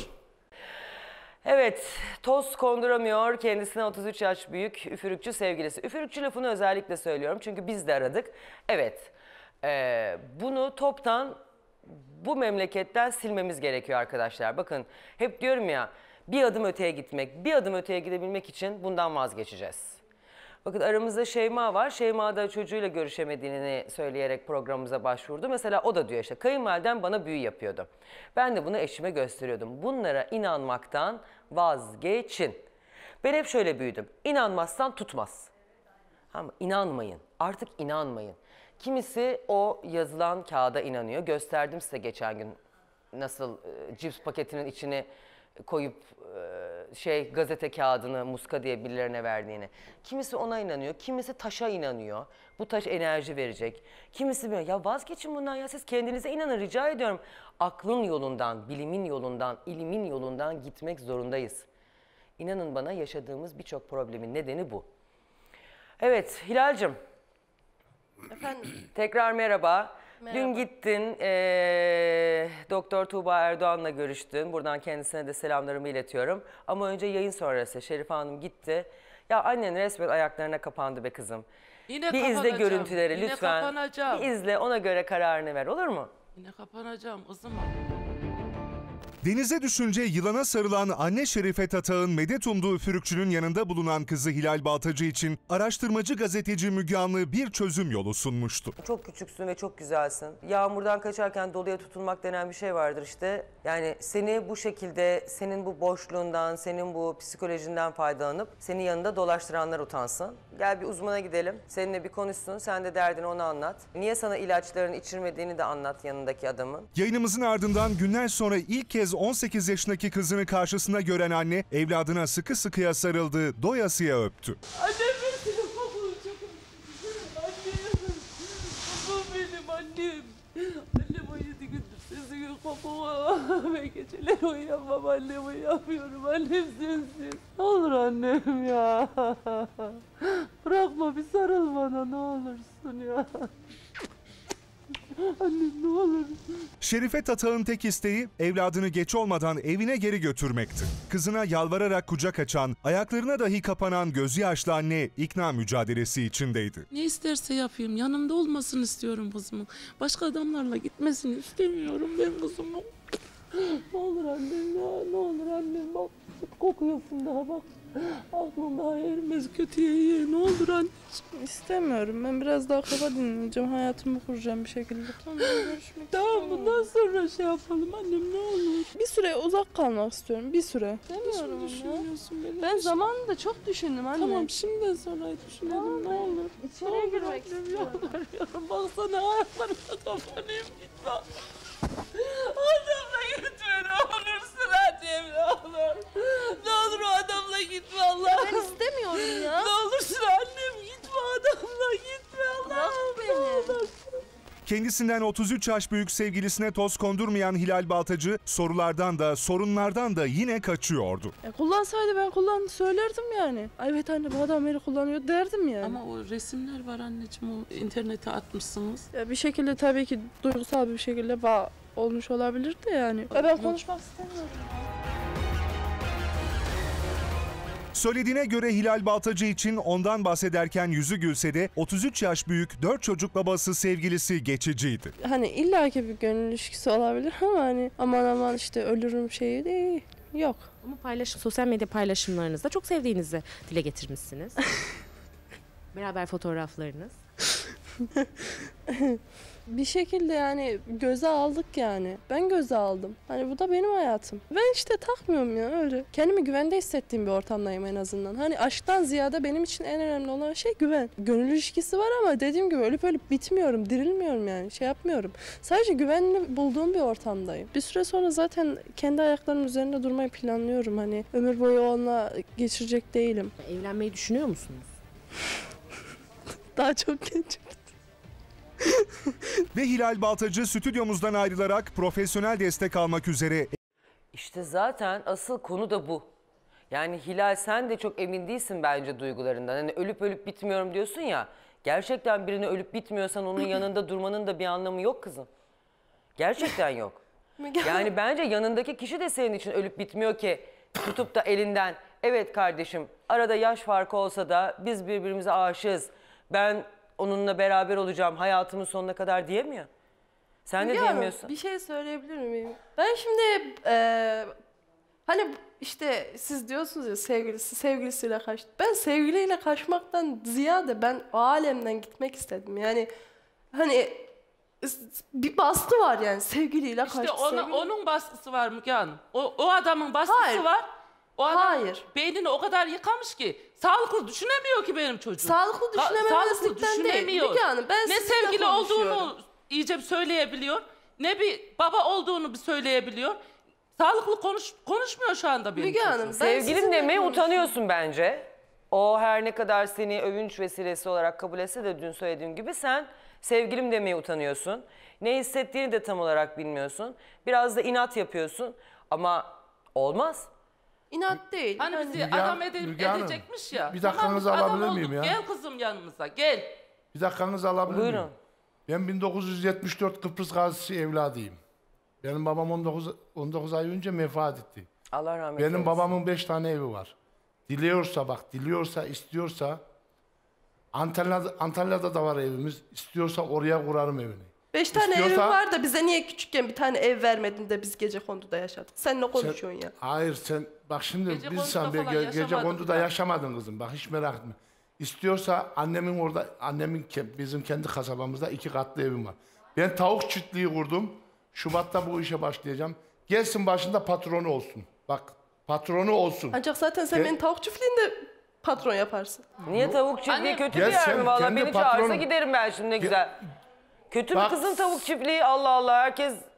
Evet, toz konduramıyor kendisine otuz üç yaş büyük üfürükçü sevgilisi. Üfürükçü lafını özellikle söylüyorum çünkü biz de aradık. Evet, eee, bunu toptan bu memleketten silmemiz gerekiyor arkadaşlar. Bakın hep diyorum ya bir adım öteye gitmek, bir adım öteye gidebilmek için bundan vazgeçeceğiz. Bakın aramızda Şeyma var. Şeyma da çocuğuyla görüşemediğini söyleyerek programımıza başvurdu. Mesela o da diyor işte kayınvalidem bana büyü yapıyordu. Ben de bunu eşime gösteriyordum. Bunlara inanmaktan vazgeçin. Ben hep şöyle büyüdüm. İnanmazsan tutmaz. Ama inanmayın. Artık inanmayın. Kimisi o yazılan kağıda inanıyor. Gösterdim size geçen gün nasıl e, cips paketinin içine koyup e, şey gazete kağıdını muska diye birilerine verdiğini. Kimisi ona inanıyor, kimisi taşa inanıyor. Bu taş enerji verecek. Kimisi böyle ya vazgeçin bundan ya siz kendinize inanın rica ediyorum. Aklın yolundan, bilimin yolundan, ilimin yolundan gitmek zorundayız. İnanın bana yaşadığımız birçok problemin nedeni bu. Evet Hilal'cığım. Efendim Tekrar merhaba. Merhaba. Dün gittin, eee, Doktor Tuğba Erdoğan'la görüştün. Buradan kendisine de selamlarımı iletiyorum. Ama önce yayın sonrası Şerife Hanım gitti. Ya annen resmen ayaklarına kapandı be kızım. Yine bir izle kapanacağım. görüntüleri Yine lütfen. kapanacağım. Bir izle ona göre kararını ver olur mu? Yine kapanacağım kızım. Denize düşünce yılana sarılan anne Şerife Tatak'ın medet umduğu üfürükçünün yanında bulunan kızı Hilal Baltacı için araştırmacı gazeteci Müge Anlı bir çözüm yolu sunmuştu. Çok küçüksün ve çok güzelsin. Yağmurdan kaçarken doluya tutulmak denen bir şey vardır işte. Yani seni bu şekilde, senin bu boşluğundan, senin bu psikolojinden faydalanıp seni yanında dolaştıranlar utansın. Gel bir uzmana gidelim, seninle bir konuşsun, sen de derdini ona anlat. Niye sana ilaçlarını içirmediğini de anlat yanındaki adamın. Yayınımızın ardından günler sonra ilk kez Mutsuz on sekiz yaşındaki kızını karşısında gören anne evladına sıkı sıkıya sarıldı, doyasıya öptü. Annem benim babamı çok özledim. Annem. Babam benim annem. Annem o yedi gündür sizi gün babama. Ben geceler uyuyamam, annem uyuyamıyorum. Annem sensin. Ne olur annem ya. Bırakma, bir sarıl bana ne olursun ya. Annem ne olur. Şerife Tatak'ın tek isteği evladını geç olmadan evine geri götürmekti. Kızına yalvararak kucak açan, ayaklarına dahi kapanan gözü yaşlı anne ikna mücadelesi içindeydi. Ne isterse yapayım, yanımda olmasını istiyorum kızımın. Başka adamlarla gitmesini istemiyorum ben kızımın. Ne olur annem ya, ne olur annem bak. Kokuyorsun daha bak. Aklım daha ermez, kötüye yer. Ne olur anneciğim. İstemiyorum. Ben biraz daha kafa dinleyeceğim. Hayatımı kuracağım bir şekilde. Tamam, görüşmek Tamam, bundan sonra şey yapalım annem, ne olur. Bir süre uzak kalmak istiyorum. Bir süre. Demiyorum ya. Düşünüyorsun beni. Ben zamanında çok düşündüm anne. Tamam, şimdiden sonra düşünelim, ne olur. İçeriye girmek istiyorum. Yalvarıyorum, baksana ayaklarıma kapanayım, gitme. Adamla gitme ne olursun annem, ne olur. Ne olur o adamla gitme Allah'ım. Ben istemiyorum ya. Ne olursun annem, gitme adamla, gitme Allah'ım. Bırak beni. Kendisinden otuz üç yaş büyük sevgilisine toz kondurmayan Hilal Baltacı sorulardan da sorunlardan da yine kaçıyordu. E, kullansaydı ben kullan söylerdim yani. Ay evet anne bu adam beni kullanıyor derdim yani. Ama o resimler var anneciğim, o internete atmışsınız. Ya bir şekilde tabii ki duygusal bir şekilde bağ olmuş olabilir de yani. E, ben konuşmak istemiyorum. Söylediğine göre Hilal Baltacı için ondan bahsederken yüzü gülse de otuz üç yaş büyük dört çocuk babası sevgilisi geçiciydi. Hani illaki bir gönül ilişkisi olabilir ama hani aman aman işte ölürüm şeyi değil. Yok. Ama paylaşım, sosyal medya paylaşımlarınızda çok sevdiğinizi dile getirmişsiniz. Beraber fotoğraflarınız. Bir şekilde yani göze aldık yani. Ben göze aldım. Hani bu da benim hayatım. Ben işte takmıyorum ya öyle. Kendimi güvende hissettiğim bir ortamdayım en azından. Hani aşktan ziyade benim için en önemli olan şey güven. Gönül ilişkisi var ama dediğim gibi ölüp ölüp bitmiyorum, dirilmiyorum yani. Şey yapmıyorum. Sadece güvenli bulduğum bir ortamdayım. Bir süre sonra zaten kendi ayaklarımın üzerinde durmayı planlıyorum. Hani ömür boyu onunla geçirecek değilim. Evlenmeyi düşünüyor musunuz? Daha çok gençim. Ve Hilal Baltacı stüdyomuzdan ayrılarak profesyonel destek almak üzere. İşte zaten asıl konu da bu. Yani Hilal sen de çok emin değilsin bence duygularından. Hani ölüp ölüp bitmiyorum diyorsun ya. Gerçekten birine ölüp bitmiyorsan onun yanında durmanın da bir anlamı yok kızım. Gerçekten yok. Yani bence yanındaki kişi de senin için ölüp bitmiyor ki tutup da elinden evet kardeşim arada yaş farkı olsa da biz birbirimize aşığız. Ben onunla beraber olacağım hayatımın sonuna kadar diyemiyor. Sen de Müge diyemiyorsun. Hanım, bir şey söyleyebilir miyim? Ben şimdi e, hani işte siz diyorsunuz ya sevgilisi sevgilisiyle kaçtı. Ben sevgiliyle kaçmaktan ziyade ben o alemden gitmek istedim. Yani hani bir baskı var yani sevgiliyle kaçtı. İşte ona, sevgili... onun baskısı var Müge Hanım. O, o adamın baskısı Hayır. var. O adam Hayır. beynini o kadar yıkamış ki sağlıklı düşünemiyor ki benim çocuğum. Sağlıklı düşünememezlikten değil. Müge Hanım, ben ne sizinle sevgili olduğunu konuşuyorum. iyice bir söyleyebiliyor. Ne bir baba olduğunu bir söyleyebiliyor. Sağlıklı konuş, konuşmuyor şu anda benim Müge çocuğum. Hanım, ben Sevgilin sizinle demeye konuşuyorum. utanıyorsun bence. O her ne kadar seni övünç vesilesi olarak kabul etse de dün söylediğim gibi sen sevgilim demeye utanıyorsun. Ne hissettiğini de tam olarak bilmiyorsun. Biraz da inat yapıyorsun ama olmaz. İnat değil. Hani Yani- bizi Müge- adam ede- Müge Hanım, edecekmiş ya. bir dakikanızı Tamam, alabilir adam miyim olduk. ya? Gel kızım yanımıza gel. Bir dakikanızı alabilir miyim? Buyurun. Ben bin dokuz yüz yetmiş dört Kıbrıs Gazisi evladıyım. Benim babam on dokuz, on dokuz ay önce vefat etti. Allah rahmet Benim eylesin. babamın beş tane evi var. Diliyorsa bak, diliyorsa, istiyorsa Antalya'da, Antalya'da da var evimiz. İstiyorsa oraya kurarım evini. Beş tane İstiyorsa- evim var da bize niye küçükken bir tane ev vermedin de biz gecekonduda yaşadık? Sen ne konuşuyorsun ya? Hayır sen bak şimdi Gece biz konduda sen bir falan ge- gece yaşamadım konduda ben. yaşamadın kızım. Bak hiç merak etme. İstiyorsa annemin orada annemin ke- bizim kendi kasabamızda iki katlı evim var. Ben tavuk çiftliği kurdum. Şubat'ta bu işe başlayacağım. Gelsin başında patronu olsun. Bak patronu olsun. Ancak zaten sen Gel- beni tavuk çiftliğinde patron yaparsın. Niye tavuk çiftliği Anne- kötü Gel bir yer sen mi? Valla kendi beni çağırsa patronun- giderim ben şimdi ne güzel. Kötü mü Bak- kızın tavuk çiftliği? Allah Allah herkes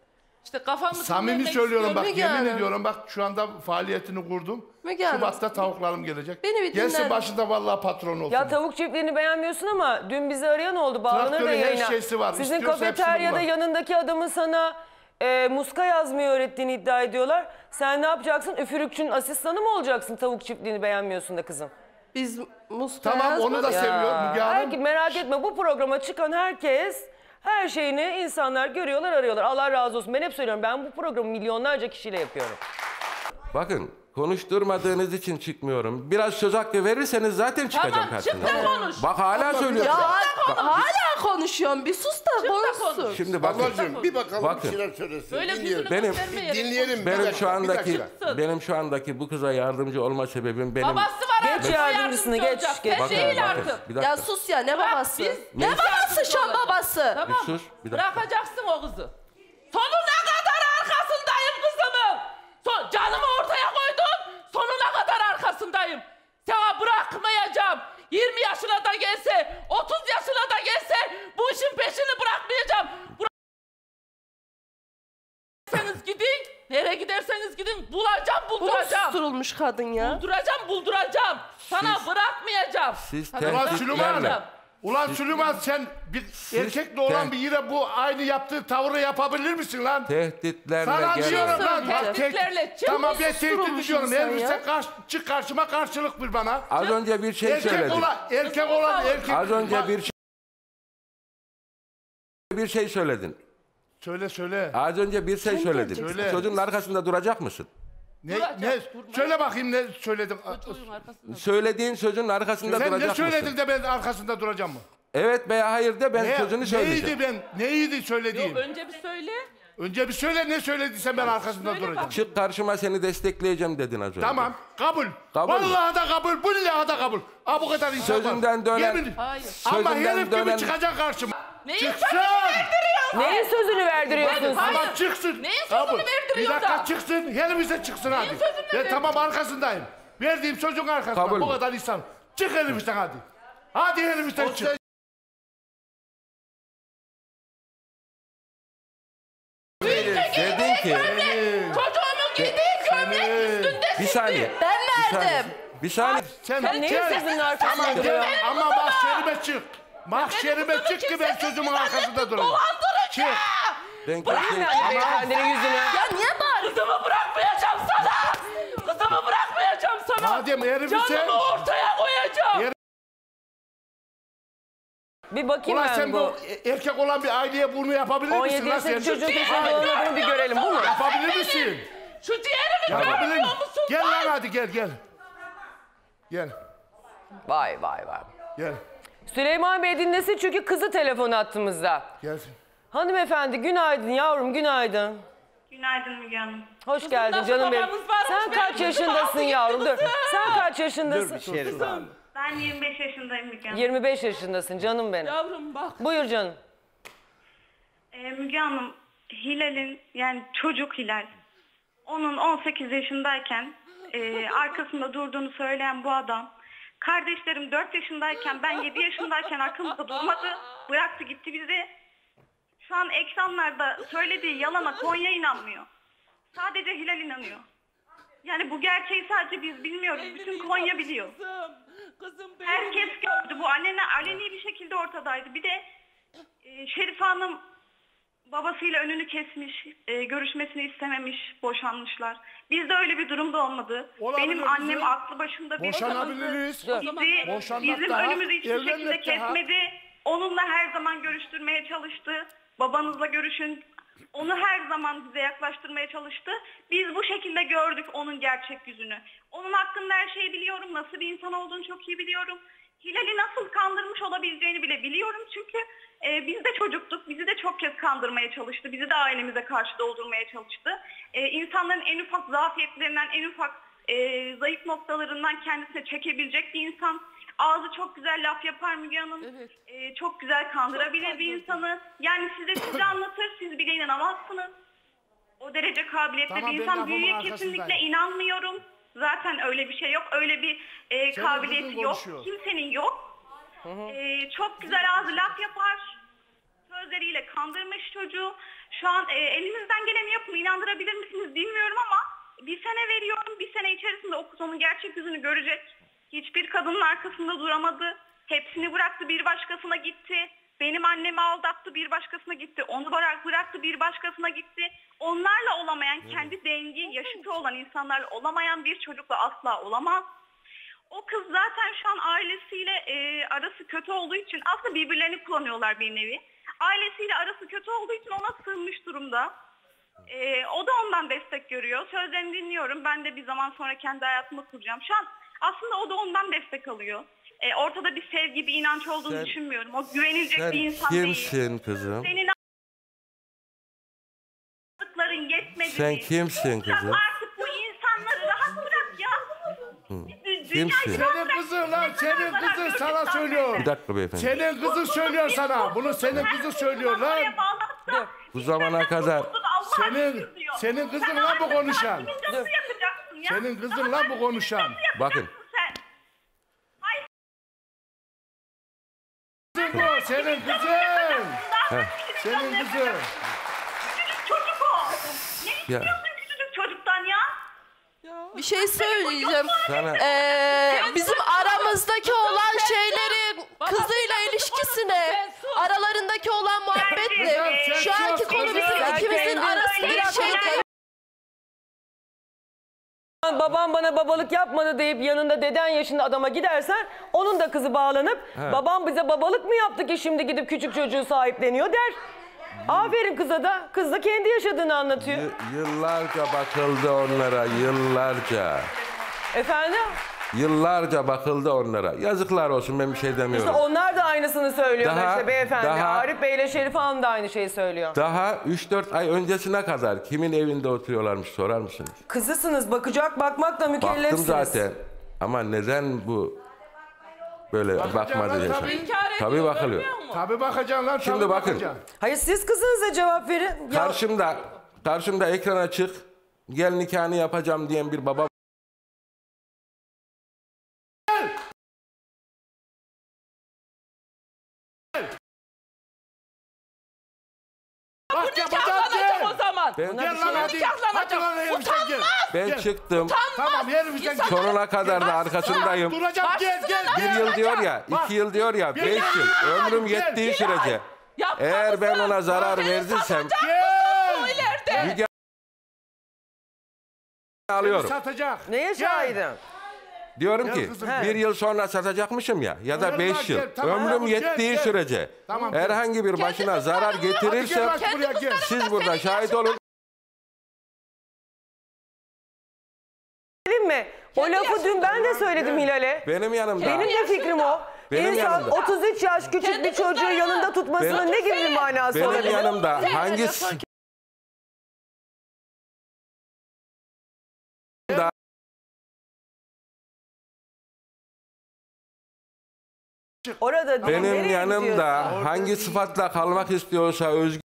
İşte kafamı Samimi dinlemek söylüyorum bak, istiyorum. yemin Hanım. ediyorum bak, şu anda faaliyetini kurdum. Müge Hanım. Şubat'ta tavuklarım gelecek. Beni bir Gelsin dinler. başında vallahi patron olsun. Ya tavuk çiftliğini beğenmiyorsun ama dün bizi arayan oldu. Bağlanır da Traktörü, her yayına. şeysi var. Sizin İstiyorsa hepsini kafeteryada kullan. yanındaki adamın sana e, muska yazmayı öğrettiğini iddia ediyorlar. Sen ne yapacaksın? Üfürükçünün asistanı mı olacaksın tavuk çiftliğini beğenmiyorsun da kızım? Biz muska Tamam, onu da yazmadık. seviyorum Müge Hanım. Herke- merak etme, bu programa çıkan herkes her şeyini insanlar görüyorlar, arıyorlar. Allah razı olsun. Ben hep söylüyorum, ben bu programı milyonlarca kişiyle yapıyorum. Bakın konuşturmadığınız için çıkmıyorum. Biraz söz hakkı verirseniz zaten çıkacağım Tamam, karşınıza. çık da konuş. Bak hala söylüyorum. Ya Bak, hala konuşuyorsun. Bir sus da konuşsun. konuş. Şimdi bakın. Ablacığım bir bakalım Bakın. bir şeyler söylesin. Böyle Dinleyelim. yüzünü Benim- göstermeyerek Dinleyelim. Bir Benim dakika, şu andaki bir dakika. benim şu andaki bu kıza yardımcı olma sebebim benim. Babası var Geç artık, o yardımcısını, yardımcı geç, olacak. geç. Sen Bakın, değil bakın, artık. bir dakika. Ya sus ya, ne babası? biz- Ne biz babası şu an yardımcı babası? Tamam. Bir sus, bir dakika. Bırakacaksın o kızı. Sonuna kadar arkasındayım kızımın. Son, canımı ortaya koydum. Sonuna kadar arkasındayım. Sana bırakmayacağım. yirmi yaşına da gelse, otuz yaşına da gelse bu işin peşini bırakmayacağım. Giderseniz gidin. Nereye giderseniz gidin. Bulacağım, Bu bulduracağım. susturulmuş kadın ya. Bulduracağım, bulduracağım. Sana Siz- bırakmayacağım. Siz Sana Ulan tehditlerle- Süleyman, ulan Süleyman sen bir erkekle olan te- bir yere bu aynı yaptığı tavrı yapabilir misin lan? Tehditlerle Sana gel- diyorum lan. Bak, Tehditlerle tek- çık, Tamam ben tehdit susturulmuş ediyorum. insan Elbise ya. karşı, çık karşıma, karşılık bir bana. Az önce bir şey Erkek söyledim. olan, erkek olan erkek. Az önce Bak- bir şey bir şey söyledin. Söyle söyle. Az önce bir şey söyledin. Söyle. Çocuğun arkasında duracak mısın? Ne, Duracak, ne? durma. Söyle bakayım ne söyledim. Çocuğun arkasında. Söylediğin sözün arkasında Sen ne duracak söyledin mısın? de ben arkasında duracağım mı? Evet veya hayır de ben Ne, sözünü söyleyeceğim. neydi ben? Neydi söylediğim? Yok, önce bir söyle. Önce bir söyle, ne söylediysen ben arkasında Söyle duracağım. bak. Çık karşıma, seni destekleyeceğim dedin az önce. Tamam, kabul. Kabul mü? Vallahi da kabul, billahi da kabul. Ha bu kadar insan var. Sözünden dönen- Yemin- Hayır. Ama Sözünden herif dönen- gibi çıkacak karşıma. Neyin Çıksın. sözünü verdiriyorsun? Neyin sözünü verdiriyorsun siz? Ama çıksın. Neyin sözünü Kabul. verdiriyorsun Bir dakika da? çıksın, herimize çıksın hadi. sözünü Ben verdiriyorsun? tamam arkasındayım. Verdiğim sözün arkasında. Kabul Bu mü? kadar insan. Çık elimizden hadi. Hadi elimizden çık. Dedin ki Çocuğumun giydiği gömlek üstünde bir saniye. Ben Bir saniye. verdim. Bir saniye. Sen, Sen neyin gel. sözünün arkasında Tamam, duruyorsun? gel. Ama mahşerime çık. Mahşerime çık ki ben sözümün arkasında durayım. Çık. Ben Bırak kimseyi- yani beyefendinin yüzünü. Ya niye bağırıyorsun? Kızımı bırakmayacağım sana. Kızımı bırakmayacağım sana. Madem herifi sen- Canımı ortaya koyacağım. Her- Bir bakayım Ulan ben sen bu. bu erkek olan bir aileye bunu yapabilir on misin yedi lan yaşındaki sen? çocuğun peşinde dolanadığını bir görelim. Bu mu? Yapabilir misin? Şu ciğerimi Yapabilir görmüyor misin? musun? Gel lan hadi gel gel. Gel Vay vay vay. gel. Süleyman Bey dinlesin çünkü kızı telefon attığımızda. Gel. Hanımefendi günaydın yavrum, günaydın. Günaydın Müge Hanım. Hoş geldin nasıl canım benim. babanız varmış, Sen benim kaç kızım yaşındasın aldı gitti yavrum? Dur. kızım. Sen kaç yaşındasın? Ben yirmi beş yaşındayım Müge Hanım. yirmi beş yaşındasın canım benim. Yavrum bak. Buyur canım. Ee, Müge Hanım, Hilal'in yani çocuk Hilal, onun on sekiz yaşındayken e, arkasında durduğunu söyleyen bu adam, kardeşlerim dört yaşındayken, ben yedi yaşındayken arkamızda durmadı, bıraktı gitti bizi. Şu an ekranlarda söylediği yalana Konya inanmıyor. Sadece Hilal inanıyor. Yani bu gerçeği sadece biz bilmiyoruz, bütün Konya biliyor. Kızım. Kızım benim. Herkes gördü, bu aleni, aleni bir şekilde ortadaydı. Bir de e, Şerife Hanım babasıyla önünü kesmiş, e, görüşmesini istememiş, boşanmışlar. Bizde öyle bir durum da olmadı. Olabilir Benim kızım. annem aklı başında bir Boşanabiliriz. Dur. bizi, Boşanmak bizim daha, önümüzü hiçbir evlenmek şekilde daha. kesmedi. Onunla her zaman görüştürmeye çalıştı. Babanızla görüşün. Onu her zaman bize yaklaştırmaya çalıştı. Biz bu şekilde gördük onun gerçek yüzünü. Onun hakkında her şeyi biliyorum. Nasıl bir insan olduğunu çok iyi biliyorum. Hilal'i nasıl kandırmış olabileceğini bile biliyorum. Çünkü e, biz de çocuktuk. Bizi de çok kez kandırmaya çalıştı. Bizi de ailemize karşı doldurmaya çalıştı. E, insanların en ufak zafiyetlerinden, en ufak e, zayıf noktalarından kendisine çekebilecek bir insan. Ağzı çok güzel laf yapar Müge Hanım. Evet. E, çok güzel kandırabilir bir insanı. Yani size size anlatır, siz bile inanamazsınız. O derece kabiliyetli Tamam, bir ben insan. lafımın Büyüye arkasındayım. kesinlikle inanmıyorum. Zaten öyle bir şey yok. Öyle bir e, Senin kabiliyeti kızın yok. konuşuyor. Kimsenin yok. E, çok güzel ağzı laf yapar. Sözleriyle kandırmış çocuğu. Şu an e, elinizden geleni yapın, inandırabilir misiniz bilmiyorum ama bir sene veriyorum. Bir sene içerisinde o kız onun gerçek yüzünü görecek. Hiçbir kadının arkasında duramadı. Hepsini bıraktı, bir başkasına gitti. Benim annemi aldattı, bir başkasına gitti. Onu bırak, bıraktı, bir başkasına gitti. Onlarla olamayan, kendi dengi, yaşıtı olan insanlarla olamayan bir çocukla asla olamaz. O kız zaten şu an ailesiyle e, arası kötü olduğu için aslında birbirlerini kullanıyorlar bir nevi. Ailesiyle arası kötü olduğu için ona sığınmış durumda. E, o da ondan destek görüyor. Sözlerini dinliyorum. Ben de bir zaman sonra kendi hayatımı kuracağım. Şu an aslında o da ondan destek alıyor. E, ortada bir sevgi, bir inanç olduğunu Sen- düşünmüyorum. O güvenilecek Sen bir insan değil. kimsin kızım? Senin yaptıkların yetmedi. Sen mi? kimsin Bırak kızım? artık bu insanları rahat bırak ya. Kimsin? Senin kızın lan, senin kızın sana söylüyor. Bir dakika beyefendi. Senin kızın söylüyor sana. Bunu senin kızın söylüyor lan. Bu zamana kadar Senin, senin kızın lan bu konuşan. Nasıl yapacaksın ya? Senin kızın lan bu konuşan. bakın Sen. Hayır. Kızın bu, senin kızın. Heh. Senin kızın. Küçücük çocuk o. Ne Ya. istiyorsun küçücük çocuktan ya? Bir şey söyleyeceğim. Sana- Ee, bizim aramızdaki olan şeyleri kızıyla ilişkisine, aralarındaki olan muhabbet ne? Şu anki konu bizim ikimizin arasında bir şey değil. Babam bana babalık yapmadı deyip yanında deden yaşında adama gidersen onun da kızı bağlanıp He. babam bize babalık mı yaptı ki şimdi gidip küçük çocuğu sahipleniyor der. Aferin kıza da. Kız da kendi yaşadığını anlatıyor. y- yıllarca bakıldı onlara, yıllarca. Efendim? Yıllarca bakıldı onlara. Yazıklar olsun, ben bir şey demiyorum. İşte onlar da aynısını söylüyorlar Daha- işte beyefendi. daha- Arif Bey ile Şerife Hanım da aynı şeyi söylüyor. Daha üç dört ay öncesine kadar kimin evinde oturuyorlarmış sorar mısınız? Kızısınız, bakacak bakmakla Baktım mükellefsiniz. zaten. Ama neden bu böyle bakmadı lan, yaşam? tabii. Tabii bakılıyor. Tabii bakacaksın lan. Şimdi tabii bakın. bakacaksın. Hayır siz kızınıza cevap verin. Ya, Karşımda, karşımda ekran açık, gel nikahını yapacağım diyen bir baba. Bak yapacağım gel. O zaman. Ben, Gel lan hadi. Hadi lan elimizden gel. ben Gel. çıktım, Tamam yerimizden gel. sonuna kadar da arkasındayım. Duracağım gel gel. Bir gel. yıl diyor ya, Bak. iki yıl diyor ya, Bir beş yıl. yıl. Ömrüm Gel. yettiği Bir sürece. Eğer ben ona zarar verdiysem Gel. müge alıyorum. Satacak. neye Gel. şahidim? Diyorum Gel ki kızım, bir yıl sonra satacakmışım ya ya da Gel beş lan, yıl. gel, tamam. Ömrüm Gel, yettiği gel. sürece Tamam, gel. herhangi bir başına zarar Hadi gel getirirsem bak buraya gel. siz burada şahit olun. Bileyim mi? O lafı dün ben de söyledim Hilal'e. Benim yanımda. Benim de fikrim o. Benim İnsan yanımda. otuz üç yaş küçük bir çocuğu yanında tutmasının Benim- ne gibi bir manası Benim olabilir? yanımda hangisi Orada değil, benim nereye yanımda gidiyorsun? hangi sıfatla kalmak istiyorsa özgür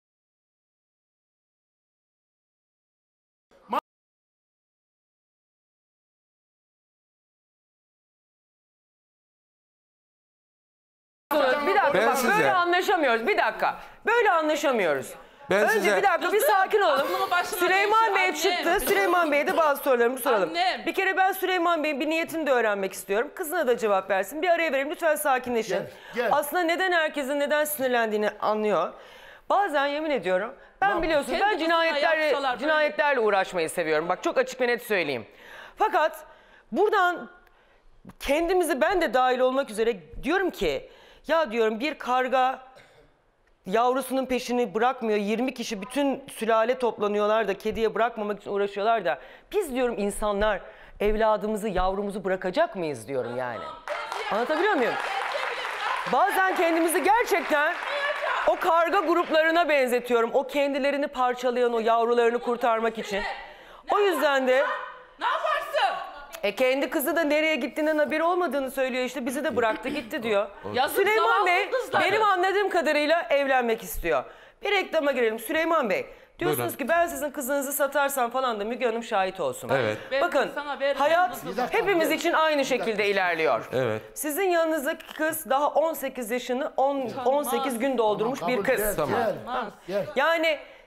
Bir dakika Ben bak size- böyle anlaşamıyoruz. Bir dakika. Böyle anlaşamıyoruz. Ben Önce size- bir dakika bir sakin olalım. Aklımı başıma Süleyman Bey geçti, annem. çıktı. Süleyman Bey'e de bazı sorularımı soralım. Annem. Bir kere ben Süleyman Bey'in bir niyetini de öğrenmek istiyorum. Kızına da cevap versin. Bir araya verelim lütfen sakinleşin. Gel, gel. Aslında neden herkesin neden sinirlendiğini anlıyor. Bazen yemin ediyorum ben biliyorsun kendi ben kızına cinayetlerle, yapsalar böyle- cinayetlerle uğraşmayı seviyorum. Bak çok açık ve net söyleyeyim. Fakat buradan kendimizi ben de dahil olmak üzere diyorum ki ya diyorum bir karga yavrusunun peşini bırakmıyor. yirmi kişi bütün sülale toplanıyorlar da kediye bırakmamak için uğraşıyorlar da biz diyorum insanlar evladımızı yavrumuzu bırakacak mıyız diyorum yani. Anlatabiliyor muyum? Bazen kendimizi gerçekten o karga gruplarına benzetiyorum. O kendilerini parçalayan o yavrularını kurtarmak için. O yüzden de Ne yaparsın? e kendi kızı da nereye gittiğinden haberi olmadığını söylüyor işte bizi de bıraktı gitti diyor. Yazık Süleyman zavallı Bey kızları. benim anladığım kadarıyla evlenmek istiyor. Bir reklama girelim Süleyman Bey. Diyorsunuz Buyurun. ki ben sizin kızınızı satarsam falan da Müge Hanım şahit olsun. Evet. Ben Bakın sana veririm hayat kızı. hepimiz için aynı şekilde ilerliyor. Evet. Sizin yanınızdaki kız daha on sekiz yaşını on, on sekiz gün doldurmuş bir kız. Gel, Tamam. gel. Gel. Yani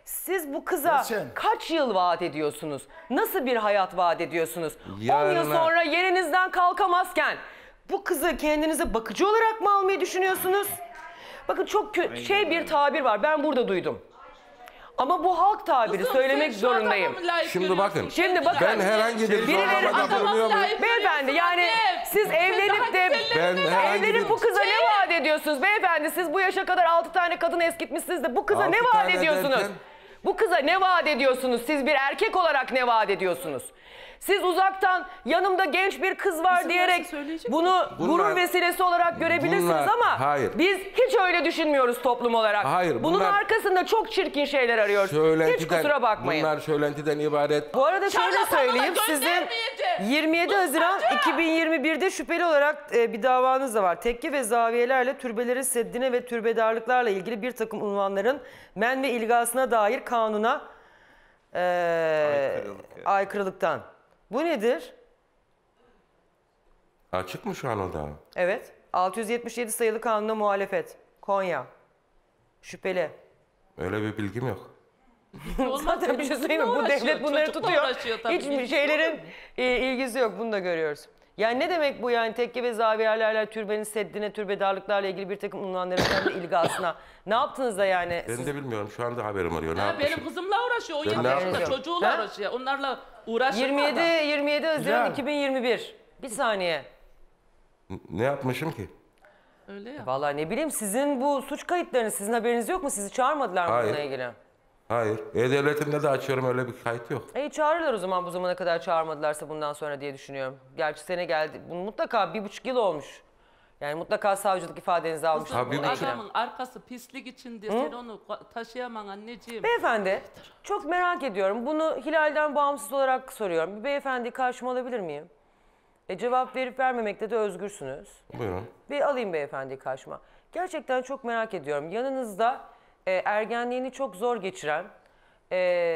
siz bu kıza Geçen. kaç yıl vaat ediyorsunuz? Nasıl bir hayat vaat ediyorsunuz? on yıl Yarına- sonra yerinizden kalkamazken bu kızı kendinize bakıcı olarak mı almayı düşünüyorsunuz? Bakın çok kö- şey bir tabir var. Ben burada duydum. Ama bu halk tabiri Kızım, söylemek sen şu adamı zorundayım. mı layık Şimdi görüyorsun? bakın, Şimdi bakın. Ben herhangi bir Birileri- zorlamada Adamı bulunuyor muyum? layık Beyefendi görüyorsun yani anne. siz Sen daha evlenip de güzellerini Ben herhangi evlenip bir- bu kıza ne vaat ediyorsunuz? Beyefendi siz bu yaşa kadar altı tane kadın eskitmişsiniz de bu kıza Altı ne vaat tane ediyorsunuz? derken? Bu kıza ne vaat ediyorsunuz? Siz bir erkek olarak ne vaat ediyorsunuz? Siz uzaktan yanımda genç bir kız var İzin diyerek verse söyleyecek bunu Bunlar- gurur vesilesi olarak görebilirsiniz bunlar- ama hayır. biz hiç öyle düşünmüyoruz toplum olarak. Hayır, Bunun bunlar- arkasında çok çirkin şeyler arıyoruz. Hiç Söylentiden, kusura bakmayın. bunlar söylentiden ibaret. Bu arada şöyle Şarlatanlığa söyleyeyim, sizin göndermeyeceğim. yirmi yedi Haziran iki bin yirmi bir'de şüpheli olarak e, bir davanız da var. Tekke ve zaviyelerle türbelerin seddine ve türbedarlıklarla ilgili bir takım unvanların men ve ilgasına dair kanuna e, Aykırılık. aykırılıktan. Bu nedir? Açık mı şu an o da? Evet. altı yüz yetmiş yedi sayılı kanuna muhalefet. Konya. Şüpheli. Öyle bir bilgim yok. Zaten bir şey söyleyeyim mi? Bu Uğraşıyor, devlet bunları çocukla tutuyor. uğraşıyor tabii, Hiçbir bilgisi şeylerin e, ilgisi yok. Bunu da görüyoruz. Yani ne demek bu yani tekke ve zaviyelerle türbenin seddine, türbedarlıklarla ilgili bir takım unvanların kendi ilgasına. Ne yaptınız da yani? Ben siz- de bilmiyorum. Şu anda haberim arıyor. Ne Ha, yapmışım? benim kızımla uğraşıyor. O Ben yedi ne yaşında yapayım? çocuğuyla Ha? uğraşıyor. Onlarla uğraşır yirmi yedi mı adam? yirmi yedi Haziran Güzel. iki bin yirmi bir. Bir saniye. Ne yapmışım ki? Öyle ya. Vallahi ne bileyim sizin bu suç kayıtlarınız sizin haberiniz yok mu? Sizi çağırmadılar mı Hayır. bununla ilgili? Hayır. E-Devletim'de de açıyorum, öyle bir kayıt yok. E çağırırlar o zaman bu zamana kadar çağırmadılarsa bundan sonra diye düşünüyorum. Gerçi sene geldi. Bu mutlaka bir buçuk yıl olmuş. Yani mutlaka savcılık ifadenizi almış. Kızım, Ha, bir bu buçuk- adamın arkası pislik içinde. Sen onu taşıyamam anneciğim. Beyefendi çok merak ediyorum. Bunu Hilal'den bağımsız olarak soruyorum. Bir beyefendi karşıma alabilir miyim? E, cevap verip vermemekte de özgürsünüz. Buyurun. Bir alayım beyefendiyi karşıma. Gerçekten çok merak ediyorum. Yanınızda e, ergenliğini çok zor geçiren, e,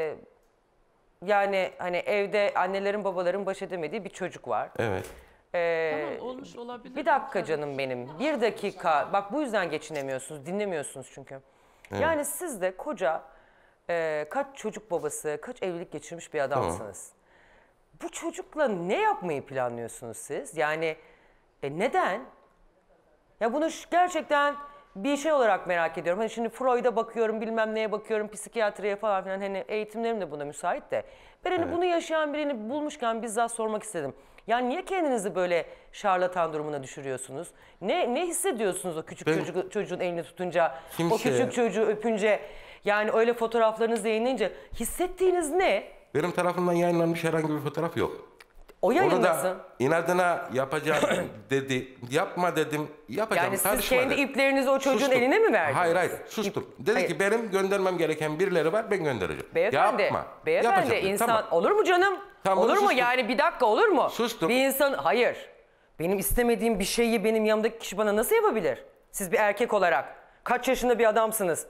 yani hani evde annelerin babaların baş edemediği bir çocuk var. Evet. E, Tamam, olmuş olabilir. bir dakika canım benim. Bir dakika. Bak bu yüzden geçinemiyorsunuz. Dinlemiyorsunuz çünkü. Yani siz de koca e, kaç çocuk babası, kaç evlilik geçirmiş bir adamsınız. Bu çocukla ne yapmayı planlıyorsunuz siz? Yani e, neden? Ya bunu ş- gerçekten bir şey olarak merak ediyorum. Hani şimdi Freud'a bakıyorum, bilmem neye bakıyorum, psikiyatriye falan filan. Hani eğitimlerim de buna müsait de. Ben hani bunu yaşayan birini bulmuşken bizzat sormak istedim. Yani niye kendinizi böyle şarlatan durumuna düşürüyorsunuz? Ne ne hissediyorsunuz o küçük Ben- çocuk, çocuğun elini tutunca, o Kimseye- küçük çocuğu öpünce, yani öyle fotoğraflarınızı yayınlayınca hissettiğiniz ne? Benim tarafımdan yayınlanmış herhangi bir fotoğraf yok. O Onu yayınlasın. da inadına yapacağım dedi. Yapma dedim. Yapacağım. Yani siz Karışma kendi dedi. iplerinizi o çocuğun Sustum. eline mi verdiniz? Hayır hayır. Sustum. Dedi Hayır. ki benim göndermem gereken birileri var, ben göndereceğim. Beyefendi, Yapma. beyefendi Yapacağım dedi. insan Tamam. olur mu canım? Tamam, olur mu sustum. yani bir dakika olur mu? Sustum. Bir insan hayır. Benim istemediğim bir şeyi benim yanımdaki kişi bana nasıl yapabilir? Siz bir erkek olarak kaç yaşında bir adamsınız?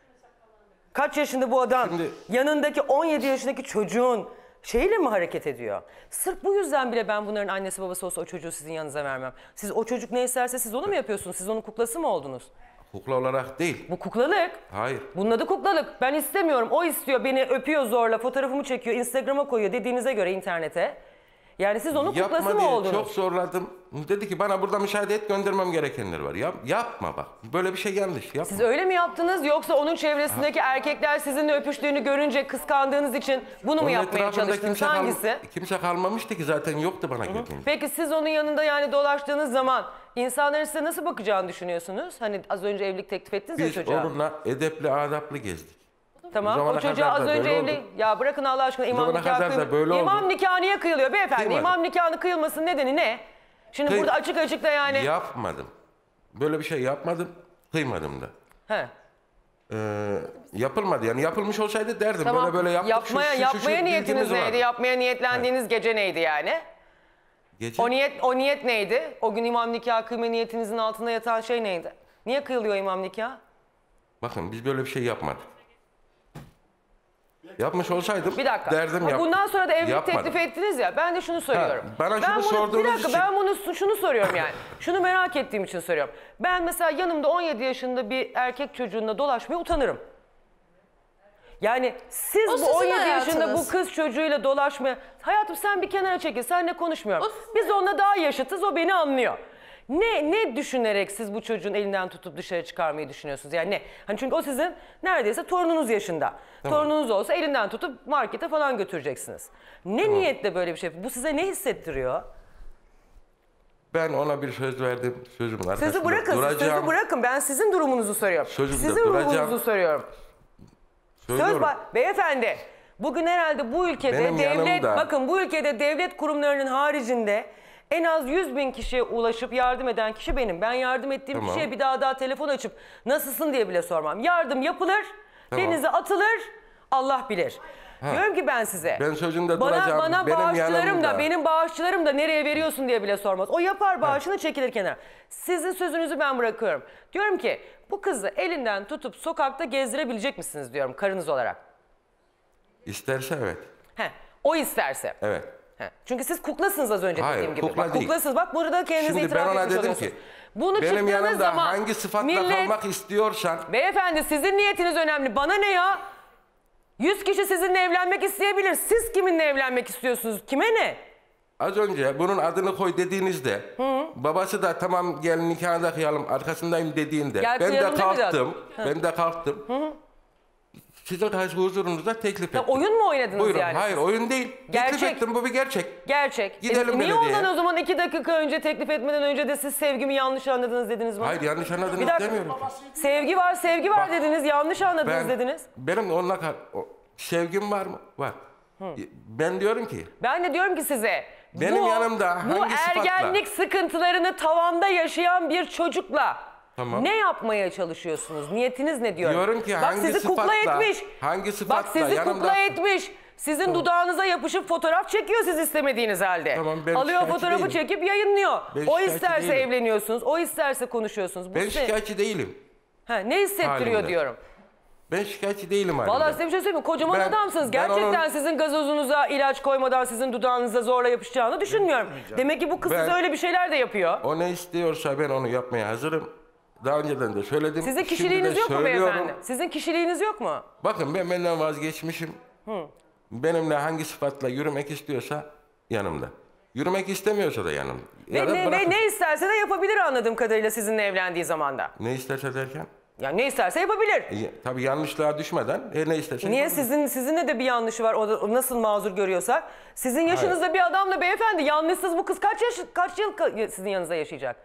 Kaç yaşında bu adam Şimdi- yanındaki on yedi yaşındaki çocuğun şeyle mi hareket ediyor? Sırf bu yüzden bile ben bunların annesi babası olsa o çocuğu sizin yanınıza vermem. Siz o çocuk ne isterse siz onu mu yapıyorsunuz? Siz onun kuklası mı oldunuz? Kukla olarak değil. Bu kuklalık. Hayır. Bunun adı kuklalık. Ben istemiyorum. O istiyor. Beni öpüyor zorla. Fotoğrafımı çekiyor. Instagram'a koyuyor dediğinize göre internete. Yani siz onun kuklası Yapma mı diye oldunuz? çok zorladım. Dedi ki bana burada müşahede et, göndermem gerekenler var. Yap, yapma bak. Böyle bir şey yanlış. Yapma. Siz öyle mi yaptınız yoksa onun çevresindeki erkekler sizinle öpüştüğünü görünce kıskandığınız için bunu mu Onun yapmaya etrafında çalıştınız? kimse, kal- Hangisi? kimse kalmamıştı ki, zaten yoktu bana geldiğinde. Peki siz onun yanında yani dolaştığınız zaman insanların size nasıl bakacağını düşünüyorsunuz? Hani az önce evlilik teklif ettiniz ya Biz çocuğa. onunla edepli, adaplı gezdik. Tamam. Bu O zamana çocuğa kadar az da önce böyle evli... oldu. Ya bırakın Allah aşkına imam zamana nikahı kadar da kıyım... böyle oldu. İmam nikahı niye kıyılıyor beyefendi? Kıymadım. İmam nikahını kıyılmasının nedeni ne? Şimdi Kıy- burada açık açık da yani... Yapmadım. Böyle bir şey yapmadım, kıymadım da. He. Ee, yapılmadı yani, yapılmış olsaydı derdim. Tamam. Böyle böyle yaptık. yapmaya şu, şu, şu, yapmaya şu niyetiniz bilgimiz neydi? vardı. Yapmaya niyetlendiğiniz gece neydi yani? Gece, O niyet o niyet neydi? O gün imam nikahı kıyma niyetinizin altında yatan şey neydi? Niye kıyılıyor imam nikahı? bakın biz böyle bir şey yapmadık. Yapmış olsaydım Bir dakika. derdim Ha, yap. Bundan sonra da evlilik Yapmadım. teklif ettiniz ya. Ben de şunu soruyorum. Ha, bana ben şunu bunu, sorduğunuz bir dakika için- ben bunu şunu soruyorum yani. Şunu merak ettiğim için soruyorum. Ben mesela yanımda on yedi yaşında bir erkek çocuğunla dolaşmaya utanırım. Yani siz O bu sizin on yedi yaşında bu hayatınız. kız çocuğuyla dolaşmaya... Hayatım sen bir kenara çekil, seninle konuşmuyorum. Biz onunla daha yaşıtız, o beni anlıyor. Ne ne düşünerek siz bu çocuğun elinden tutup dışarı çıkarmayı düşünüyorsunuz? Yani ne? Hani çünkü o sizin neredeyse torununuz yaşında. Tamam. Torununuz olsa elinden tutup markete falan götüreceksiniz. Ne Tamam. niyetle böyle bir şey? Bu size ne hissettiriyor? Ben ona bir söz verdim. Sözümün arkasında Sözü bırakın, siz duracağım. sözü bırakın. Ben sizin durumunuzu soruyorum. Sözümde Sizin duracağım. durumunuzu soruyorum. Söz Söylüyorum. ba- beyefendi, bugün herhalde bu ülkede Benim devlet, yanımda- bakın bu ülkede devlet kurumlarının haricinde en az yüz bin kişiye ulaşıp yardım eden kişi benim. Ben yardım ettiğim Tamam. kişiye bir daha daha telefon açıp nasılsın diye bile sormam. Yardım yapılır, Tamam. denize atılır, Allah bilir. Ha. Diyorum ki ben size. Ben sözümde bana, duracağım. Bana Benim bağışçılarım yanımda. da, benim bağışçılarım da nereye veriyorsun diye bile sormaz. O yapar bağışını, çekilir kenara. Sizin sözünüzü ben bırakıyorum. Diyorum ki bu kızı elinden tutup sokakta gezdirebilecek misiniz diyorum karınız olarak. İsterse evet. He, o isterse. Evet. He. Çünkü siz kuklasınız az önce Hayır, dediğim gibi. kukla Bak, değil. kuklasınız. Bak burada kendinizi Şimdi itiraf ben ona etmiş dedim oluyorsunuz. ki Bunu benim çıktığınız yanımda zaman hangi sıfatla millet- kalmak istiyorsan Beyefendi sizin niyetiniz önemli. Bana ne ya? Yüz kişi sizinle evlenmek isteyebilir. Siz kiminle evlenmek istiyorsunuz? Kime ne? az önce bunun adını koy dediğinizde babası da tamam gel nikahını da kıyalım arkasındayım dediğinde Gel ben de kıyalım demedi kalktım. adam. Ben de kalktım. Sizin karşı huzurunuzda teklif ettim. Oyun mu oynadınız Buyurun. yani? Hayır oyun değil. Gerçek. Teklif ettim bu bir gerçek. Gerçek. Gidelim E, niye belediyeye. ondan o zaman iki dakika önce teklif etmeden önce de siz sevgimi yanlış anladınız dediniz bana? Hayır yanlış anladınız Bir dakika. demiyorum. Sevgi var, sevgi var Bak, dediniz. Yanlış anladınız Ben, dediniz. benim onunla kar- o- sevgim var mı? Var. Ben diyorum ki Ben de diyorum ki size Benim bu, yanımda bu hangi sıfatla? ergenlik sıkıntılarını tavanda yaşayan bir çocukla Tamam. ne yapmaya çalışıyorsunuz? Niyetiniz ne diyorum? Diyorum ki Bak hangi sizi kukla sıfatla- etmiş. hangi Bak sıfatla sizi yanımda- kukla etmiş. Sizin dudağınıza yapışıp fotoğraf çekiyor siz istemediğiniz halde. Tamam, ben Alıyor şikayetçi fotoğrafı değilim. çekip yayınlıyor. Ben O şikayetçi isterse değilim. evleniyorsunuz, o isterse konuşuyorsunuz. Bu ben size- şikayetçi değilim. Ha, ne hissettiriyor Halimde. diyorum. Ben şikayetçi değilim halimde. Vallahi size bir şey söyleyeyim mi? Kocaman Ben- adamsınız. ben Gerçekten onun- sizin gazozunuza ilaç koymadan sizin dudağınıza zorla yapışacağını düşünmüyorum. Demek ki bu kız Ben- size öyle bir şeyler de yapıyor. O ne istiyorsa ben onu yapmaya hazırım. Daha önceden de söyledim. Sizin şimdi kişiliğiniz de yok mu söylüyorum. beyefendi? Sizin kişiliğiniz yok mu? Bakın ben benden vazgeçmişim. Benimle hangi sıfatla yürümek istiyorsa yanımda. Yürümek istemiyorsa da yanımda. Ve, Ya da ne, ve bırakın. ne isterse de yapabilir anladığım kadarıyla sizinle evlendiği zamanda. Ne isterse derken? Yani ne isterse yapabilir. E, tabii yanlışlığa düşmeden e, ne isterse Niye yapabilir. sizin sizinle de bir yanlışı var? O, da, o nasıl mazur görüyorsak? Sizin yaşınızda bir adamla beyefendi yanlışsız bu kız kaç yaş kaç yıl ka- sizin yanınızda yaşayacak?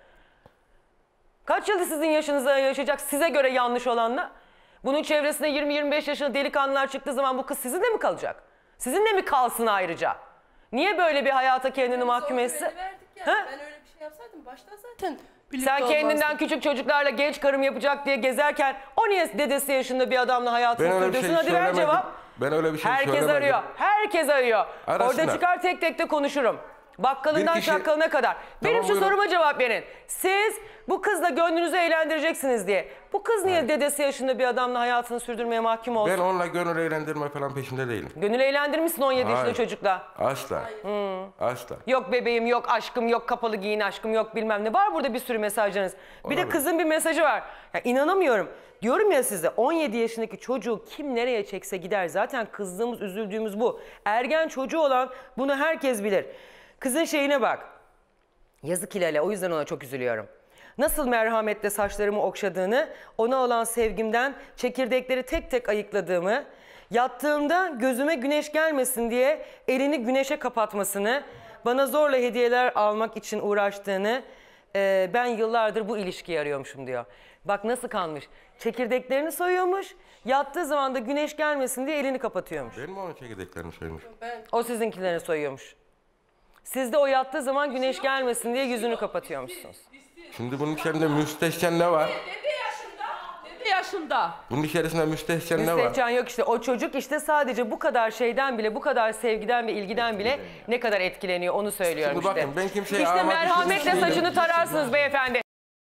Kaç yıl sizin yaşınızda yaşayacak size göre yanlış olanla? Bunun çevresinde yirmi yirmi beş yaşında delikanlılar çıktığı zaman bu kız sizinle mi kalacak? Sizinle mi kalsın ayrıca? Niye böyle bir hayata kendini mahkum etsin? Ha? Ben öyle bir şey yapsaydım baştan zaten Sen kendinden küçük çocuklarla genç karım yapacak diye gezerken o niye dedesi yaşında bir adamla hayatını Ben öyle bir sürdürsün? şey Hadi ver söylemedim. cevap. Ben öyle bir şey Herkes söylemedim. arıyor. Herkes arıyor. Arasınlar. Orada çıkar tek tek de konuşurum. Bakkalından Bir kişi- şakkalına kadar. Benim şu buyurun. soruma cevap verin. Siz bu kızla gönlünüzü eğlendireceksiniz diye. Bu kız niye dedesi yaşında bir adamla hayatını sürdürmeye mahkum olsun? Ben onunla gönül eğlendirme falan peşinde değilim. Gönül eğlendirmişsin on yedi yaşında Hayır. çocukla. Asla. Asla. Yok bebeğim, yok aşkım, yok kapalı giyin aşkım, yok bilmem ne. Var burada bir sürü mesajlarınız. Bir de Olabilir. kızın bir mesajı var. Ya inanamıyorum. Diyorum ya size on yedi yaşındaki çocuğu kim nereye çekse gider. Zaten kızdığımız, üzüldüğümüz bu. Ergen çocuğu olan bunu herkes bilir. Kızın şeyine bak. Yazık Hilal'e, o yüzden ona çok üzülüyorum. Nasıl merhametle saçlarımı okşadığını, ona olan sevgimden çekirdekleri tek tek ayıkladığımı, yattığımda gözüme güneş gelmesin diye elini güneşe kapatmasını, bana zorla hediyeler almak için uğraştığını, e, ben yıllardır bu ilişkiyi arıyormuşum diyor. Bak nasıl kalmış. Çekirdeklerini soyuyormuş, yattığı zaman da güneş gelmesin diye elini kapatıyormuş. Ben mi onun çekirdeklerini soymuş? O sizinkilerini soyuyormuş. Siz de o yattığı zaman güneş gelmesin diye yüzünü kapatıyormuşsunuz. Şimdi bunun içerisinde müstehcen ne var? yedi yaşında. Bunun içerisinde müstehcen ne var? Müstehcen yok işte. O çocuk işte sadece bu kadar şeyden bile, bu kadar sevgiden ve ilgiden bile ne kadar etkileniyor onu söylüyorum Şimdi işte. bakın, ben kimseye İşte ağamak merhametle düşünmüyorum. saçını tararsınız beyefendi.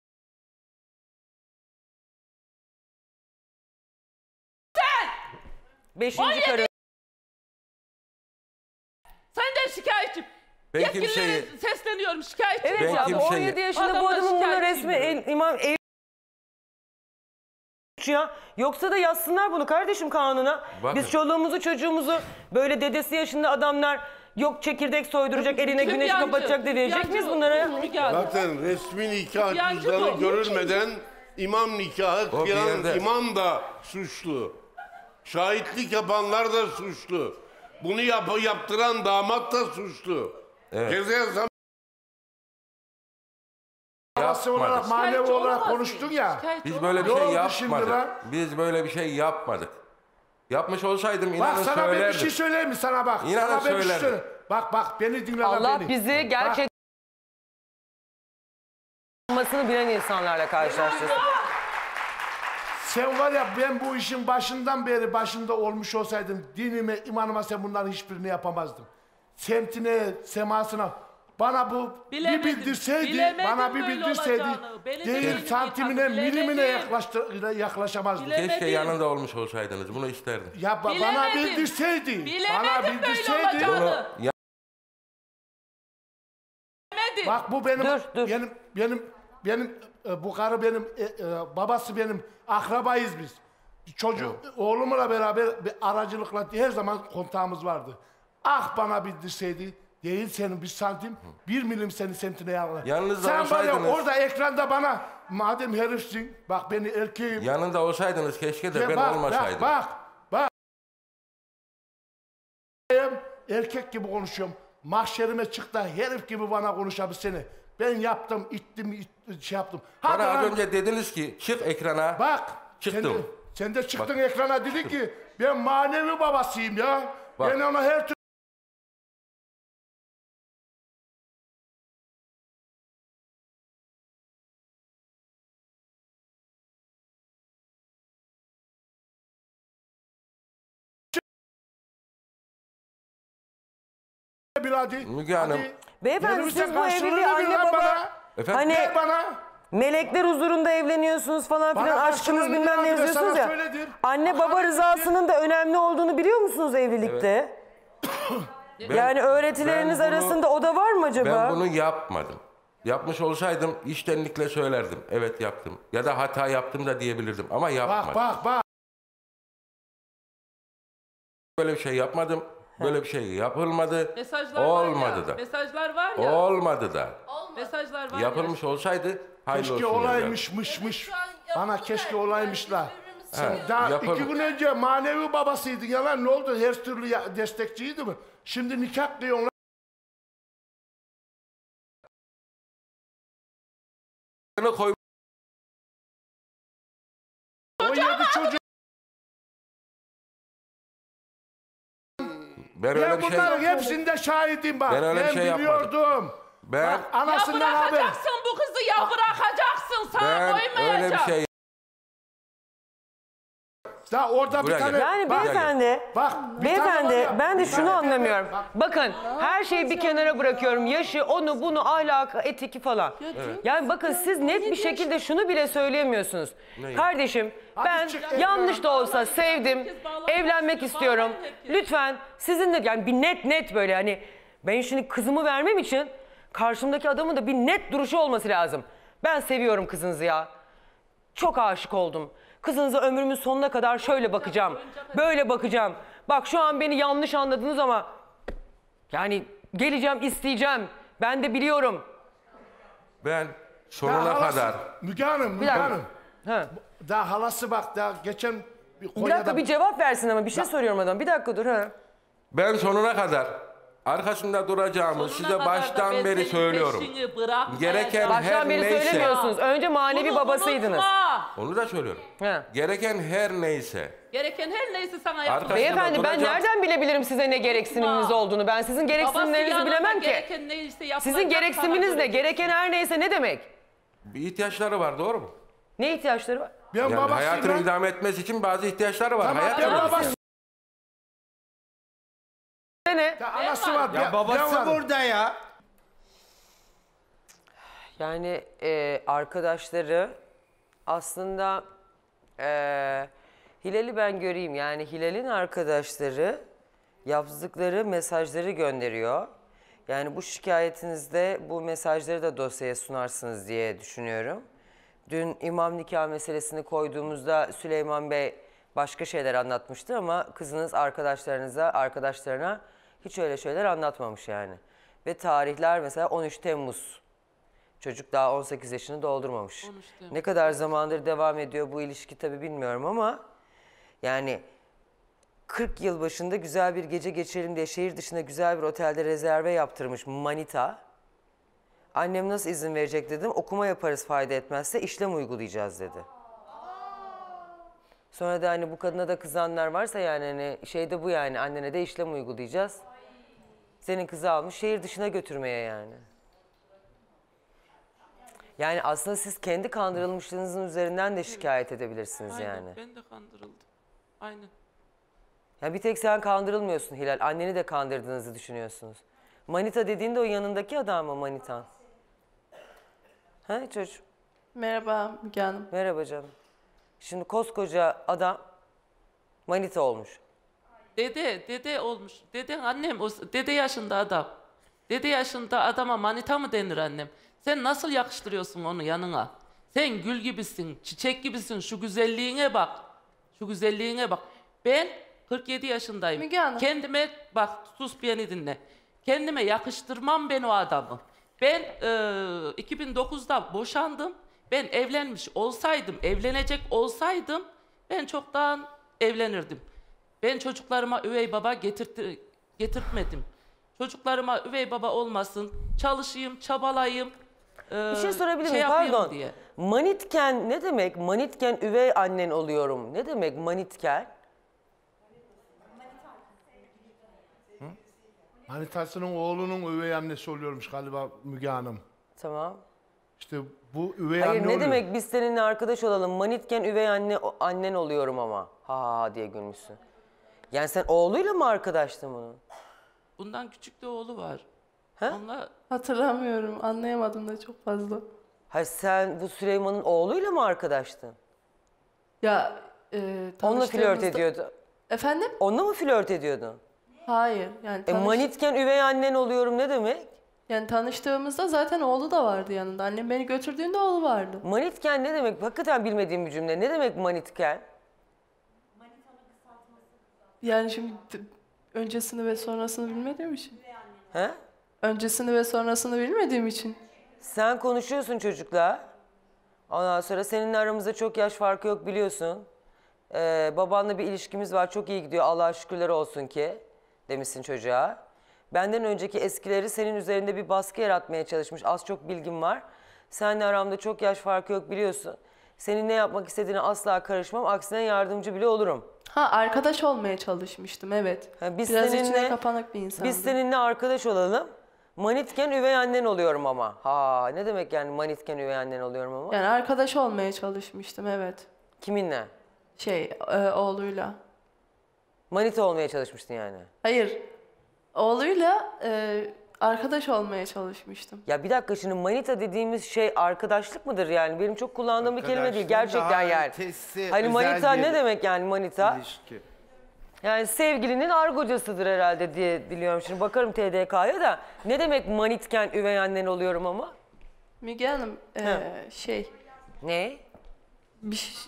Beşinci karı. Senden şikayetçiyim. Ben Yetkililere kimseyi- sesleniyorum şikayetçiyim. Evet Ben ya bu kimseyi- on yedi yaşında bu Adamlar adamın bununla şikayetçiyim resmi diyor. el, imam ev ya. Yoksa da yazsınlar bunu kardeşim kanuna. Bakın. Biz çoluğumuzu çocuğumuzu böyle dedesi yaşında adamlar yok çekirdek soyduracak, eline güneş Yancı, kapatacak diye verecek yancı miyiz bu, bunlara? Müge Hanım. Zaten resmi nikah Yancı cüzdanı bu. görülmeden imam nikahı O bir kıyan yerde- imam da suçlu. Şahitlik yapanlar da suçlu. Bunu yap yaptıran damat da suçlu. Evet. Ceza zam- Babası olarak, Yapmadık. manevi Şikayetçi olarak olamaz konuştun mı? ya. Şikayetçi Biz olamaz böyle bir Ne şey oldu şimdi yapmadık. lan? Biz böyle bir şey yapmadık. Yapmış olsaydım Bak inanın sana ben bir söylerdim. şey söyleyeyim mi sana bak. İnanın sana ben bir şey söylerdim. söyleyeyim. Bak bak beni dinle lan Allah beni. bizi gerçek olmasını bilen insanlarla karşılaştırsın. Sen var ya ben bu işin başından beri başında olmuş olsaydım dinime, imanıma sen bunların hiçbirini yapamazdım. Semtine, semasına bana bu Bilemedim, bir bildirseydi, bilemedim bana bir böyle bildirseydi olacağını. Beni değil dinimi santimine, yapar, milimine bilemedim. yaklaştı, yaklaşamazdım. Bilemedim. Keşke yanında olmuş olsaydınız. Bunu isterdim. Ya ba- bana Bilemedim. bildirseydi, bana Bilemedim böyle bildirseydi. olacağını. Bunu ya- Bilemedim. Bak bu benim, Dur, dur. benim, benim, benim, e, bu karı benim, e, e, babası benim, akrabayız biz. Çocuk, oğlumla beraber bir aracılıkla her zaman kontağımız vardı. Ah bana bildirseydi, değil senin bir santim, bir milim senin semtine yaklaşır. Yanınızda Sen var ya olsaydınız- orada ekranda bana, madem herifsin, bak beni erkeğim. yanında olsaydınız keşke de Ya ben bak, olmasaydım. Bak, bak, bak. Erkek gibi konuşuyorum. Mahşerime çık da herif gibi bana konuşabilsene. Ben yaptım, ittim, it- şey yaptım. Hadi Bana az lan. önce dediniz ki çık ekrana. Bak. Çıktım. Sen de, sen de çıktın Bak, ekrana dedi ki ben manevi babasıyım ya. Bak. Ben ona her türlü bir hadi. Müge Hanım. Hadi. Beyefendi Yerimizde siz bu karşılığını evliliği ver anne lan baba bana. Efendim? hani Ver bana. melekler huzurunda evleniyorsunuz falan Bana filan aşkınız karşılığını bilmem ne ver, ben yazıyorsunuz sana ya. söyledim. Anne baba rızasının da önemli olduğunu biliyor musunuz evlilikte? Ben- Yani öğretileriniz ben bunu- arasında o da var mı acaba? Ben bunu yapmadım. Yapmış olsaydım içtenlikle söylerdim. Evet yaptım. Ya da hata yaptım da diyebilirdim ama yapmadım. Bak bak bak. Böyle bir şey yapmadım. Böyle bir şey yapılmadı. Mesajlar Olmadı var ya. da. Mesajlar var ya. Olmadı da. Mesajlar var Yapılmış olsaydı hayırlı Keşke olsun. derdim. olaymış mış mış. Bana keşke olaymışlar. Sen Ha, daha yapalım. iki gün önce manevi babasıydın ya lan ne oldu? Her türlü ya- destekçiydi mi? Şimdi nikah diyorsun lan. Bunu koy. on yedi çocuk. Ben öyle Ben bir şey bunların hepsinde şahidim bak. Ben öyle bir Ben şey yapmadım. biliyordum. ben Bak Ya anasından haber. bırakacaksın bu kızı ya bırakacaksın. Sana ben koymayacağım. öyle bir şey Daha orada Buraya bir tane... gel. Yani bak, beyefendi, bak, bir beyefendi tane var ya, ben de bir şunu tane- anlamıyorum. Bak, Bakın her şeyi bir kenara bırakıyorum. Yaşı, onu, bunu, ahlakı, etiki falan. Yani bakın siz net bir şekilde şunu bile söyleyemiyorsunuz. Neyi? Kardeşim ben çık yanlış da olsa sevdim, Herkes bağlanıyor, evlenmek herkes istiyorum. bağlanıyor, herkes. Lütfen sizinle yani bir net net böyle hani ben şimdi kızımı vermem için karşımdaki adamın da bir net duruşu olması lazım. Ben seviyorum kızınızı ya. Çok aşık oldum. Kızınıza ömrümün sonuna kadar şöyle bakacağım. Böyle bakacağım. Bak şu an beni yanlış anladınız ama yani geleceğim, isteyeceğim. Ben de biliyorum. ben Daha sonuna halası- kadar Müge Hanım, Müge dakika. Hanım. Ha. Daha halası bak daha geçen bir Bir Konya'da... dakika bir cevap versin ama bir şey soruyorum adam. Bir dakika dur ha. ben sonuna kadar arkasında duracağımı Sonuna size kadar da baştan ben beri senin söylüyorum. peşini bırakmayacağım. Gereken Baştan her beri neyse. söylemiyorsunuz. Önce manevi Bunu babasıydınız. unutma. Onu da söylüyorum. Ha. Gereken her neyse. Gereken her neyse sana Arkadaşlar, yapma. Beyefendi ben duracağım. nereden bilebilirim size ne gereksiniminiz olduğunu? Ben sizin gereksinimlerinizi bilemem ki. Gereken neyse yapılacak Sizin gereksiniminiz sana ne? göre. Gereken her neyse ne demek? Bir ihtiyaçları var, doğru mu? Ne ihtiyaçları var? Ben Yani babasıyım hayatını lan. idame etmesi için bazı ihtiyaçları var. Tamam, Hayat ben tabii. babasıyım. Ne? Ya anası var. Ya ben- ben babası varım. burada ya. Yani e, arkadaşları aslında e, Hilal'i ben göreyim. Yani Hilal'in arkadaşları yazdıkları mesajları gönderiyor. Yani bu şikayetinizde bu mesajları da dosyaya sunarsınız diye düşünüyorum. dün imam nikah meselesini koyduğumuzda Süleyman Bey başka şeyler anlatmıştı ama kızınız arkadaşlarınıza, arkadaşlarına hiç öyle şeyler anlatmamış yani. Ve tarihler mesela on üç Temmuz. Çocuk daha on sekiz yaşını doldurmamış. Ne kadar zamandır devam ediyor bu ilişki tabii bilmiyorum ama yani kırk yıl başında güzel bir gece geçirelim diye şehir dışında güzel bir otelde rezerve yaptırmış manita. Annem nasıl izin verecek dedim. Okuma yaparız fayda etmezse işlem uygulayacağız dedi. Sonra da hani bu kadına da kızanlar varsa yani hani şey de bu yani annene de işlem uygulayacağız. Senin kızı almış şehir dışına götürmeye yani. Yani aslında siz kendi kandırılmışlığınızın üzerinden de şikayet edebilirsiniz Aynen, yani. ben de kandırıldım. Aynen. Ya bir tek sen kandırılmıyorsun Hilal. Anneni de kandırdığınızı düşünüyorsunuz. Manita dediğinde o yanındaki adam mı manitan? He çocuğum? Merhaba Müge Hanım. Merhaba canım. Şimdi koskoca adam manita olmuş. Dede, dede olmuş. Dede annem, o dede yaşında adam. Dede yaşında adama manita mı denir annem? Sen nasıl yakıştırıyorsun onu yanına? Sen gül gibisin, çiçek gibisin. Şu güzelliğine bak. Şu güzelliğine bak. Ben kırk yedi yaşındayım. Müge Hanım. Kendime, bak sus beni dinle. Kendime yakıştırmam ben o adamı. Ben e, iki bin dokuzda boşandım. Ben evlenmiş olsaydım, evlenecek olsaydım ben çoktan evlenirdim. Ben çocuklarıma üvey baba getirtti, getirtmedim. Çocuklarıma üvey baba olmasın, çalışayım, çabalayayım. E, Bir şey sorabilir miyim? şey yapayım Pardon. diye. Manitken ne demek? Manitken üvey annen oluyorum. Ne demek manitken? Manitasının oğlunun üvey annesi oluyormuş galiba Müge Hanım. Tamam. İşte bu üvey Hayır anne ne oluyor. demek biz seninle arkadaş olalım. Manitken üvey anne annen oluyorum ama. Ha ha diye gülmüşsün. Yani sen oğluyla mı arkadaştın bunun? Bundan küçük de oğlu var. He? Onunla Hatırlamıyorum. Anlayamadım da çok fazla. Hayır sen bu Süleyman'ın oğluyla mı arkadaştın? Ya e, Onunla flört tanıştığımızda- ediyordu. Efendim? Onunla mı flört ediyordun? Hayır. Yani E tanış- manitken üvey annen oluyorum ne demek? Yani tanıştığımızda zaten oğlu da vardı yanında. Annem beni götürdüğünde oğlu vardı. Manitken ne demek? Hakikaten bilmediğim bir cümle. Ne demek manitken? Yani şimdi t- öncesini ve sonrasını bilmediğim için. He? Öncesini ve sonrasını bilmediğim için. Sen konuşuyorsun çocukla. Ondan sonra seninle aramızda çok yaş farkı yok biliyorsun. Ee, babanla bir ilişkimiz var çok iyi gidiyor Allah'a şükürler olsun ki demişsin çocuğa. Benden önceki eskileri senin üzerinde bir baskı yaratmaya çalışmış. Az çok bilgim var. Seninle aramda çok yaş farkı yok biliyorsun. Senin ne yapmak istediğine asla karışmam. Aksine yardımcı bile olurum. Ha arkadaş olmaya çalışmıştım evet. Ha, biz Biraz seninle, içine kapanık bir insandım. Biz seninle arkadaş olalım. Manitken üvey annen oluyorum ama. Ha ne demek yani manitken üvey annen oluyorum ama? Yani arkadaş olmaya çalışmıştım evet. Kiminle? Şey e, oğluyla. Manita olmaya çalışmıştın yani. Hayır. Oğluyla e, arkadaş olmaya çalışmıştım. Ya bir dakika şimdi manita dediğimiz şey arkadaşlık mıdır yani? Benim çok kullandığım bir kelime değil Arkadaşlığın gerçekten daha yani. ötesi, Hani özel manita bir ne demek yani manita? ilişki. Yani sevgilinin argocasıdır herhalde diye biliyorum. Şimdi bakarım T D K'ya da. Ne demek manitken üvey annen oluyorum ama? Müge Hanım e, Ha. şey Ne? bir ş-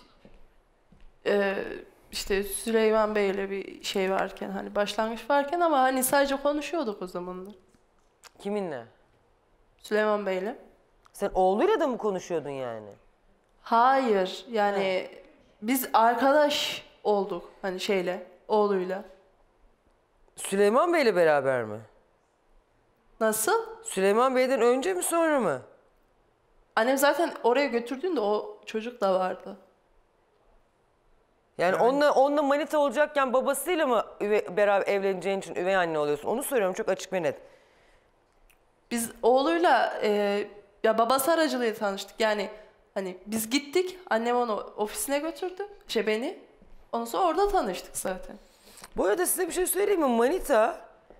e, işte Süleyman Bey'le bir şey varken hani başlangıç varken ama hani sadece konuşuyorduk o zamanlar. Kiminle? Süleyman Bey'le. Sen oğluyla da mı konuşuyordun yani? Hayır yani biz arkadaş olduk hani şeyle oğluyla. Süleyman Bey'le beraber mi? Nasıl? Süleyman Bey'den önce mi sonra mı? Annem zaten oraya götürdüğünde o çocuk da vardı. Yani, onunla, onunla manita olacakken babasıyla mı üve, beraber evleneceğin için üvey anne oluyorsun? Onu soruyorum çok açık ve net. Biz oğluyla e, ya babası aracılığıyla tanıştık. Yani hani biz gittik. Annem onu ofisine götürdü. Şey beni. Ondan sonra orada tanıştık zaten. Bu arada size bir şey söyleyeyim mi? Manita,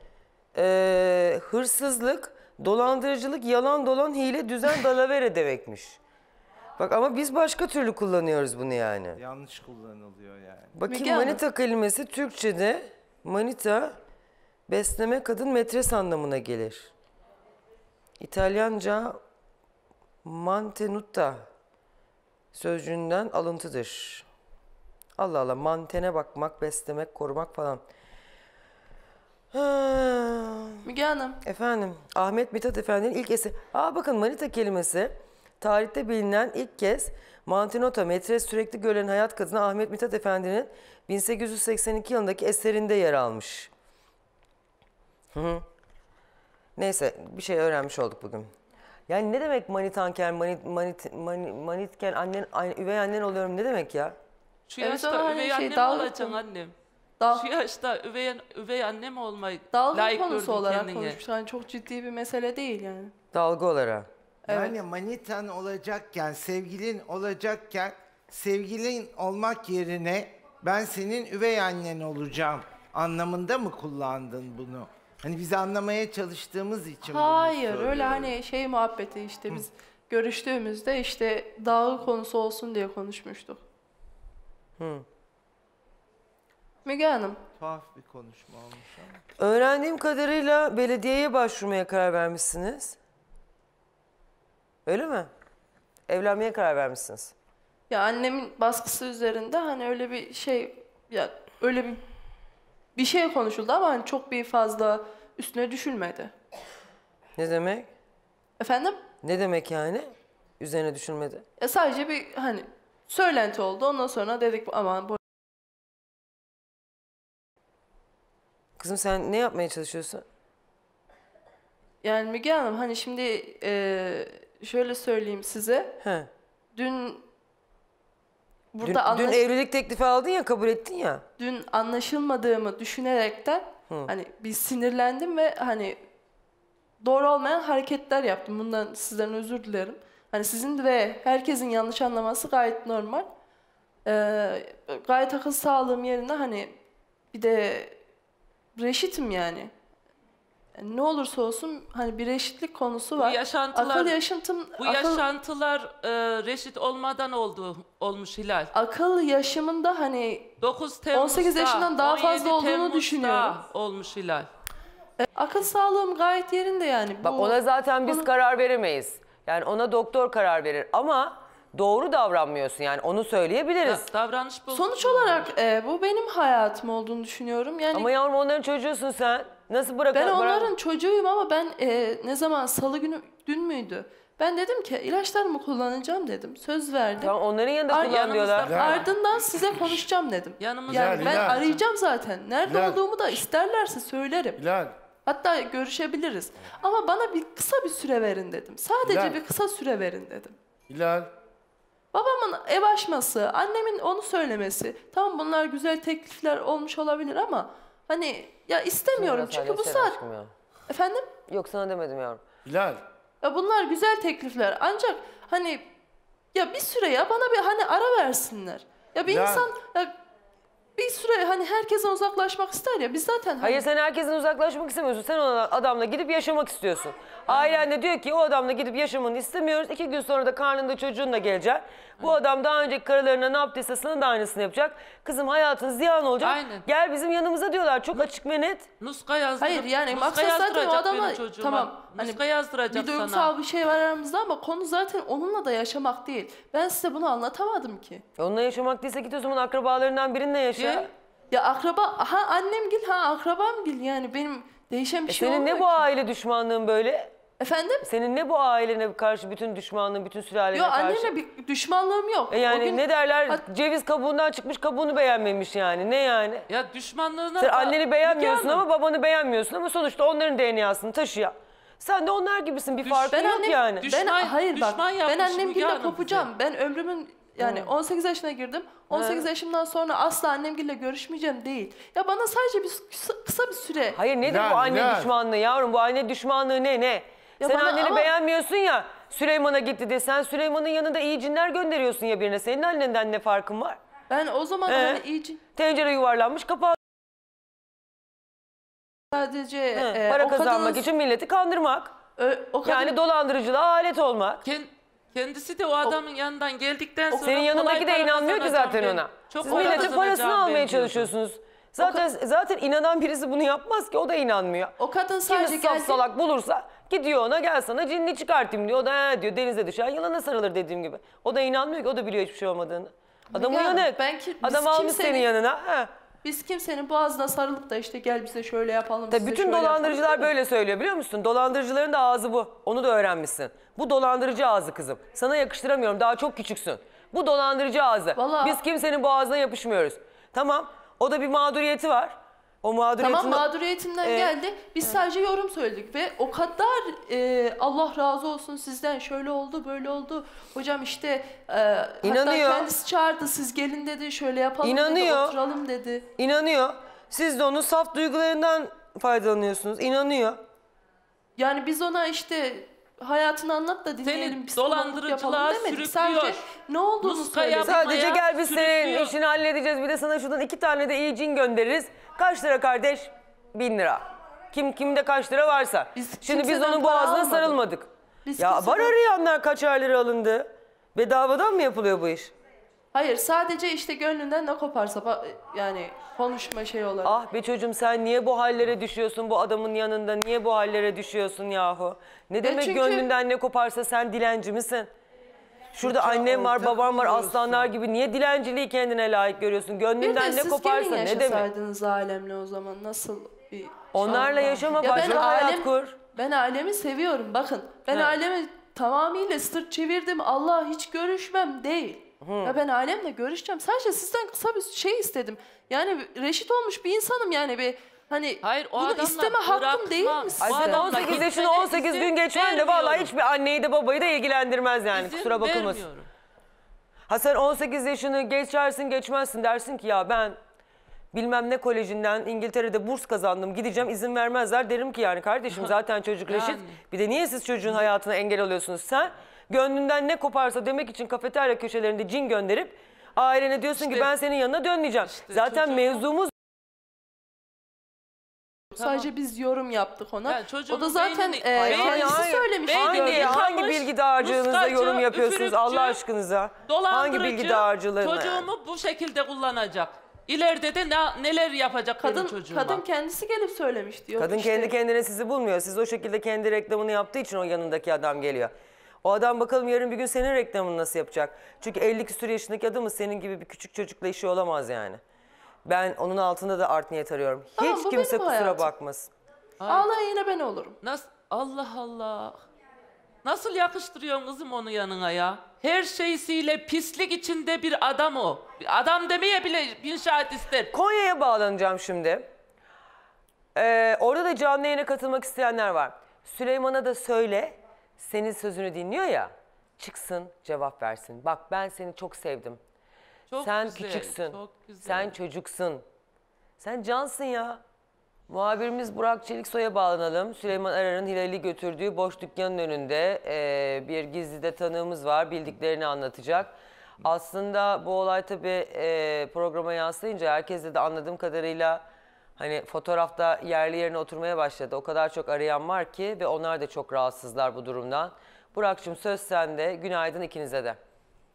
e, hırsızlık, dolandırıcılık, yalan dolan, hile, düzen, dalavere demekmiş. Bak ama biz başka türlü kullanıyoruz bunu yani. Yanlış kullanılıyor yani. Bakayım Müge Hanım. manita kelimesi Türkçe'de manita besleme kadın metres anlamına gelir. İtalyanca mantenuta Sözcüğünden alıntıdır. Allah Allah, mantene bakmak, beslemek, korumak falan. Ha. Müge Hanım. Efendim, Ahmet Mithat Efendi'nin ilk eseri. Aa bakın, manita kelimesi tarihte bilinen ilk kez mantinota, metres, sürekli görülen hayat kadını Ahmet Mithat Efendi'nin bin sekiz yüz seksen iki yılındaki eserinde yer almış. Hı hı. Neyse, bir şey öğrenmiş olduk bugün. Yani ne demek manitanken, manit, manit, manit, manitken annen, üvey annen oluyorum ne demek ya? Şu Evet, yaşta ama hani üvey şey, annem dalga olacaksın konu- annem. Dal- Şu yaşta üvey, üvey annem olmayı Dalga layık konusu gördün olarak kendine. konuşmuş. Yani çok ciddi bir mesele değil yani. Dalga olarak. Yani manitan olacakken, sevgilin olacakken, sevgilin olmak yerine ben senin üvey annen olacağım anlamında mı kullandın bunu? Hani biz anlamaya çalıştığımız için bunu Hayır, öyle söylüyorum. hani şey muhabbeti işte biz görüştüğümüzde işte dalga konusu olsun diye konuşmuştuk. Hı. Müge Hanım. Tuhaf bir konuşma olmuş ama. Öğrendiğim kadarıyla belediyeye başvurmaya karar vermişsiniz. Öyle mi? Evlenmeye karar vermişsiniz. Ya annemin baskısı üzerinde hani öyle bir şey, ya öyle bir bir şey konuşuldu ama hani çok bir fazla üstüne düşülmedi. Ne demek? Efendim? Ne demek yani? Üzerine düşünmedi. Ya sadece bir hani söylenti oldu. Ondan sonra dedik aman bu. Kızım sen ne yapmaya çalışıyorsun? Yani Müge Hanım hani şimdi eee, şöyle söyleyeyim size. He. Dün Dün, burada dün anlaş- evlilik teklifi aldın ya, kabul ettin ya. dün anlaşılmadığımı düşünerekten Hı. hani bir sinirlendim ve hani doğru olmayan hareketler yaptım. Bundan sizden özür dilerim. Hani sizin ve herkesin yanlış anlaması gayet normal. Ee, gayet akıl sağlığım yerine hani bir de reşitim yani. Yani ne olursa olsun hani bir reşitlik konusu Bu var. yaşantılar, akıl yaşantım, bu akıl, yaşantılar e, reşit olmadan oldu olmuş Hilal. akıl yaşamında hani dokuz Temmuz'da, on sekiz yaşından daha on yedi fazla olduğunu Temmuz'da düşünüyorum. olmuş Hilal. e, akıl sağlığım gayet yerinde yani. Bak Bu- ona zaten biz konu- karar veremeyiz. Yani ona doktor karar verir ama doğru davranmıyorsun, yani onu söyleyebiliriz. Da- davranış bozukluğu. Sonuç olarak e, bu benim hayatım olduğunu düşünüyorum. Yani Ama yavrum onların çocuğusun sen. Nasıl bırak? ben bırak- onların çocuğuyum ama ben e, ne zaman salı günü dün müydü? Ben dedim ki ilaçlarımı kullanacağım dedim. Söz verdim. Tamam, onların yanında Ar- kullan diyorlar. yanımızda- Ardından size konuşacağım dedim. Yanımızda Yani Hilal, ben Hilal. arayacağım zaten. Nerede Hilal. olduğumu da isterlerse söylerim. Hilal, Hatta görüşebiliriz. Ama bana bir kısa bir süre verin dedim. Sadece Hilal. bir kısa süre verin dedim. Hilal. Babamın ev açması, annemin onu söylemesi. Tamam bunlar güzel teklifler olmuş olabilir ama hani ya istemiyorum Sana çünkü bu söylesene saat... aşkım ya. Efendim? Yok, sana demedim yavrum. Hilal. Ya bunlar güzel teklifler ancak hani ya bir süre ya bana bir hani ara versinler. Ya bir Ya- insan ya bir süre hani herkesten uzaklaşmak ister ya biz zaten hani- Hayır, sen herkesten uzaklaşmak istemiyorsun. Sen o adamla gidip yaşamak istiyorsun. Ailen de diyor ki o adamla gidip yaşamanı istemiyoruz. İki gün sonra da karnında çocuğunla gelecek. Bu adam daha önceki karılarına ne yaptıysa sana da aynısını yapacak. Kızım hayatın ziyan olacak. Aynen. Gel bizim yanımıza diyorlar. Çok açık ve net. Nuska yazdırıp, Hayır yani nuska maksat zaten o yazdıracak adama benim çocuğuma. tamam hani Nuska yazdıracak bir duygusal sana. bir şey var aramızda ama konu zaten onunla da yaşamak değil. Ben size bunu anlatamadım ki. Onunla yaşamak değilse git o zaman akrabalarından birinle yaşa. Gel. Ya akraba ha annemgil ha akrabamgil yani benim değişen bir E şey senin olmuyor ne bu ki. aile düşmanlığın böyle? Efendim? Senin ne bu ailene karşı bütün düşmanlığın, bütün sülalene Yok karşı? annemle bir düşmanlığım yok. E yani O gün- ne derler? Hat- Ceviz kabuğundan çıkmış, kabuğunu beğenmemiş yani. Ne yani? Ya düşmanlığına Sen da- anneni beğenmiyorsun Müge Hanım, ama babanı beğenmiyorsun ama sonuçta onların D N A'sını taşıyor. Sen de onlar gibisin, bir Düş- farkın Ben yok annem, yani. Düş- ben Düşman- hayır bak düşman ben yapmış Müge annemgille Hanım kopacağım. Ben ömrümün yani on sekiz yaşına girdim. on sekiz yaşımdan sonra asla annemgille görüşmeyeceğim değil. Ya bana sadece bir kısa, kısa bir süre. Hayır nedir Hilal, bu anne Hilal. düşmanlığı yavrum? Bu anne düşmanlığı ne ne? Ya Sen bana anneni ama- beğenmiyorsun ya, Süleyman'a gitti diye. Sen Süleyman'ın yanında iyi cinler gönderiyorsun ya birine. Senin annenden ne farkın var? Ben o zaman He. hani iyice Tencere yuvarlanmış, kapağı sadece He, e, para o kazanmak kadının- için milleti kandırmak. Ö- o kadın, Yani dolandırıcılığa alet olmak. Ken- kendisi de o adamın yanından geldikten sonra Senin yanındaki kolay de para inanmıyor ki kazanacağım zaten ben. ona. Çok Siz para milletin kazanacağım parasını ben almaya diyordu. çalışıyorsunuz. Zaten zaten inanan birisi bunu yapmaz ki, o da inanmıyor. o kadın Kimi sadece saf geldi. salak bulursa Gidiyor ona, gel sana cinni çıkartayım diyor. O da he diyor, denize düşen yılana sarılır dediğim gibi. O da inanmıyor ki, o da biliyor hiçbir şey olmadığını. Adam Ya, uyanık. ben ki- biz Adam almış kimsenin- senin yanına. He. Biz kimsenin boğazına sarılıp da işte gel bize şöyle yapalım. Tabii size bütün şöyle dolandırıcılar yapalım. böyle söylüyor biliyor musun? Dolandırıcıların da ağzı bu. Onu da öğrenmişsin. Bu dolandırıcı ağzı kızım. Sana yakıştıramıyorum, daha çok küçüksün. Bu dolandırıcı ağzı. Vallahi- Biz kimsenin boğazına yapışmıyoruz. Tamam, o da bir mağduriyeti var. O mağduriyetinde... Tamam, mağduriyetimden Ee, geldi. Biz sadece yorum söyledik ve o kadar e, Allah razı olsun sizden, şöyle oldu böyle oldu. Hocam işte e, hatta İnanıyor. kendisi çağırdı, siz gelin dedi, şöyle yapalım dedi, İnanıyor. oturalım dedi. İnanıyor. Siz de onun saf duygularından faydalanıyorsunuz. İnanıyor. Yani biz ona işte hayatını anlat da dinleyelim, Seni psikolog dolandırıcılığa yapalım demedik. sürüklüyor. Sadece ne olduğunu Muska söyledik. yapmaya Sadece gel biz senin sürüklüyor. işini halledeceğiz. Bir de sana şuradan iki tane de iyi cin göndeririz. Kaç lira kardeş? Bin lira. Kim kimde kaç lira varsa. Biz Şimdi biz kimseden onun para boğazına almadık. sarılmadık. Biz Ya kimseden- var arayanlar kaç ayları alındı. Bedavadan mı yapılıyor bu iş? Hayır, sadece işte gönlünden ne koparsa ba- yani konuşma şey olarak. Ah be çocuğum, sen niye bu hallere düşüyorsun bu adamın yanında? Niye bu hallere düşüyorsun yahu? Ne demek çünkü- gönlünden ne koparsa, sen dilenci misin? Şurada annem var, babam var, aslanlar gibi. Niye dilenciliği kendine layık görüyorsun? Bir de Gönlünden ne siz koparsa gelin ne demek? yaşasaydınız alemle o zaman nasıl bir... Onlarla Allah. yaşama, Ya başka ben hayat alem- kur. Ben alemi seviyorum, bakın. Ben He. alemi tamamıyla sırt çevirdim, Allah hiç görüşmem değil. Ya ben alemle görüşeceğim. Sadece sizden kısa bir şey istedim. Yani reşit olmuş bir insanım yani bir hani Hayır, o bunu adamla isteme hakkım değil mi bırakma. size? Ay Bu sen adamla on sekiz kimseye yaşında on sekiz izin gün geçmen de vallahi vermiyorum. hiçbir anneyi de babayı da ilgilendirmez yani. İzin Kusura bakılmasın. vermiyorum. Ha sen on sekiz yaşını geçersin geçmezsin, dersin ki ya ben bilmem ne kolejinden İngiltere'de burs kazandım, gideceğim, izin vermezler, derim ki yani kardeşim zaten çocuk reşit. Yani. Bir de niye siz çocuğun hayatına engel oluyorsunuz? Sen gönlünden ne koparsa demek için kafeterya köşelerinde cin gönderip ailene diyorsun ki İşte- ben senin yanına dönmeyeceğim. İşte zaten çocuğum- mevzumuz Sadece biz yorum yaptık ona. Ya çocuğun o da zaten beynini- e, Hayır, kendisi hayır. söylemiş. Beyni hangi, yıkamış, hangi bilgi dağarcığınızda muskacı, yorum yapıyorsunuz üfürükçü, Allah aşkınıza? Hangi Dolandırıcı, bilgi dağarcığlarına? çocuğumu bu şekilde kullanacak. İleride de ne, neler yapacak Kadın, benim çocuğuma. kadın kendisi gelip söylemiş diyor. Kadın işte. kendi kendine sizi bulmuyor. Siz o şekilde kendi reklamını yaptığı için o yanındaki adam geliyor. O adam bakalım yarın bir gün senin reklamını nasıl yapacak? Çünkü elli küsur yaşındaki adamın senin gibi bir küçük çocukla işi olamaz yani. Ben onun altında da art niyet arıyorum. Tamam, Hiç bu kimse benim kusura hayatım. bakmasın. Ağlayan yine ben olurum. Nasıl? Allah Allah. Nasıl yakıştırıyorsun kızım onu yanına ya? Her şeysiyle pislik içinde bir adam o. Bir adam demeye bile bin şahit ister. Konya'ya bağlanacağım şimdi. Ee, orada da canlı yayına katılmak isteyenler var. Süleyman'a da söyle, senin sözünü dinliyor ya, çıksın cevap versin. Bak ben seni çok sevdim. Çok Sen güzel, küçüksün, çok güzel. sen çocuksun. Sen cansın ya. Muhabirimiz Burak Çeliksoy'a bağlanalım. Süleyman Arar'ın Hilal'i götürdüğü boş dükkanın önünde e, bir gizlide tanığımız var. Bildiklerini anlatacak. Aslında bu olay tabii e, programa yansıyınca herkeste de anladığım kadarıyla hani fotoğrafta yerli yerine oturmaya başladı. O kadar çok arayan var ki ve onlar da çok rahatsızlar bu durumdan. Burak'cığım söz sende. Günaydın ikinize de.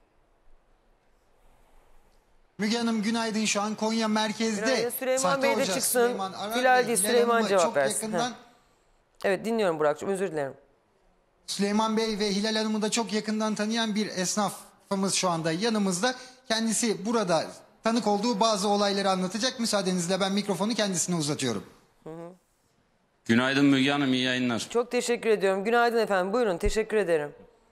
Müge Hanım günaydın, şu an Konya merkezde. Günaydın. Süleyman Sahte Bey de hoca çıksın. Süleyman Arar Hilal ve değil, Hilal Süleyman Hanım'ı cevap çok versin. yakından, Heh. Evet dinliyorum Burak'cığım, özür dilerim. Süleyman Bey ve Hilal Hanım'ı da çok yakından tanıyan bir esnafımız şu anda yanımızda. Kendisi burada tanık olduğu bazı olayları anlatacak. Müsaadenizle ben mikrofonu kendisine uzatıyorum. Hı hı. Günaydın Müge Hanım, iyi yayınlar. Çok teşekkür ediyorum. Günaydın efendim. Buyurun, teşekkür ederim.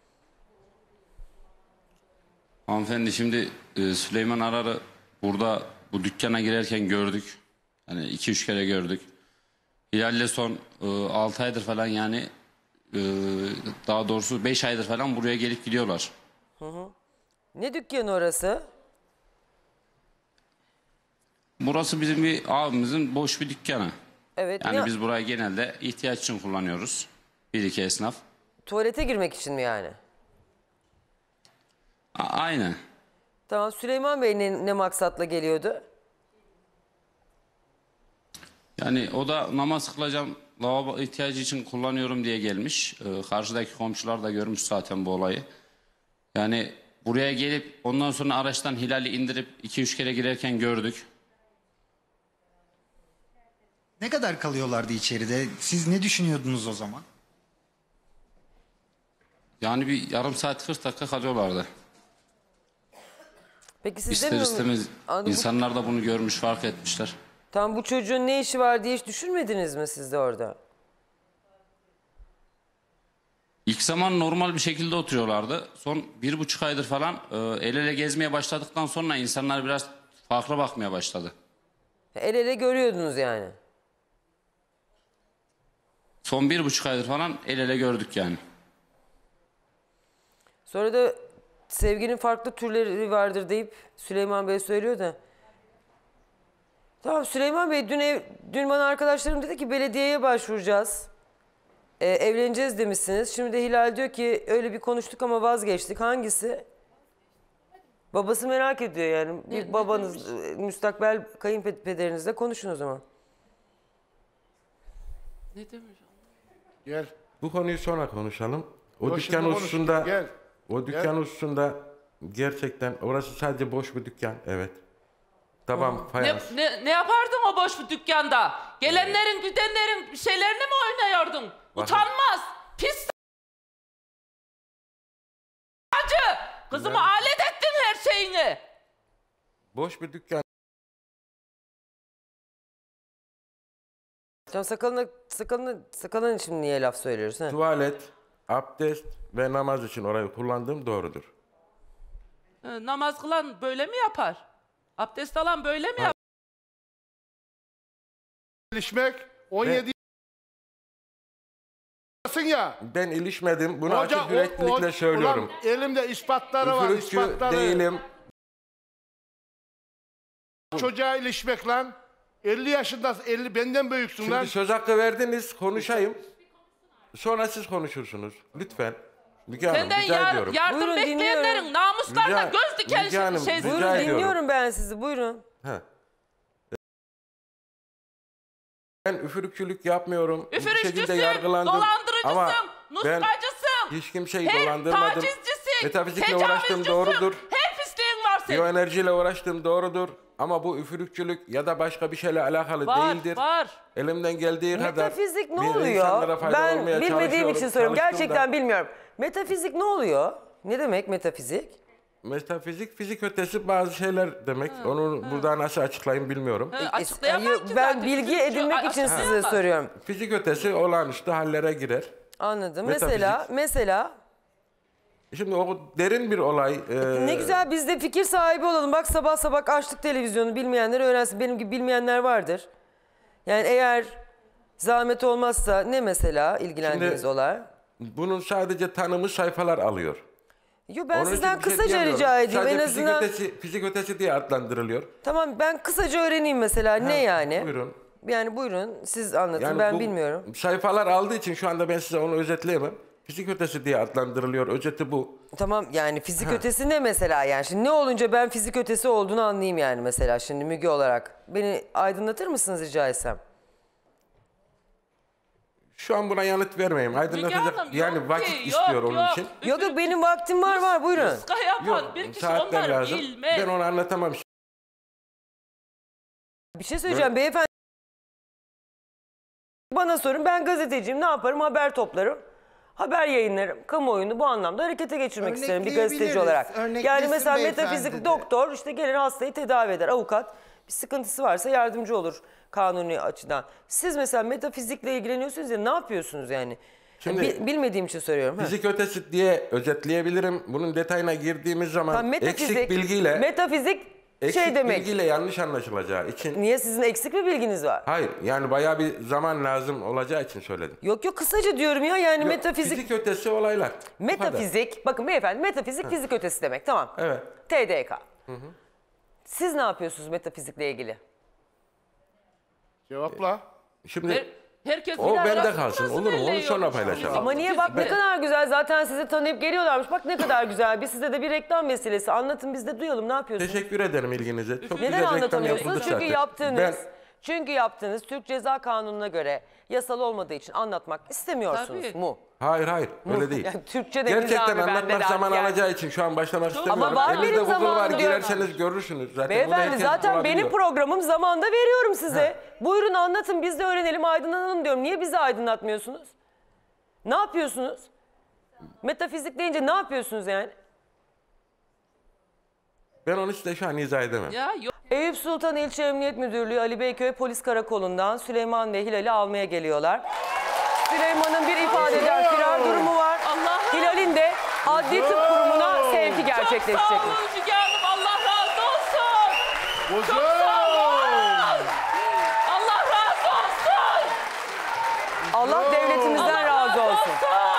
Hanımefendi şimdi e, Süleyman Arar'ı burada bu dükkana girerken gördük. Hani iki üç kere gördük. Hilal'le son e, altı aydır falan yani e, daha doğrusu beş aydır falan buraya gelip gidiyorlar. Hı hı. Ne dükkanı orası? Burası bizim bir abimizin boş bir dükkanı. Evet. Yani ne- biz burayı genelde ihtiyaç için kullanıyoruz. Bir iki esnaf. Tuvalete girmek için mi yani? A- aynen. Tamam. Süleyman Bey ne, ne maksatla geliyordu? Yani o da namaz kılacağım, lavabo ihtiyacı için kullanıyorum diye gelmiş. Ee, karşıdaki komşular da görmüş zaten bu olayı. Yani buraya gelip ondan sonra araçtan Hilal'i indirip iki üç kere girerken gördük. Ne kadar kalıyorlardı içeride? Siz ne düşünüyordunuz o zaman? Yani bir yarım saat kırk dakika kalıyorlardı. Peki siz İster demiyor istemez musunuz? Anladım. insanlar da bunu görmüş, fark etmişler. Tam bu çocuğun ne işi var diye hiç düşünmediniz mi siz de orada? İlk zaman normal bir şekilde oturuyorlardı. Son bir buçuk aydır falan e, el ele gezmeye başladıktan sonra insanlar biraz farklı bakmaya başladı. El ele görüyordunuz yani. Son bir buçuk aydır falan el ele gördük yani. Sonra da sevginin farklı türleri vardır deyip Süleyman Bey söylüyor da. Tamam Süleyman Bey dün, ev, dün bana arkadaşlarım dedi ki belediyeye başvuracağız. Ee, evleneceğiz demişsiniz. Şimdi de Hilal diyor ki öyle bir konuştuk ama vazgeçtik. Hangisi? Babası merak ediyor yani. Bir babanız, müstakbel kayınpederinizle konuşun o zaman. Ne demiş? Gel. Bu konuyu sonra konuşalım. O Yok, dükkan şimdi konuş. hususunda, Gel. o dükkan Gel. hususunda gerçekten orası sadece boş bir dükkan. Evet. Tamam, Ne, fayans. ne, ne yapardın o boş bir dükkanda? Gelenlerin, gidenlerin şeylerini mi oynuyordun? Utanmaz, pis acı. Kızımı Ben- alet ettin her şeyini. Boş bir dükkan. Tamam sakalına, sakalına, sakalın için niye laf söylüyoruz? He? Tuvalet, abdest ve namaz için orayı kullandığım doğrudur. Ee, namaz kılan böyle mi yapar? Abdest alan böyle mi yapar? İlişmek on yedi ya. Ben ilişmedim. Bunu Hoca, açık o- yüreklilikle o- söylüyorum. Ulan elimde ispatları var, Üfürükçü ispatları. değilim. Çocuğa ilişmek lan. elli yaşındasın, elli benden büyüksün Şimdi lan. söz hakkı verdiniz, konuşayım. Sonra siz konuşursunuz. Lütfen. Müge Hanım, Senden rica yar- ediyorum. yardım Buyurun, bekleyenlerin dinliyorum. namuslarına Rica- göz diken Müge Hanım, şey. rica Buyurun ediyorum. dinliyorum ben sizi buyurun. He. Ben üfürükçülük yapmıyorum. Bu şekilde Üfürükçüsün, yargılandım. dolandırıcısın, Ama ben nuskacısın. hiç kimseyi Hem dolandırmadım. tacizcisin, Metafizikle uğraştığım tecavüzcüsün. doğrudur. Her pisliğin var senin. Biyoenerjiyle uğraştığım doğrudur. Ama bu üfürükçülük ya da başka bir şeyle alakalı Var, değildir. var. Elimden geldiği kadar Metafizik ne bir insanlara oluyor? fayda Ben olmaya bilmediğim çalışıyorum, için soruyorum. çalıştım da. Gerçekten bilmiyorum. Metafizik ne oluyor? Ne demek metafizik? Metafizik, fizik ötesi bazı şeyler demek. Onu burada nasıl açıklayayım bilmiyorum. He, açıklayamam Hayır, ki ben zaten. bilgi Üfürükçü edinmek için size açıklayamaz. soruyorum. Fizik ötesi olağanüstü hallere girer. Anladım. Metafizik. Mesela mesela Şimdi o derin bir olay. e, ne güzel biz de fikir sahibi olalım. Bak sabah sabah açtık televizyonu bilmeyenler öğrensin. Benim gibi bilmeyenler vardır. Yani eğer zahmet olmazsa ne mesela ilgilendiğiniz Şimdi- olay? Bunun sadece tanımı sayfalar alıyor. Yo ben Onun için sizden bir şey kısaca diyemiyorum. rica edeyim. Sadece En fizik azından ötesi, fizik ötesi diye adlandırılıyor. tamam ben kısaca öğreneyim mesela ne yani? Buyurun. Yani buyurun siz anlatın Yani ben bu bilmiyorum. sayfalar aldığı için şu anda ben size onu özetleyemem. Fizik ötesi diye adlandırılıyor. Özeti bu. Tamam yani fizik Ha. ötesi ne mesela yani? Şimdi ne olunca ben fizik ötesi olduğunu anlayayım yani mesela şimdi Müge olarak. Beni aydınlatır mısınız rica etsem? Şu an buna yanıt vermeyeyim. Aydınlatacak Hanım, yani yok vakit ki, istiyor yok, onun yok. için. Yok yok benim vaktim var var buyurun. Muska yapan Yok, bir kişi saatler onları lazım. bilmez. Ben onu anlatamam. Bir şey söyleyeceğim beyefendi. Bana sorun ben gazeteciyim ne yaparım haber toplarım. Haber yayınlarım. Kamuoyunu bu anlamda harekete geçirmek isterim bir gazeteci Örnekleyebiliriz. olarak. Yani Örneklesin mesela beyefendi metafizik de. doktor işte gelir hastayı tedavi eder. Avukat bir sıkıntısı varsa yardımcı olur kanuni açıdan. Siz mesela metafizikle ilgileniyorsunuz ya ne yapıyorsunuz yani? Şimdi- Bi- bilmediğim için soruyorum. ha. Fizik ötesi diye özetleyebilirim. Bunun detayına girdiğimiz zaman Tamam, metafizik, eksik bilgiyle metafizik eksik şey demek. bilgiyle yanlış anlaşılacağı için. Niye sizin eksik bir bilginiz var? Hayır yani bayağı bir zaman lazım olacağı için söyledim. Yok yok kısaca diyorum ya yani Yok, metafizik. Fizik ötesi olaylar. Bu kadar. Metafizik, bakın beyefendi metafizik fizik ötesi demek tamam. Evet. T D K. Siz ne yapıyorsunuz metafizikle ilgili? Cevapla. Şimdi Her- herkes o bir bende arası kalsın burası olur mu? Onu belli sonra yok. paylaşalım. Ama niye bak ne kadar güzel zaten sizi tanıyıp geliyorlarmış. Bak ne kadar güzel. Bir size de bir reklam vesilesi. Anlatın biz de duyalım ne yapıyorsunuz? Teşekkür ederim ilginize. Çok Neden güzel reklam anlatamıyorsunuz? yapıldı Çünkü zaten. yaptığınız, Ben çünkü yaptığınız Türk Ceza Kanunu'na göre yasal olmadığı için anlatmak istemiyorsunuz Tabii. mu? hayır hayır öyle değil. Yani Türkçe de imza Gerçekten abi bende anlatmak de zaman yani. alacağı için şu an başlamak istemiyorum. Ama var Elinizde benim Google var zamanım diyorum. girerseniz görürsünüz. Zaten bunu Beyefendi herkes zaten bulabiliyor. benim programım zamanda veriyorum size. Buyurun anlatın biz de öğrenelim aydınlanalım diyorum. Niye bizi aydınlatmıyorsunuz? Ne yapıyorsunuz? Metafizik deyince ne yapıyorsunuz yani? Ben onu size şu an izah edemem. Ya yok. Eyüp Sultan İlçe Emniyet Müdürlüğü Ali Beyköy Polis Karakolu'ndan Süleyman ve Hilal'i almaya geliyorlar. Süleyman'ın bir ifadeden firar durumu var. Allah'ım. Hilal'in de adli tıp kurumuna sevki Çok gerçekleşecek. sağ olun Müge Hanım. Allah razı olsun. Hocam. Çok sağ olun. Allah razı olsun. Allah devletimizden Allah razı olsun.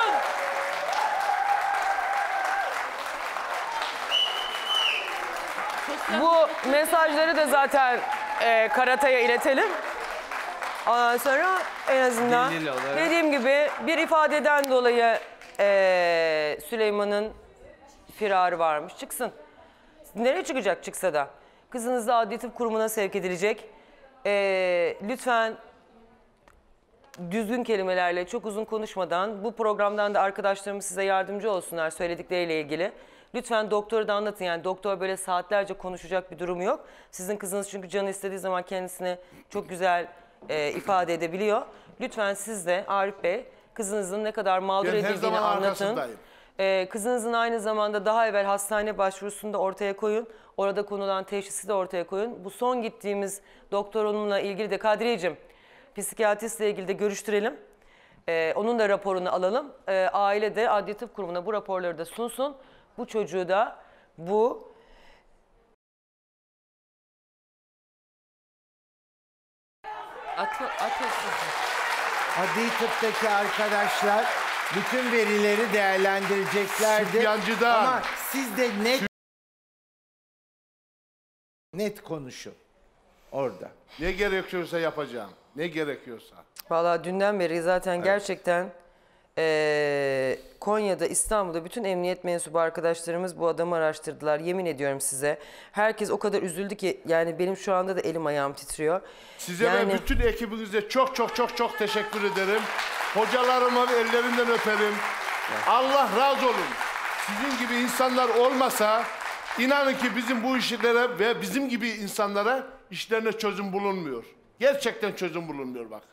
Bu mesajları da zaten e, Karatay'a iletelim. Ondan sonra en azından Delil olarak. dediğim gibi bir ifadeden dolayı e, Süleyman'ın firarı varmış. Çıksın. Nereye çıkacak çıksa da? Kızınız da adli tıp kurumuna sevk edilecek. E, lütfen düzgün kelimelerle çok uzun konuşmadan bu programdan da arkadaşlarımız size yardımcı olsunlar söyledikleriyle ilgili. Lütfen doktoru da anlatın. Yani doktor böyle saatlerce konuşacak bir durumu yok. Sizin kızınız çünkü canı istediği zaman kendisini çok güzel e, ifade edebiliyor. Lütfen siz de Arif Bey kızınızın ne kadar mağdur Ben her edildiğini zaman anlatın. arkasındayım. E, kızınızın aynı zamanda daha evvel hastane başvurusunu da ortaya koyun. Orada konulan teşhisi de ortaya koyun. Bu son gittiğimiz doktor onunla ilgili de Kadriyeciğim psikiyatristle ilgili de görüştürelim. Ee, onun da raporunu alalım. Ee, aile de adli tıp kurumuna bu raporları da sunsun. Bu çocuğu da bu Atı, atılsın. Adli tıptaki arkadaşlar bütün verileri değerlendireceklerdir. Sübyancıdan. Ama siz de net net konuşun orada. Ne gerekiyorsa yapacağım. Ne gerekiyorsa. Vallahi dünden beri zaten gerçekten eee, Konya'da, İstanbul'da bütün emniyet mensubu arkadaşlarımız bu adamı araştırdılar. Yemin ediyorum size. Herkes o kadar üzüldü ki yani benim şu anda da elim ayağım titriyor. Size yani... ve bütün ekibinize çok çok çok çok teşekkür ederim. Hocalarıma ellerinden öperim. Allah razı olun. Sizin gibi insanlar olmasa inanın ki bizim bu işlere ve bizim gibi insanlara işlerine çözüm bulunmuyor. Gerçekten çözüm bulunmuyor bak.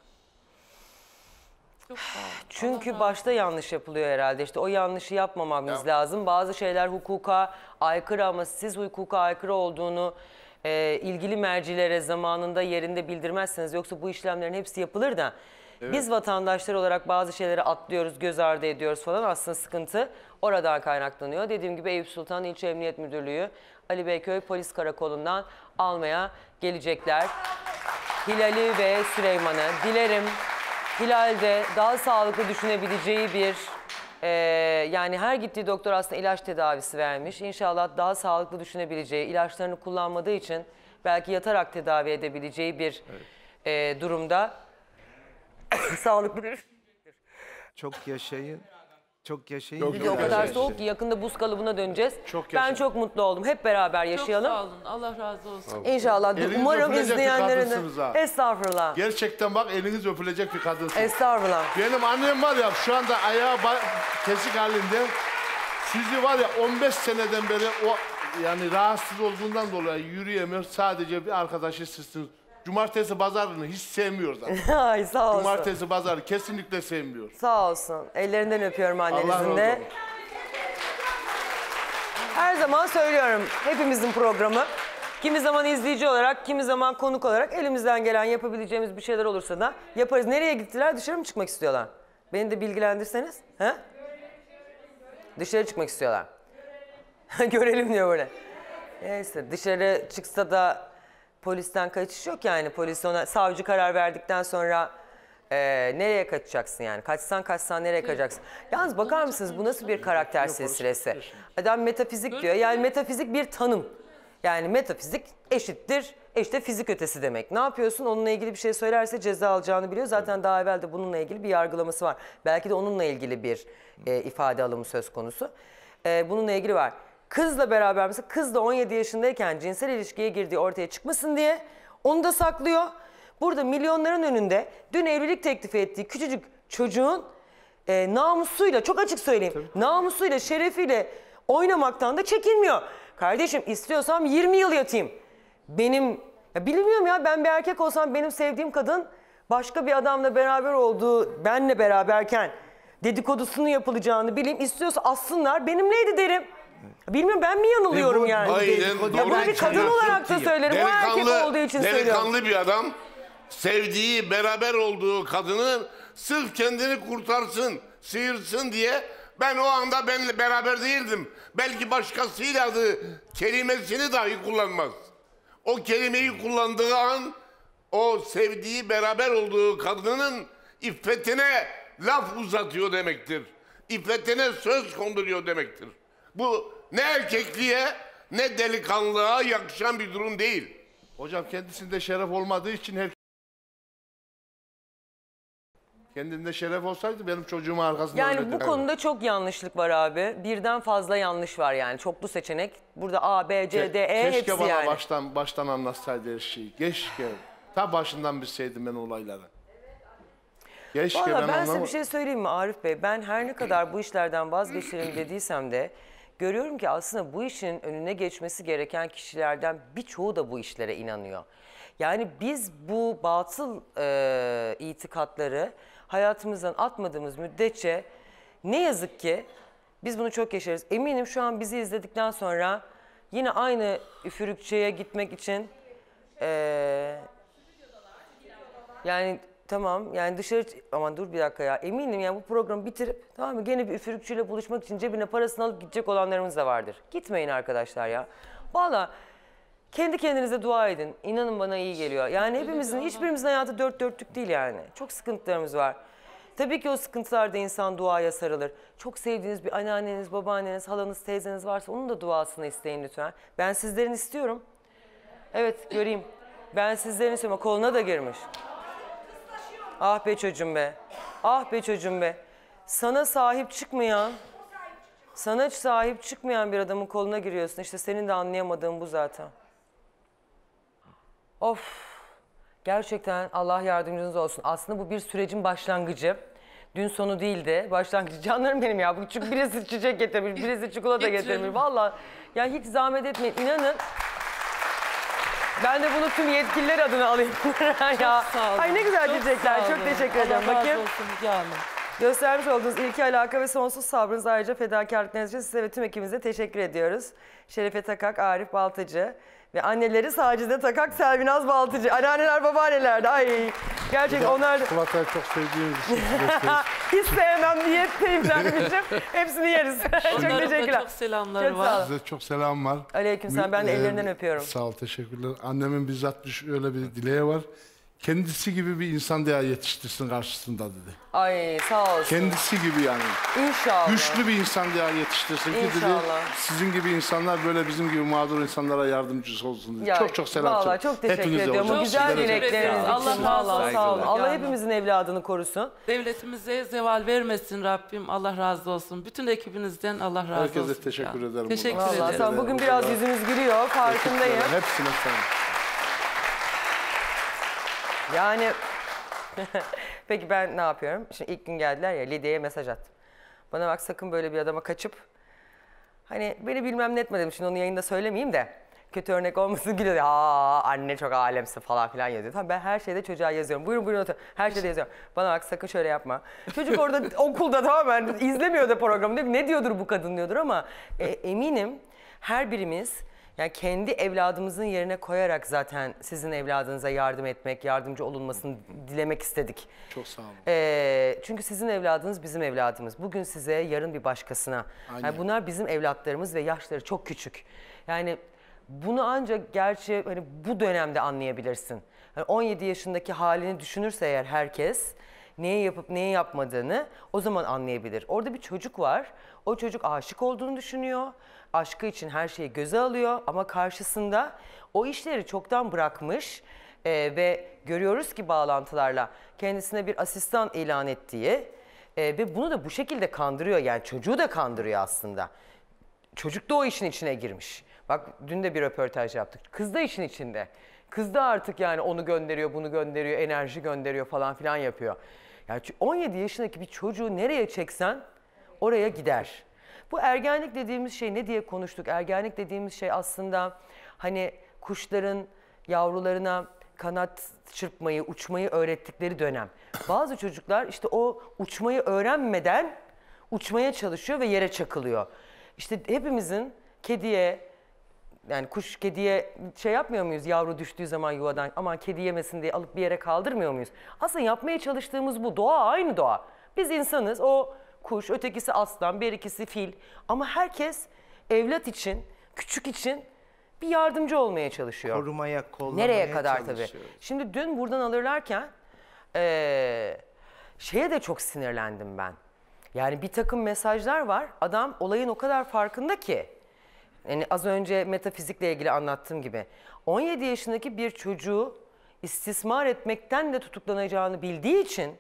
Çünkü başta yanlış yapılıyor herhalde. İşte o yanlışı yapmamamız lazım. Bazı şeyler hukuka aykırı ama siz hukuka aykırı olduğunu e, ilgili mercilere zamanında yerinde bildirmezseniz yoksa bu işlemlerin hepsi yapılır da Evet. biz vatandaşlar olarak bazı şeyleri atlıyoruz, göz ardı ediyoruz falan. Aslında sıkıntı oradan kaynaklanıyor. Dediğim gibi Eyüp Sultan İlçe Emniyet Müdürlüğü Ali Beyköy Polis Karakolu'ndan almaya gelecekler. Hilal'i ve Süleyman'ı. Dilerim Hilal'de daha sağlıklı düşünebileceği bir e, yani her gittiği doktor aslında ilaç tedavisi vermiş. İnşallah daha sağlıklı düşünebileceği, ilaçlarını kullanmadığı için belki yatarak tedavi edebileceği bir e, durumda sağlıklı bir... Çok yaşayın. Çok yaşayın. Bir de o kadar soğuk ki yakında buz kalıbına döneceğiz. Çok ben yaşa. çok mutlu oldum. Hep beraber yaşayalım. Çok sağ olun. Allah razı olsun. İnşallah. Eliniz Umarım öpülecek bir izleyenlerin kadınsınız ha. Estağfurullah. Gerçekten bak eliniz öpülecek bir kadınsın. Estağfurullah. Benim annem var ya şu anda ayağı ba- kesik halinde. Sizi var ya on beş seneden beri o yani rahatsız olduğundan dolayı yürüyemiyor. Sadece bir arkadaşı sizsiniz. Cumartesi pazarını hiç sevmiyor zaten. Ay sağ olsun. Cumartesi pazarı kesinlikle sevmiyor. Sağ olsun. Ellerinden öpüyorum Allah razı annenizin olsun. de. Her zaman söylüyorum hepimizin programı. Kimi zaman izleyici olarak, kimi zaman konuk olarak elimizden gelen yapabileceğimiz bir şeyler olursa da yaparız. Nereye gittiler? Dışarı mı çıkmak istiyorlar? Beni de bilgilendirseniz. He? Dışarı çıkmak istiyorlar. Görelim diyor böyle. Neyse dışarı çıksa da polisten kaçış yok yani. Polis ona, savcı karar verdikten sonra e, nereye kaçacaksın yani? Kaçsan kaçsan nereye kaçacaksın? Yalnız bakar mısınız bu nasıl bir karakter silsilesi? Adam metafizik diyor. Yani metafizik bir tanım. Yani metafizik eşittir işte fizik ötesi demek. Ne yapıyorsun? Onunla ilgili bir şey söylerse ceza alacağını biliyor. Zaten daha evvel de bununla ilgili bir yargılaması var. Belki de onunla ilgili bir e, ifade alımı söz konusu. E, bununla ilgili var. Kızla beraber mesela kız da on yedi yaşındayken cinsel ilişkiye girdiği ortaya çıkmasın diye onu da saklıyor. Burada milyonların önünde dün evlilik teklifi ettiği küçücük çocuğun e, namusuyla çok açık söyleyeyim Tabii. namusuyla şerefiyle oynamaktan da çekinmiyor. Kardeşim istiyorsam yirmi yıl yatayım. Benim ya bilmiyorum ya ben bir erkek olsam benim sevdiğim kadın başka bir adamla beraber olduğu benle beraberken dedikodusunu yapılacağını bileyim. İstiyorsa assınlar, benimleydi derim. Bilmiyorum, ben mi yanılıyorum yani? Aynen doğru. Ya bunu bir kadın olarak da söylerim. O erkek olduğu için söylüyorum. Delikanlı bir adam sevdiği, beraber olduğu kadını sırf kendini kurtarsın, sıyırsın diye ben o anda benimle beraber değildim. Belki başkasıyla adı kelimesini dahi kullanmaz. O kelimeyi kullandığı an o sevdiği, beraber olduğu kadının iffetine laf uzatıyor demektir. İffetine söz konduruyor demektir. Bu ne erkekliğe ne delikanlılığa yakışan bir durum değil. Hocam kendisinde şeref olmadığı için her kendinde şeref olsaydı benim çocuğumu arkasında Yani öyle bu derdim. konuda çok yanlışlık var abi. Birden fazla yanlış var yani. Çoklu seçenek. Burada A, B, C, D, E Keşke hepsi bana yani. baştan baştan anlatsaydı her şeyi. Keşke. Ta başından bilseydim ben olayları. Keşke Valla ben, ben size anlamadım. bir şey söyleyeyim mi Arif Bey? Ben her ne kadar bu işlerden vazgeçelim dediysem de görüyorum ki aslında bu işin önüne geçmesi gereken kişilerden birçoğu da bu işlere inanıyor. Yani biz bu batıl e, itikatları hayatımızdan atmadığımız müddetçe ne yazık ki biz bunu çok yaşarız. Eminim şu an bizi izledikten sonra yine aynı üfürükçeye gitmek için e, yani tamam yani dışarı aman dur bir dakika ya eminim yani bu programı bitirip tamam mı gene bir üfürükçüyle buluşmak için cebine parasını alıp gidecek olanlarımız da vardır. Gitmeyin arkadaşlar ya. Valla kendi kendinize dua edin. İnanın bana iyi geliyor. Yani hepimizin, hiçbirimizin hayatı dört dörtlük değil yani. Çok sıkıntılarımız var. Tabii ki o sıkıntılarda insan duaya sarılır. Çok sevdiğiniz bir anneanneniz, babaanneniz, halanız, teyzeniz varsa onun da duasını isteyin lütfen. Ben sizlerin istiyorum. Evet göreyim. Ben sizlerin istiyorum. Koluna da girmiş. Ah be çocuğum be. Ah be çocuğum be. Sana sahip çıkmayan, sana sahip çıkmayan bir adamın koluna giriyorsun. İşte senin de anlayamadığın bu zaten. Of. Gerçekten Allah yardımcınız olsun. Aslında bu bir sürecin başlangıcı. Dün sonu değildi. Başlangıcı. Canlarım benim ya. Bu çünkü birisi çiçek getirmiş, birisi çikolata getirmiş. Vallahi ya hiç zahmet etmeyin. İnanın. Ben de bunu tüm yetkililer adına alayım. ya. Sağ olun. Ay ne güzel Çok diyecekler. sağ Çok olun. teşekkür ederim. Allah razı Bakayım. olsun Müge Hanım. Göstermiş olduğunuz ilki alaka ve sonsuz sabrınız ayrıca fedakarlıklarınız için size ve tüm ekibimize teşekkür ediyoruz. Şerefe Takak, Arif Baltacı ve anneleri Sacide Takak, Selvinaz Baltacı. Anneanneler, babaanneler de ay gerçekten onlar da... Çikolatayı çok sevdiğimiz için size Hiç sevmem diyetteyim dermişim. Hepsini yeriz. çok Onların da teşekkürler. çok selamları Çok var. sağ olun. Size çok selam var. Aleykümselam. Ben de Ee, ellerinden öpüyorum. Sağ ol, teşekkürler. Annemin bizzat bir- öyle bir dileği var. Kendisi gibi bir insan diye yetiştirsin karşısında dedi. Ay sağ olsun. Kendisi gibi yani. İnşallah. Güçlü bir insan diye yetiştirsin ki dedi. İnşallah. Sizin gibi insanlar böyle bizim gibi mağdur insanlara yardımcısı olsun dedi. Ya, çok çok selam vallahi söyle. çok teşekkür Hepinize ediyorum. hocam. Bu güzel Sizlere de- dilekleriniz Allah için. razı Vallahi sağ olun. olsun. Allah Yani. hepimizin evladını korusun. Devletimize zeval vermesin Rabbim. Allah razı olsun. Bütün ekibinizden Allah razı Herkese olsun. teşekkür Ya. ederim. Teşekkür Vallahi ederim. Vallahi sağ olun. Bugün biraz yüzünüz gülüyor. Farkındayım. Hepsine sağ olun. Yani peki ben ne yapıyorum? Şimdi ilk gün geldiler ya Lidya'ya mesaj attım. Bana bak sakın böyle bir adama kaçıp hani beni bilmem ne etme dedim. Şimdi onu yayında söylemeyeyim de kötü örnek olmasın gülüyor. Aa anne çok alemsin falan filan yazıyor. Tamam ben her şeyde çocuğa yazıyorum. Buyurun buyurun otur. Her şeyde yazıyorum. Bana bak sakın şöyle yapma. Çocuk orada okulda tamamen izlemiyor da programı. Diyor, ne diyordur bu kadın diyordur ama e, eminim her birimiz yani kendi evladımızın yerine koyarak zaten sizin evladınıza yardım etmek, yardımcı olunmasını dilemek istedik. Çok sağ olun. Ee, çünkü sizin evladınız bizim evladımız. Bugün size, yarın bir başkasına. Aynen. Yani bunlar bizim evlatlarımız ve yaşları çok küçük. Yani bunu ancak gerçi hani bu dönemde anlayabilirsin. Yani on yedi yaşındaki halini düşünürse eğer herkes neyi yapıp neyi yapmadığını o zaman anlayabilir. Orada bir çocuk var. O çocuk aşık olduğunu düşünüyor. Aşkı için her şeyi göze alıyor ama karşısında o işleri çoktan bırakmış e, ve görüyoruz ki bağlantılarla kendisine bir asistan ilan ettiği e, ve bunu da bu şekilde kandırıyor. Yani çocuğu da kandırıyor aslında. Çocuk da o işin içine girmiş. Bak dün de bir röportaj yaptık. Kız da işin içinde. Kız da artık yani onu gönderiyor, bunu gönderiyor, enerji gönderiyor falan filan yapıyor. Yani on yedi yaşındaki bir çocuğu nereye çeksen oraya gider. Bu ergenlik dediğimiz şey ne diye konuştuk? Ergenlik dediğimiz şey aslında hani kuşların yavrularına kanat çırpmayı, uçmayı öğrettikleri dönem. Bazı çocuklar işte o uçmayı öğrenmeden uçmaya çalışıyor ve yere çakılıyor. İşte hepimizin kediye, yani kuş kediye şey yapmıyor muyuz yavru düştüğü zaman yuvadan, aman kedi yemesin diye alıp bir yere kaldırmıyor muyuz? Aslında yapmaya çalıştığımız bu. Doğa aynı doğa. Biz insanız, o kuş, ötekisi aslan, bir ikisi fil. Ama herkes evlat için, küçük için bir yardımcı olmaya çalışıyor. Korumaya, kollamaya Nereye kadar tabii. çalışıyoruz. Şimdi dün buradan alırlarken ee, şeye de çok sinirlendim ben. Yani bir takım mesajlar var. Adam olayın o kadar farkında ki. Yani az önce metafizikle ilgili anlattığım gibi. on yedi yaşındaki bir çocuğu istismar etmekten de tutuklanacağını bildiği için,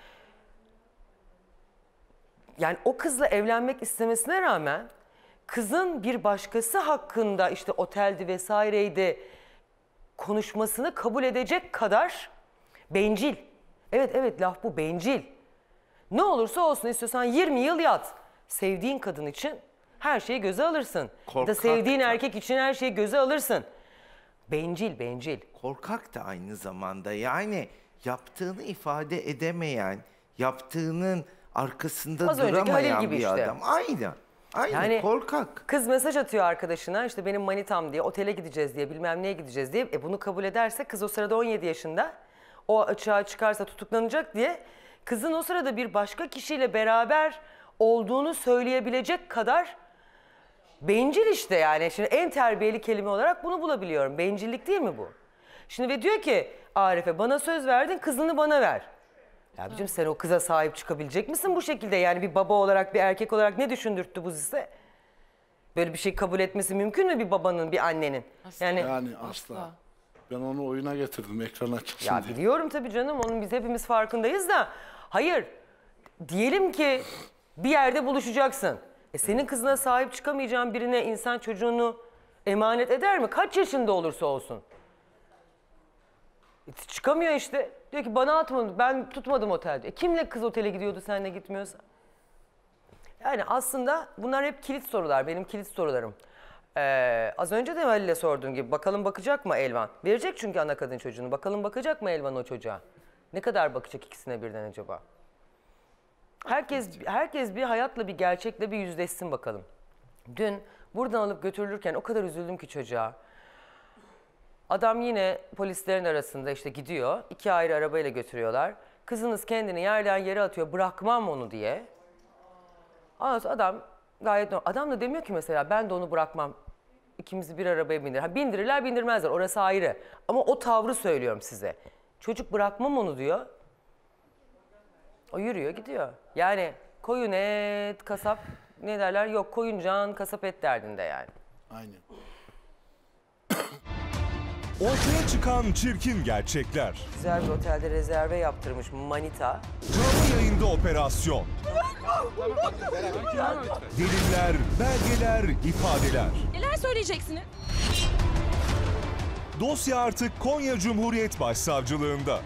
yani o kızla evlenmek istemesine rağmen kızın bir başkası hakkında işte oteldi vesaireydi konuşmasını kabul edecek kadar bencil. Evet evet laf bu, bencil. Ne olursa olsun, istiyorsan yirmi yıl yat. Sevdiğin kadın için her şeyi göze alırsın. Ya da sevdiğin da. erkek için her şeyi göze alırsın. Bencil, bencil. Korkak da aynı zamanda, yani yaptığını ifade edemeyen, yaptığının arkasında Az önceki Halil duramayan gibi bir işte. adam. Aynen. Aynen Yani korkak. Kız mesaj atıyor arkadaşına, işte benim manitam diye, otele gideceğiz diye, bilmem neye gideceğiz diye. E bunu kabul ederse kız o sırada on yedi yaşında. O açığa çıkarsa tutuklanacak diye kızın o sırada bir başka kişiyle beraber olduğunu söyleyebilecek kadar bencil işte yani. Şimdi en terbiyeli kelime olarak bunu bulabiliyorum. Bencillik değil mi bu? Şimdi ve diyor ki Arif'e, bana söz verdin, kızını bana ver. Ya abicim sen o kıza sahip çıkabilecek misin bu şekilde? Yani bir baba olarak, bir erkek olarak ne düşündürttü bu size? Böyle bir şey kabul etmesi mümkün mü bir babanın, bir annenin? Yani, Yani asla. Ben onu oyuna getirdim, ekrana çıksın ya diye. biliyorum tabii canım, onun biz hepimiz farkındayız da. Hayır, diyelim ki bir yerde buluşacaksın. E senin kızına sahip çıkamayacağın birine insan çocuğunu emanet eder mi? Kaç yaşında olursa olsun. E çıkamıyor işte. Diyor ki bana atmadı, ben tutmadım otelde. E kimle kız otele gidiyordu, senle gitmiyorsa? Yani aslında bunlar hep kilit sorular, benim kilit sorularım. Ee, az önce de Halil'e sorduğum gibi, bakalım bakacak mı Elvan? Verecek çünkü ana kadın çocuğunu. Bakalım bakacak mı Elvan o çocuğa? Ne kadar bakacak ikisine birden acaba? Herkes herkes bir hayatla, bir gerçekle bir yüzleşsin bakalım. Dün buradan alıp götürülürken o kadar üzüldüm ki çocuğa. Adam yine polislerin arasında işte gidiyor. İki ayrı arabayla götürüyorlar. Kızınız kendini yerden yere atıyor, bırakmam onu diye. Ondan sonra adam gayet normal. Adam da demiyor ki mesela ben de onu bırakmam. İkimizi bir arabaya bindir. Ha, bindirirler bindirmezler, orası ayrı. Ama o tavrı söylüyorum size. Çocuk bırakmam onu diyor. O yürüyor gidiyor. Yani koyun et, kasap ne derler? Yok koyun can, kasap et derdinde yani. Aynen. Ortaya çıkan çirkin gerçekler. Güzel bir otelde rezerve yaptırmış manita. Canlı yayında operasyon. Deliller, belgeler, ifadeler. Neler söyleyeceksiniz? Dosya artık Konya Cumhuriyet Başsavcılığında.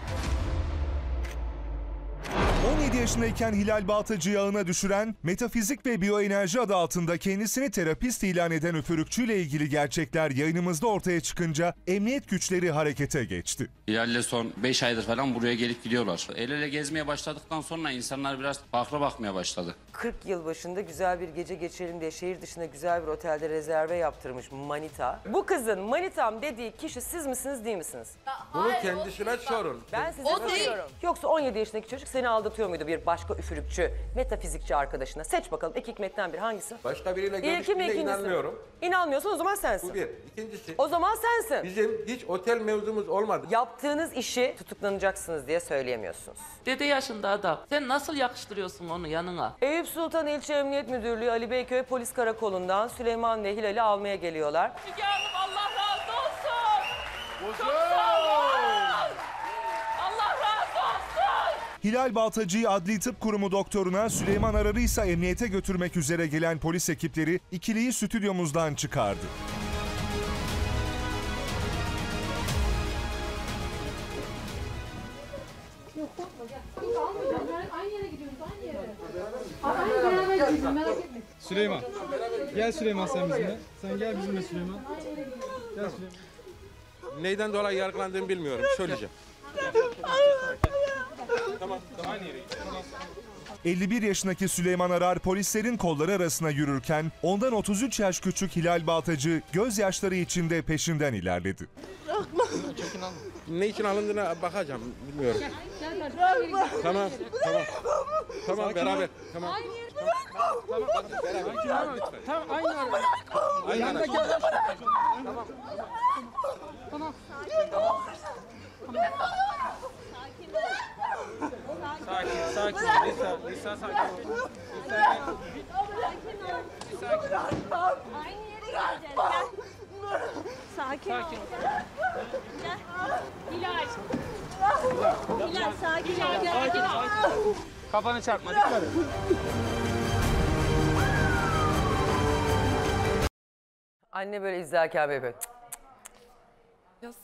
on yedi yaşındayken Hilal Baltacı'yı ağına düşüren, metafizik ve biyoenerji adı altında kendisini terapist ilan eden üfürükçüyle ilgili gerçekler yayınımızda ortaya çıkınca emniyet güçleri harekete geçti. Hilal'le son beş aydır falan buraya gelip gidiyorlar. El ele gezmeye başladıktan sonra insanlar biraz farklı bakmaya başladı. kırk yıl başında güzel bir gece geçirelim diye şehir dışında güzel bir otelde rezerve yaptırmış manita. Bu kızın manitam dediği kişi siz misiniz, değil misiniz? Bunu kendisine sorun. Ben size soruyorum. Yoksa on yedi yaşındaki çocuk seni aldatıyor muydu bir başka üfürükçü, metafizikçi arkadaşına? Seç bakalım iki hikmetten biri, hangisi? Başka biriyle İlki mi, görüştüğüne ikincisi mi? inanmıyorum. İnanmıyorsan o zaman sensin. Bu bir. İkincisi. O zaman sensin. Bizim hiç otel mevzumuz olmadı. Yaptığınız işi tutuklanacaksınız diye söyleyemiyorsunuz. Dede yaşında adam. Sen nasıl yakıştırıyorsun onu yanına? Eyüp Sultan İlçe Emniyet Müdürlüğü Ali Beyköy Polis Karakolu'ndan Süleyman ve Hilal'i almaya geliyorlar. Müge Hanım Allah razı olsun. Çok sağ olun. Allah razı olsun. Hilal Baltacı'yı Adli Tıp Kurumu doktoruna, Süleyman Arar'ı ise emniyete götürmek üzere gelen polis ekipleri ikiliyi stüdyomuzdan çıkardı. Yok korkma gel. Yok almayacağım. Aynı yere gidiyoruz. Aynı yere. Aynı beraber gidiyoruz. Merak etme. Süleyman. Gel Süleyman sen bizimle. Sen gel bizimle Süleyman. Gel Süleyman. Neyden dolayı yargılandığımı bilmiyorum. Söyleyeceğim. Tamam, tamam. elli bir yaşındaki Süleyman Arar polislerin kolları arasına yürürken ondan otuz üç yaş küçük Hilal Baltacı gözyaşları içinde peşinden ilerledi. Ne için alındığına bakacağım, bilmiyorum. Tamam, tamam. Tamam, beraber. Tamam. Tamam, beraber. Tamam, aynı araba. Aynı araba. Tamam. Tamam. Sakin, sakin. Lisa, Lisa sakin ol. Lisa, sakin ol. Aynı yere geleceğiz. Gel. Sakin ol. Gel. Hilal. Hilal sakin ol. Sakin ol. Kafanı çarpma, dikkat et. Anne böyle izlerken böyle, böyle cık cık. Yazık.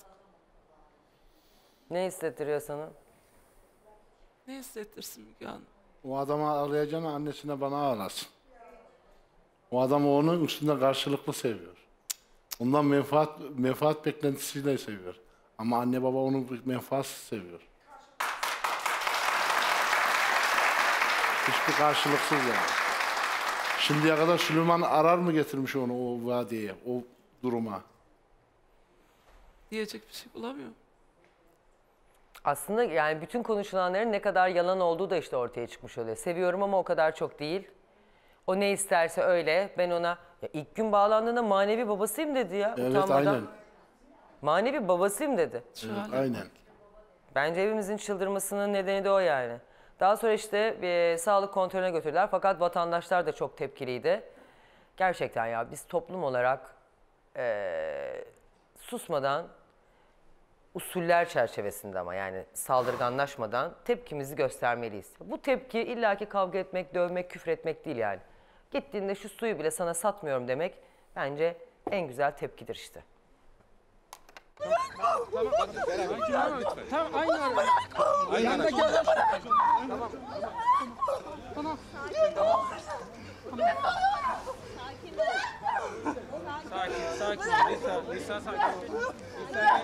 Ne hissettiriyor sana? Ne hissettirsin Müge Hanım? O adamı arayacağına annesine bana ağlasın. O adam onun üstünde karşılıklı seviyor. Ondan menfaat menfaat beklentisiyle seviyor. Ama anne baba onu menfaatsiz seviyor. Hiçbir karşılıksız yani. Şimdiye kadar Süleyman Arar mı getirmiş onu o vadiyeye, o duruma? Diyecek bir şey bulamıyorum. Aslında yani bütün konuşulanların ne kadar yalan olduğu da işte ortaya çıkmış oluyor. Seviyorum ama o kadar çok değil. O ne isterse öyle. Ben ona ya ilk gün bağlandığında manevi babasıyım dedi ya. Evet, utanmadan. aynen. Manevi babasıyım dedi. Evet, aynen. Bence evimizin çıldırmasının nedeni de o yani. Daha sonra işte bir sağlık kontrolüne götürdüler. Fakat vatandaşlar da çok tepkiliydi. Gerçekten ya biz toplum olarak ee, susmadan, usuller çerçevesinde ama yani saldırganlaşmadan tepkimizi göstermeliyiz. Bu tepki illaki kavga etmek, dövmek, küfür etmek değil yani. Gittiğinde şu suyu bile sana satmıyorum demek bence en güzel tepkidir işte. Tamam, beraber. Tamam, aynı araba. Aynı Yanında araba. gel. Tamam. Tamam. Sakin, sakin. Lisa, Lisa sakin ol. Lisa,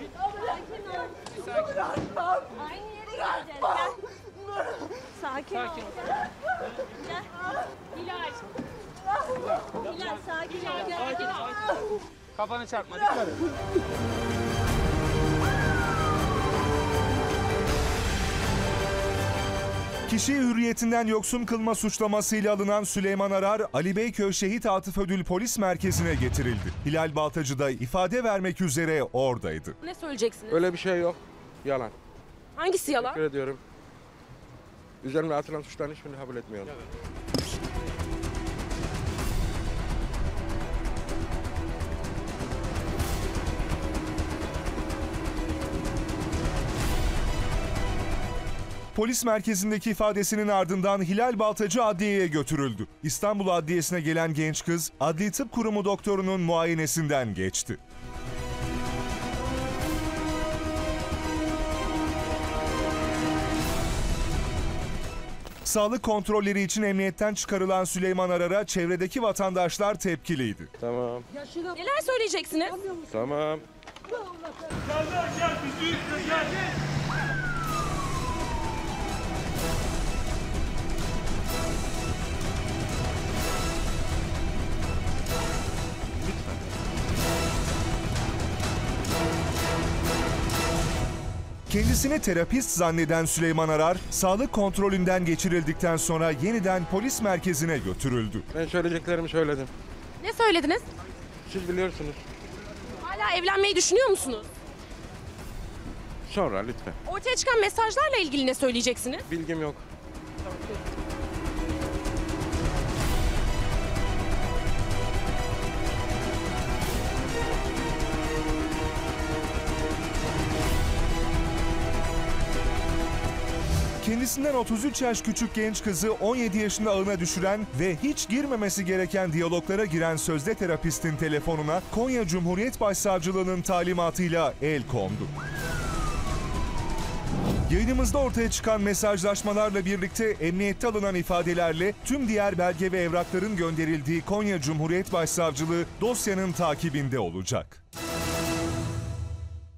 Sakin ol. Aynı yere geleceğiz. Gel. Sakin ol. Gel. Hilal. Hilal sakin ol. sakin, sakin. Kafanı çarpma, dikkat et. Kişiyi hürriyetinden yoksun kılma suçlamasıyla alınan Süleyman Arar, Ali Beyköy Şehit Atıf Ödül Polis Merkezi'ne getirildi. Hilal Baltacı da ifade vermek üzere oradaydı. Ne söyleyeceksiniz? Öyle bir şey yok. Yalan. Hangisi yalan? Teşekkür ediyorum. Üzerime atılan suçların hiçbirini kabul etmiyorum. Polis merkezindeki ifadesinin ardından Hilal Baltacı adliyeye götürüldü. İstanbul Adliyesi'ne gelen genç kız, Adli Tıp Kurumu doktorunun muayenesinden geçti. Sağlık kontrolleri için emniyetten çıkarılan Süleyman Arar'a çevredeki vatandaşlar tepkiliydi. Tamam. Neler söyleyeceksiniz? Tamam. Kendisini terapist zanneden Süleyman Arar, sağlık kontrolünden geçirildikten sonra yeniden polis merkezine götürüldü. Ben söyleyeceklerimi söyledim. Ne söylediniz? Siz biliyorsunuz. Hala evlenmeyi düşünüyor musunuz? Sonra lütfen. Ortaya çıkan mesajlarla ilgili ne söyleyeceksiniz? Bilgim yok. Kendisinden otuz üç yaş küçük genç kızı on yedi yaşında ağına düşüren ve hiç girmemesi gereken diyaloglara giren sözde terapistin telefonuna Konya Cumhuriyet Başsavcılığı'nın talimatıyla el kondu. Yayınımızda ortaya çıkan mesajlaşmalarla birlikte emniyette alınan ifadelerle tüm diğer belge ve evrakların gönderildiği Konya Cumhuriyet Başsavcılığı dosyanın takibinde olacak.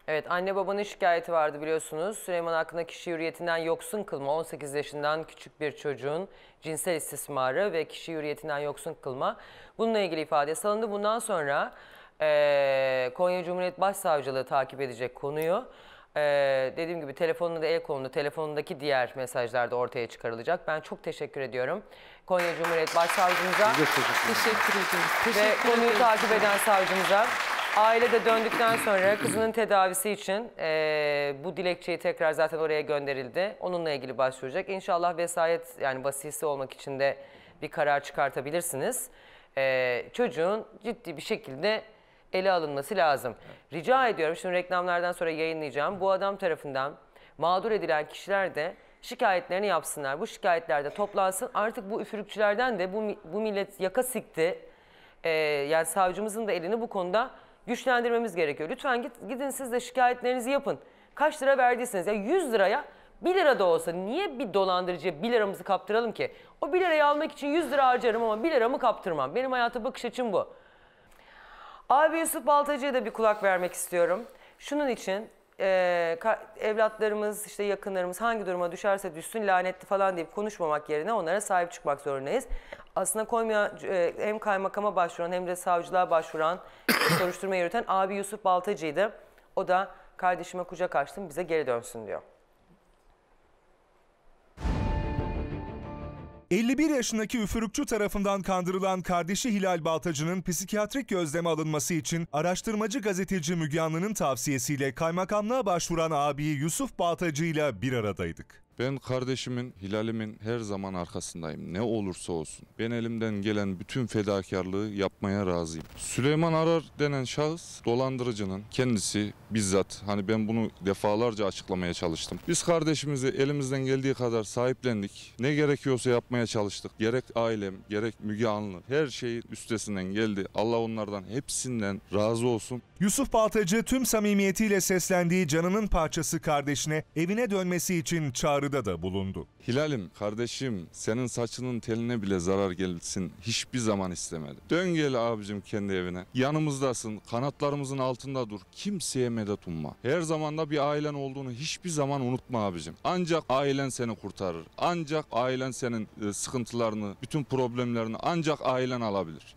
Evet, anne babanın şikayeti vardı biliyorsunuz. Süleyman hakkında kişi hürriyetinden yoksun kılma, on sekiz yaşından küçük bir çocuğun cinsel istismarı ve kişi hürriyetinden yoksun kılma. Bununla ilgili ifade salındı. Bundan sonra e, Konya Cumhuriyet Başsavcılığı takip edecek konuyu. E, dediğim gibi telefonunda el konulu, telefonundaki diğer mesajlar da ortaya çıkarılacak. Ben çok teşekkür ediyorum Konya Cumhuriyet Başsavcımıza. Teşekkür ederiz. Ve Teşekkür konuyu ederiz. takip eden savcımıza. Aile de döndükten sonra kızının tedavisi için e, bu dilekçeyi tekrar zaten oraya gönderildi. Onunla ilgili başvuracak. İnşallah vesayet yani vasisi olmak için de bir karar çıkartabilirsiniz. E, çocuğun ciddi bir şekilde ele alınması lazım. Rica ediyorum, şimdi reklamlardan sonra yayınlayacağım. Bu adam tarafından mağdur edilen kişiler de şikayetlerini yapsınlar. Bu şikayetler de toplansın. Artık bu üfürükçülerden de bu, bu millet yaka sikti. E, yani savcımızın da elini bu konuda güçlendirmemiz gerekiyor. Lütfen git, gidin siz de şikayetlerinizi yapın. Kaç lira verdiyseniz ya yüz liraya bir lira da olsa niye bir dolandırıcıya bir liramızı kaptıralım ki? O bir lirayı almak için yüz lira harcarım ama bir liramı kaptırmam. Benim hayata bakış açım bu. Abi Yusuf Baltacı'ya da bir kulak vermek istiyorum. Şunun için e, evlatlarımız, işte yakınlarımız hangi duruma düşerse düşsün lanetli falan deyip konuşmamak yerine onlara sahip çıkmak zorundayız. Aslında Konya e, hem kaymakama başvuran hem de savcılığa başvuran soruşturma yürüten abi Yusuf Baltacı'ydı. O da kardeşime kucak açtım bize geri dönsün diyor. elli bir yaşındaki üfürükçü tarafından kandırılan kardeşi Hilal Baltacı'nın psikiyatrik gözleme alınması için araştırmacı gazeteci Müge Anlı'nın tavsiyesiyle kaymakamlığa başvuran abi Yusuf Baltacı ile bir aradaydık. Ben kardeşimin, Hilal'imin her zaman arkasındayım. Ne olursa olsun. Ben elimden gelen bütün fedakarlığı yapmaya razıyım. Süleyman Arar denen şahıs dolandırıcının kendisi bizzat. Hani ben bunu defalarca açıklamaya çalıştım. Biz kardeşimizi elimizden geldiği kadar sahiplendik. Ne gerekiyorsa yapmaya çalıştık. Gerek ailem, gerek Müge Anlı her şeyin üstesinden geldi. Allah onlardan hepsinden razı olsun. Yusuf Baltacı tüm samimiyetiyle seslendiği canının parçası kardeşine evine dönmesi için çağrıda da bulundu. Hilal'im, kardeşim, senin saçının teline bile zarar gelsin hiçbir zaman istemedim. Dön gel abicim kendi evine. Yanımızdasın, kanatlarımızın altında dur. Kimseye medet umma. Her zaman da bir ailen olduğunu hiçbir zaman unutma abicim. Ancak ailen seni kurtarır. Ancak ailen senin e, sıkıntılarını, bütün problemlerini ancak ailen alabilir.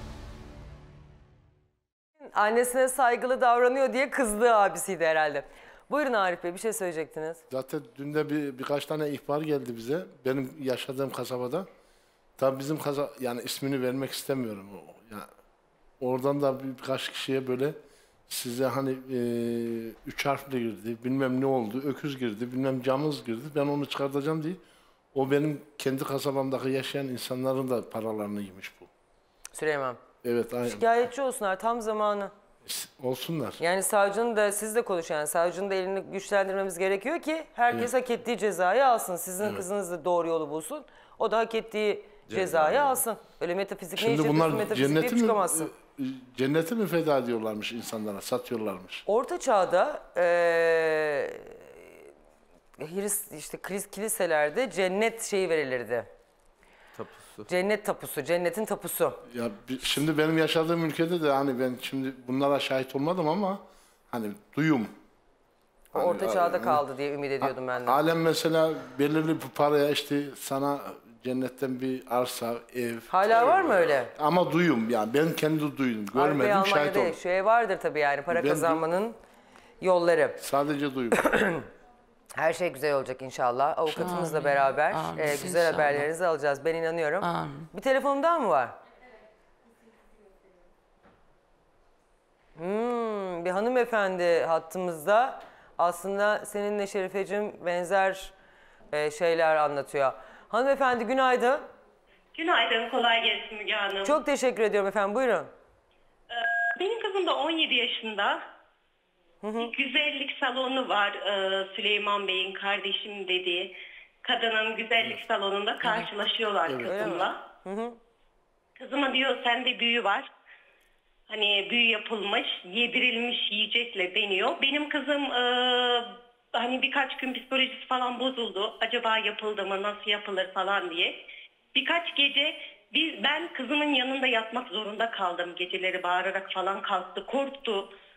Annesine saygılı davranıyor diye kızdığı abisiydi herhalde. Buyurun Arif Bey, bir şey söyleyecektiniz. Zaten dün de bir, birkaç tane ihbar geldi bize. Benim yaşadığım kasabada. Tabii bizim kasaba, yani ismini vermek istemiyorum. Yani oradan da bir, birkaç kişiye böyle size hani e, üç harfle girdi, bilmem ne oldu, öküz girdi, bilmem camız girdi. Ben onu çıkartacağım diye. O benim kendi kasabamdaki yaşayan insanların da paralarını yemiş bu. Süleyman. Evet, aynen. Şikayetçi olsunlar, tam zamanı. Olsunlar. Yani savcının da, siz de konuşan, yani savcının da elini güçlendirmemiz gerekiyor ki herkes evet. hak ettiği cezayı alsın. Sizin evet. kızınız da doğru yolu bulsun. O da hak ettiği cezayı Ceza. alsın. Öyle metafizik Şimdi ne işe bunlar metafizik cenneti mi, çıkamazsın. Cenneti mi feda ediyorlarmış insanlara, satıyorlarmış? Orta çağda ee, Hris, işte kiliselerde cennet şeyi verilirdi. Tapusu. Cennet tapusu, cennetin tapusu. Ya şimdi benim yaşadığım ülkede de hani ben şimdi bunlara şahit olmadım ama hani duyum. Hani, orta çağda hani, kaldı diye ümit ediyordum ben de. Alem mesela belirli bir paraya işte sana cennetten bir arsa, ev. Hala var mı öyle? Ama duyum yani ben kendi duydum, görmedim, Arif şahit oldum. Şu ev vardır tabii yani para ben kazanmanın yolları. Sadece duyum. Her şey güzel olacak inşallah. Avukatımızla Amin. beraber Amin. E, güzel inşallah. haberlerinizi alacağız. Ben inanıyorum. Amin. Bir telefonum daha mı var? Hmm, bir hanımefendi hattımızda. Aslında seninle Şerifeciğim benzer e, şeyler anlatıyor. Hanımefendi günaydın. Günaydın, kolay gelsin Müge Hanım. Çok teşekkür ediyorum efendim, buyurun. Benim kızım da on yedi yaşında. Hı hı. Bir güzellik salonu var ee, Süleyman Bey'in kardeşim dediği. Kadının güzellik salonunda karşılaşıyorlar evet. kızımla. Hı hı. Kızıma diyor sende büyü var. Hani büyü yapılmış, yedirilmiş yiyecekle deniyor. Benim kızım e, hani birkaç gün psikolojisi falan bozuldu. Acaba yapıldı mı, nasıl yapılır falan diye. Birkaç gece biz, ben kızımın yanında yatmak zorunda kaldım. Geceleri bağırarak falan kalktı, korktu.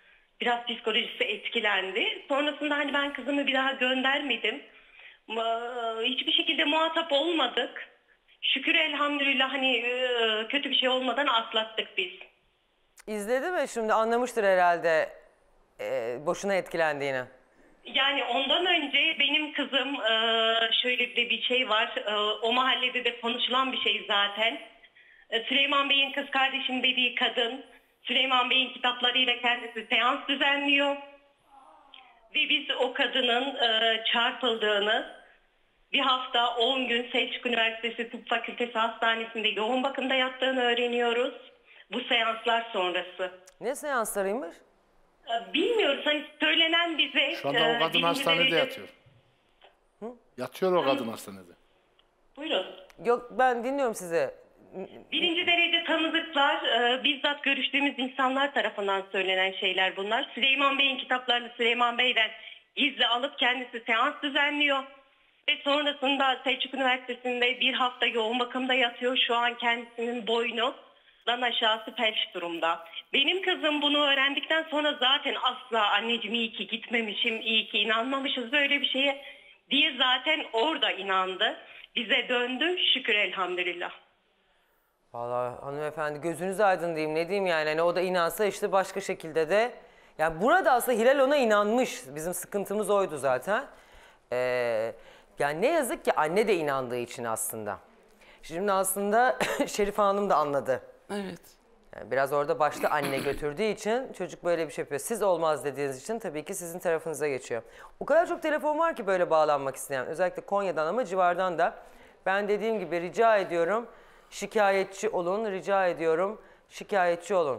biraz psikolojisi etkilendi. Sonrasında hani ben kızımı bir daha göndermedim. Ma- Hiçbir şekilde muhatap olmadık. Şükür elhamdülillah hani e, kötü bir şey olmadan atlattık biz. İzledi mi şimdi, anlamıştır herhalde e, boşuna etkilendiğini. Yani ondan önce benim kızım e, şöyle de bir şey var. E, o mahallede de konuşulan bir şey zaten. E, Süleyman Bey'in kız kardeşim dediği kadın Süleyman Bey'in kitaplarıyla kendisi seans düzenliyor. Ve biz o kadının e, çarpıldığını, bir hafta on gün Selçuk Üniversitesi Tıp Fakültesi Hastanesi'nde yoğun bakımda yattığını öğreniyoruz. Bu seanslar sonrası. Ne seanslarıymış? E, Bilmiyoruz. Hani söylenen bize... Şu anda e, o kadın birinci hastanede derece- yatıyor. Yatıyor o kadın hastanede. Buyurun. Yok, ben dinliyorum sizi. Birinci derece tanıdıklar, e, bizzat görüştüğümüz insanlar tarafından söylenen şeyler bunlar. Süleyman Bey'in kitaplarını Süleyman Bey'den gizli alıp kendisi seans düzenliyor. Ve sonrasında Selçuk Üniversitesi'nde bir hafta yoğun bakımda yatıyor. Şu an kendisinin boynundan aşağısı felç durumda. Benim kızım bunu öğrendikten sonra zaten asla anneciğim iyi ki gitmemişim, iyi ki inanmamışız böyle bir şeye diye zaten orada inandı. Bize döndü, şükür elhamdülillah. Vallahi hanımefendi gözünüz aydın diyeyim, ne diyeyim yani. Hani o da inansa işte başka şekilde de. Yani burada aslında Hilal ona inanmış. Bizim sıkıntımız oydu zaten. Ee, yani ne yazık ki anne de inandığı için aslında. Şimdi aslında Şerife Hanım da anladı. Evet. Yani biraz orada başta anne götürdüğü için çocuk böyle bir şey yapıyor. Siz olmaz dediğiniz için tabii ki sizin tarafınıza geçiyor. O kadar çok telefon var ki böyle bağlanmak isteyen. Özellikle Konya'dan ama civardan da. Ben dediğim gibi rica ediyorum, şikayetçi olun, rica ediyorum, şikayetçi olun.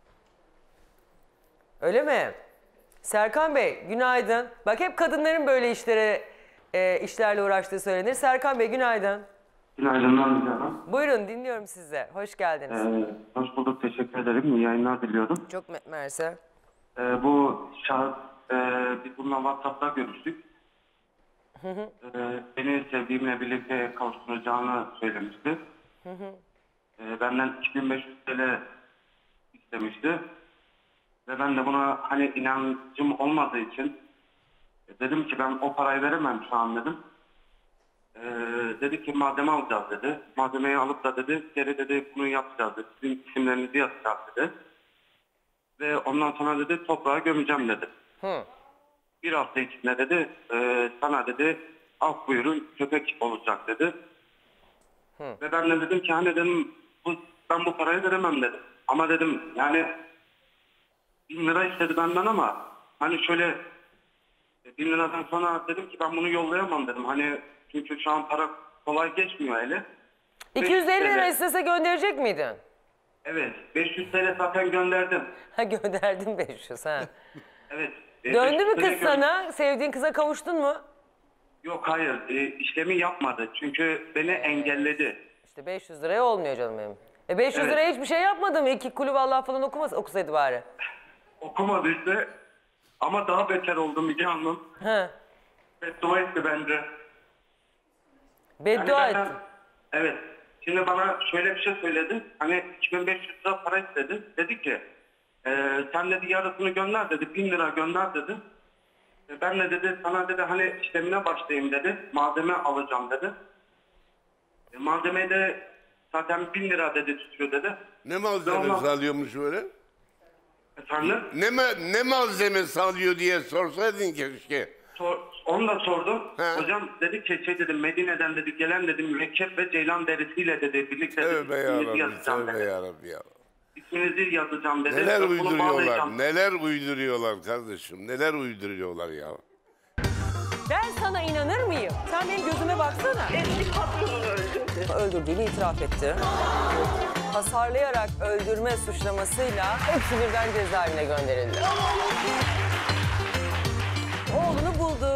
Öyle mi? Serkan Bey, günaydın. Bak hep kadınların böyle işlere, e, işlerle uğraştığı söylenir. Serkan Bey, günaydın. Günaydın Namık Hanım. Buyurun, dinliyorum sizi. Hoş geldiniz. Ee, hoş bulduk, teşekkür ederim. İyi yayınlar diliyorum. Çok me- mersi. Ee, bu şahıs, e, biz bununla WhatsApp'ta görüştük. Hı hı. Ee, beni sevdiğimle birlikte kavuşturacağını söylemişti. Hı hı. Ee, benden iki bin beş yüz T L istemişti. Ve ben de buna hani inancım olmadığı için dedim ki ben o parayı veremem şu an dedim. Ee, dedi ki malzeme alacağız dedi. Malzemeyi alıp da dedi geri dedi bunu yapacağız dedi. Sizin isimlerinizi yazacağız dedi. Ve ondan sonra dedi toprağa gömeceğim dedi. Hı. Bir hafta içinde dedi e, sana dedi af buyurun köpek olacak dedi. Hı. Ve ben de dedim ki hani dedim bu, ben bu parayı veremem dedim. Ama dedim yani bin lira istedi benden ama hani şöyle bin liradan sonra dedim ki ben bunu yollayamam dedim. Hani çünkü şu an para kolay geçmiyor hele. iki yüz elli beş yüz lira T L istese gönderecek miydin? Evet. beş yüz T L zaten gönderdim. Ha, gönderdin beş yüz ha. Evet. e, Döndü beş mü yüz T L kız gö- sana? Sevdiğin kıza kavuştun mu? Yok hayır. E, işlemi yapmadı. Çünkü beni engelledi. İşte beş yüz liraya olmuyor canım benim. E beş yüz Evet. liraya hiçbir şey yapmadı mı? İki kulü vallahi falan okumaz, okusaydı bari. Okumadı işte. Ama daha beter oldum Müge Hanım. He. Beddua etti bence. Beddua Yani benden- etti. Evet. Şimdi bana şöyle bir şey söyledi. Hani iki bin beş yüz lira para istedi. Dedi ki e, sen dedi yarısını gönder dedi. Bin lira gönder dedi. E, ben de dedi sana dedi hani işlemine başlayayım dedi. Malzeme alacağım dedi. E, malzemeyi de zaten bin lira dedi tutuyor dedi. Ne malzemesi alıyormuş öyle? Efendim? Ne, ma- ne malzemesi alıyor diye sorsaydın keşke. Sor, onu da sordum. Hocam dedi ki şey dedim Medine'den dedi gelen dedim mürekkep ve ceylan derisiyle dedi birlikte dedi, Tövbe isminizi yarabbim, yazacağım tövbe dedi. yarabbim ya. İsminizi yazacağım dedi. Neler ve bunu uyduruyorlar, bağlayacağım. neler uyduruyorlar kardeşim, neler uyduruyorlar ya. Ben sana inanır mıyım? Sen benim gözüme baksana. Eski patronunu öldürdü. Öldürdüğünü itiraf etti. Hasarlayarak öldürme suçlamasıyla hepsi birden cezaevine gönderildi. Oğlunu buldu.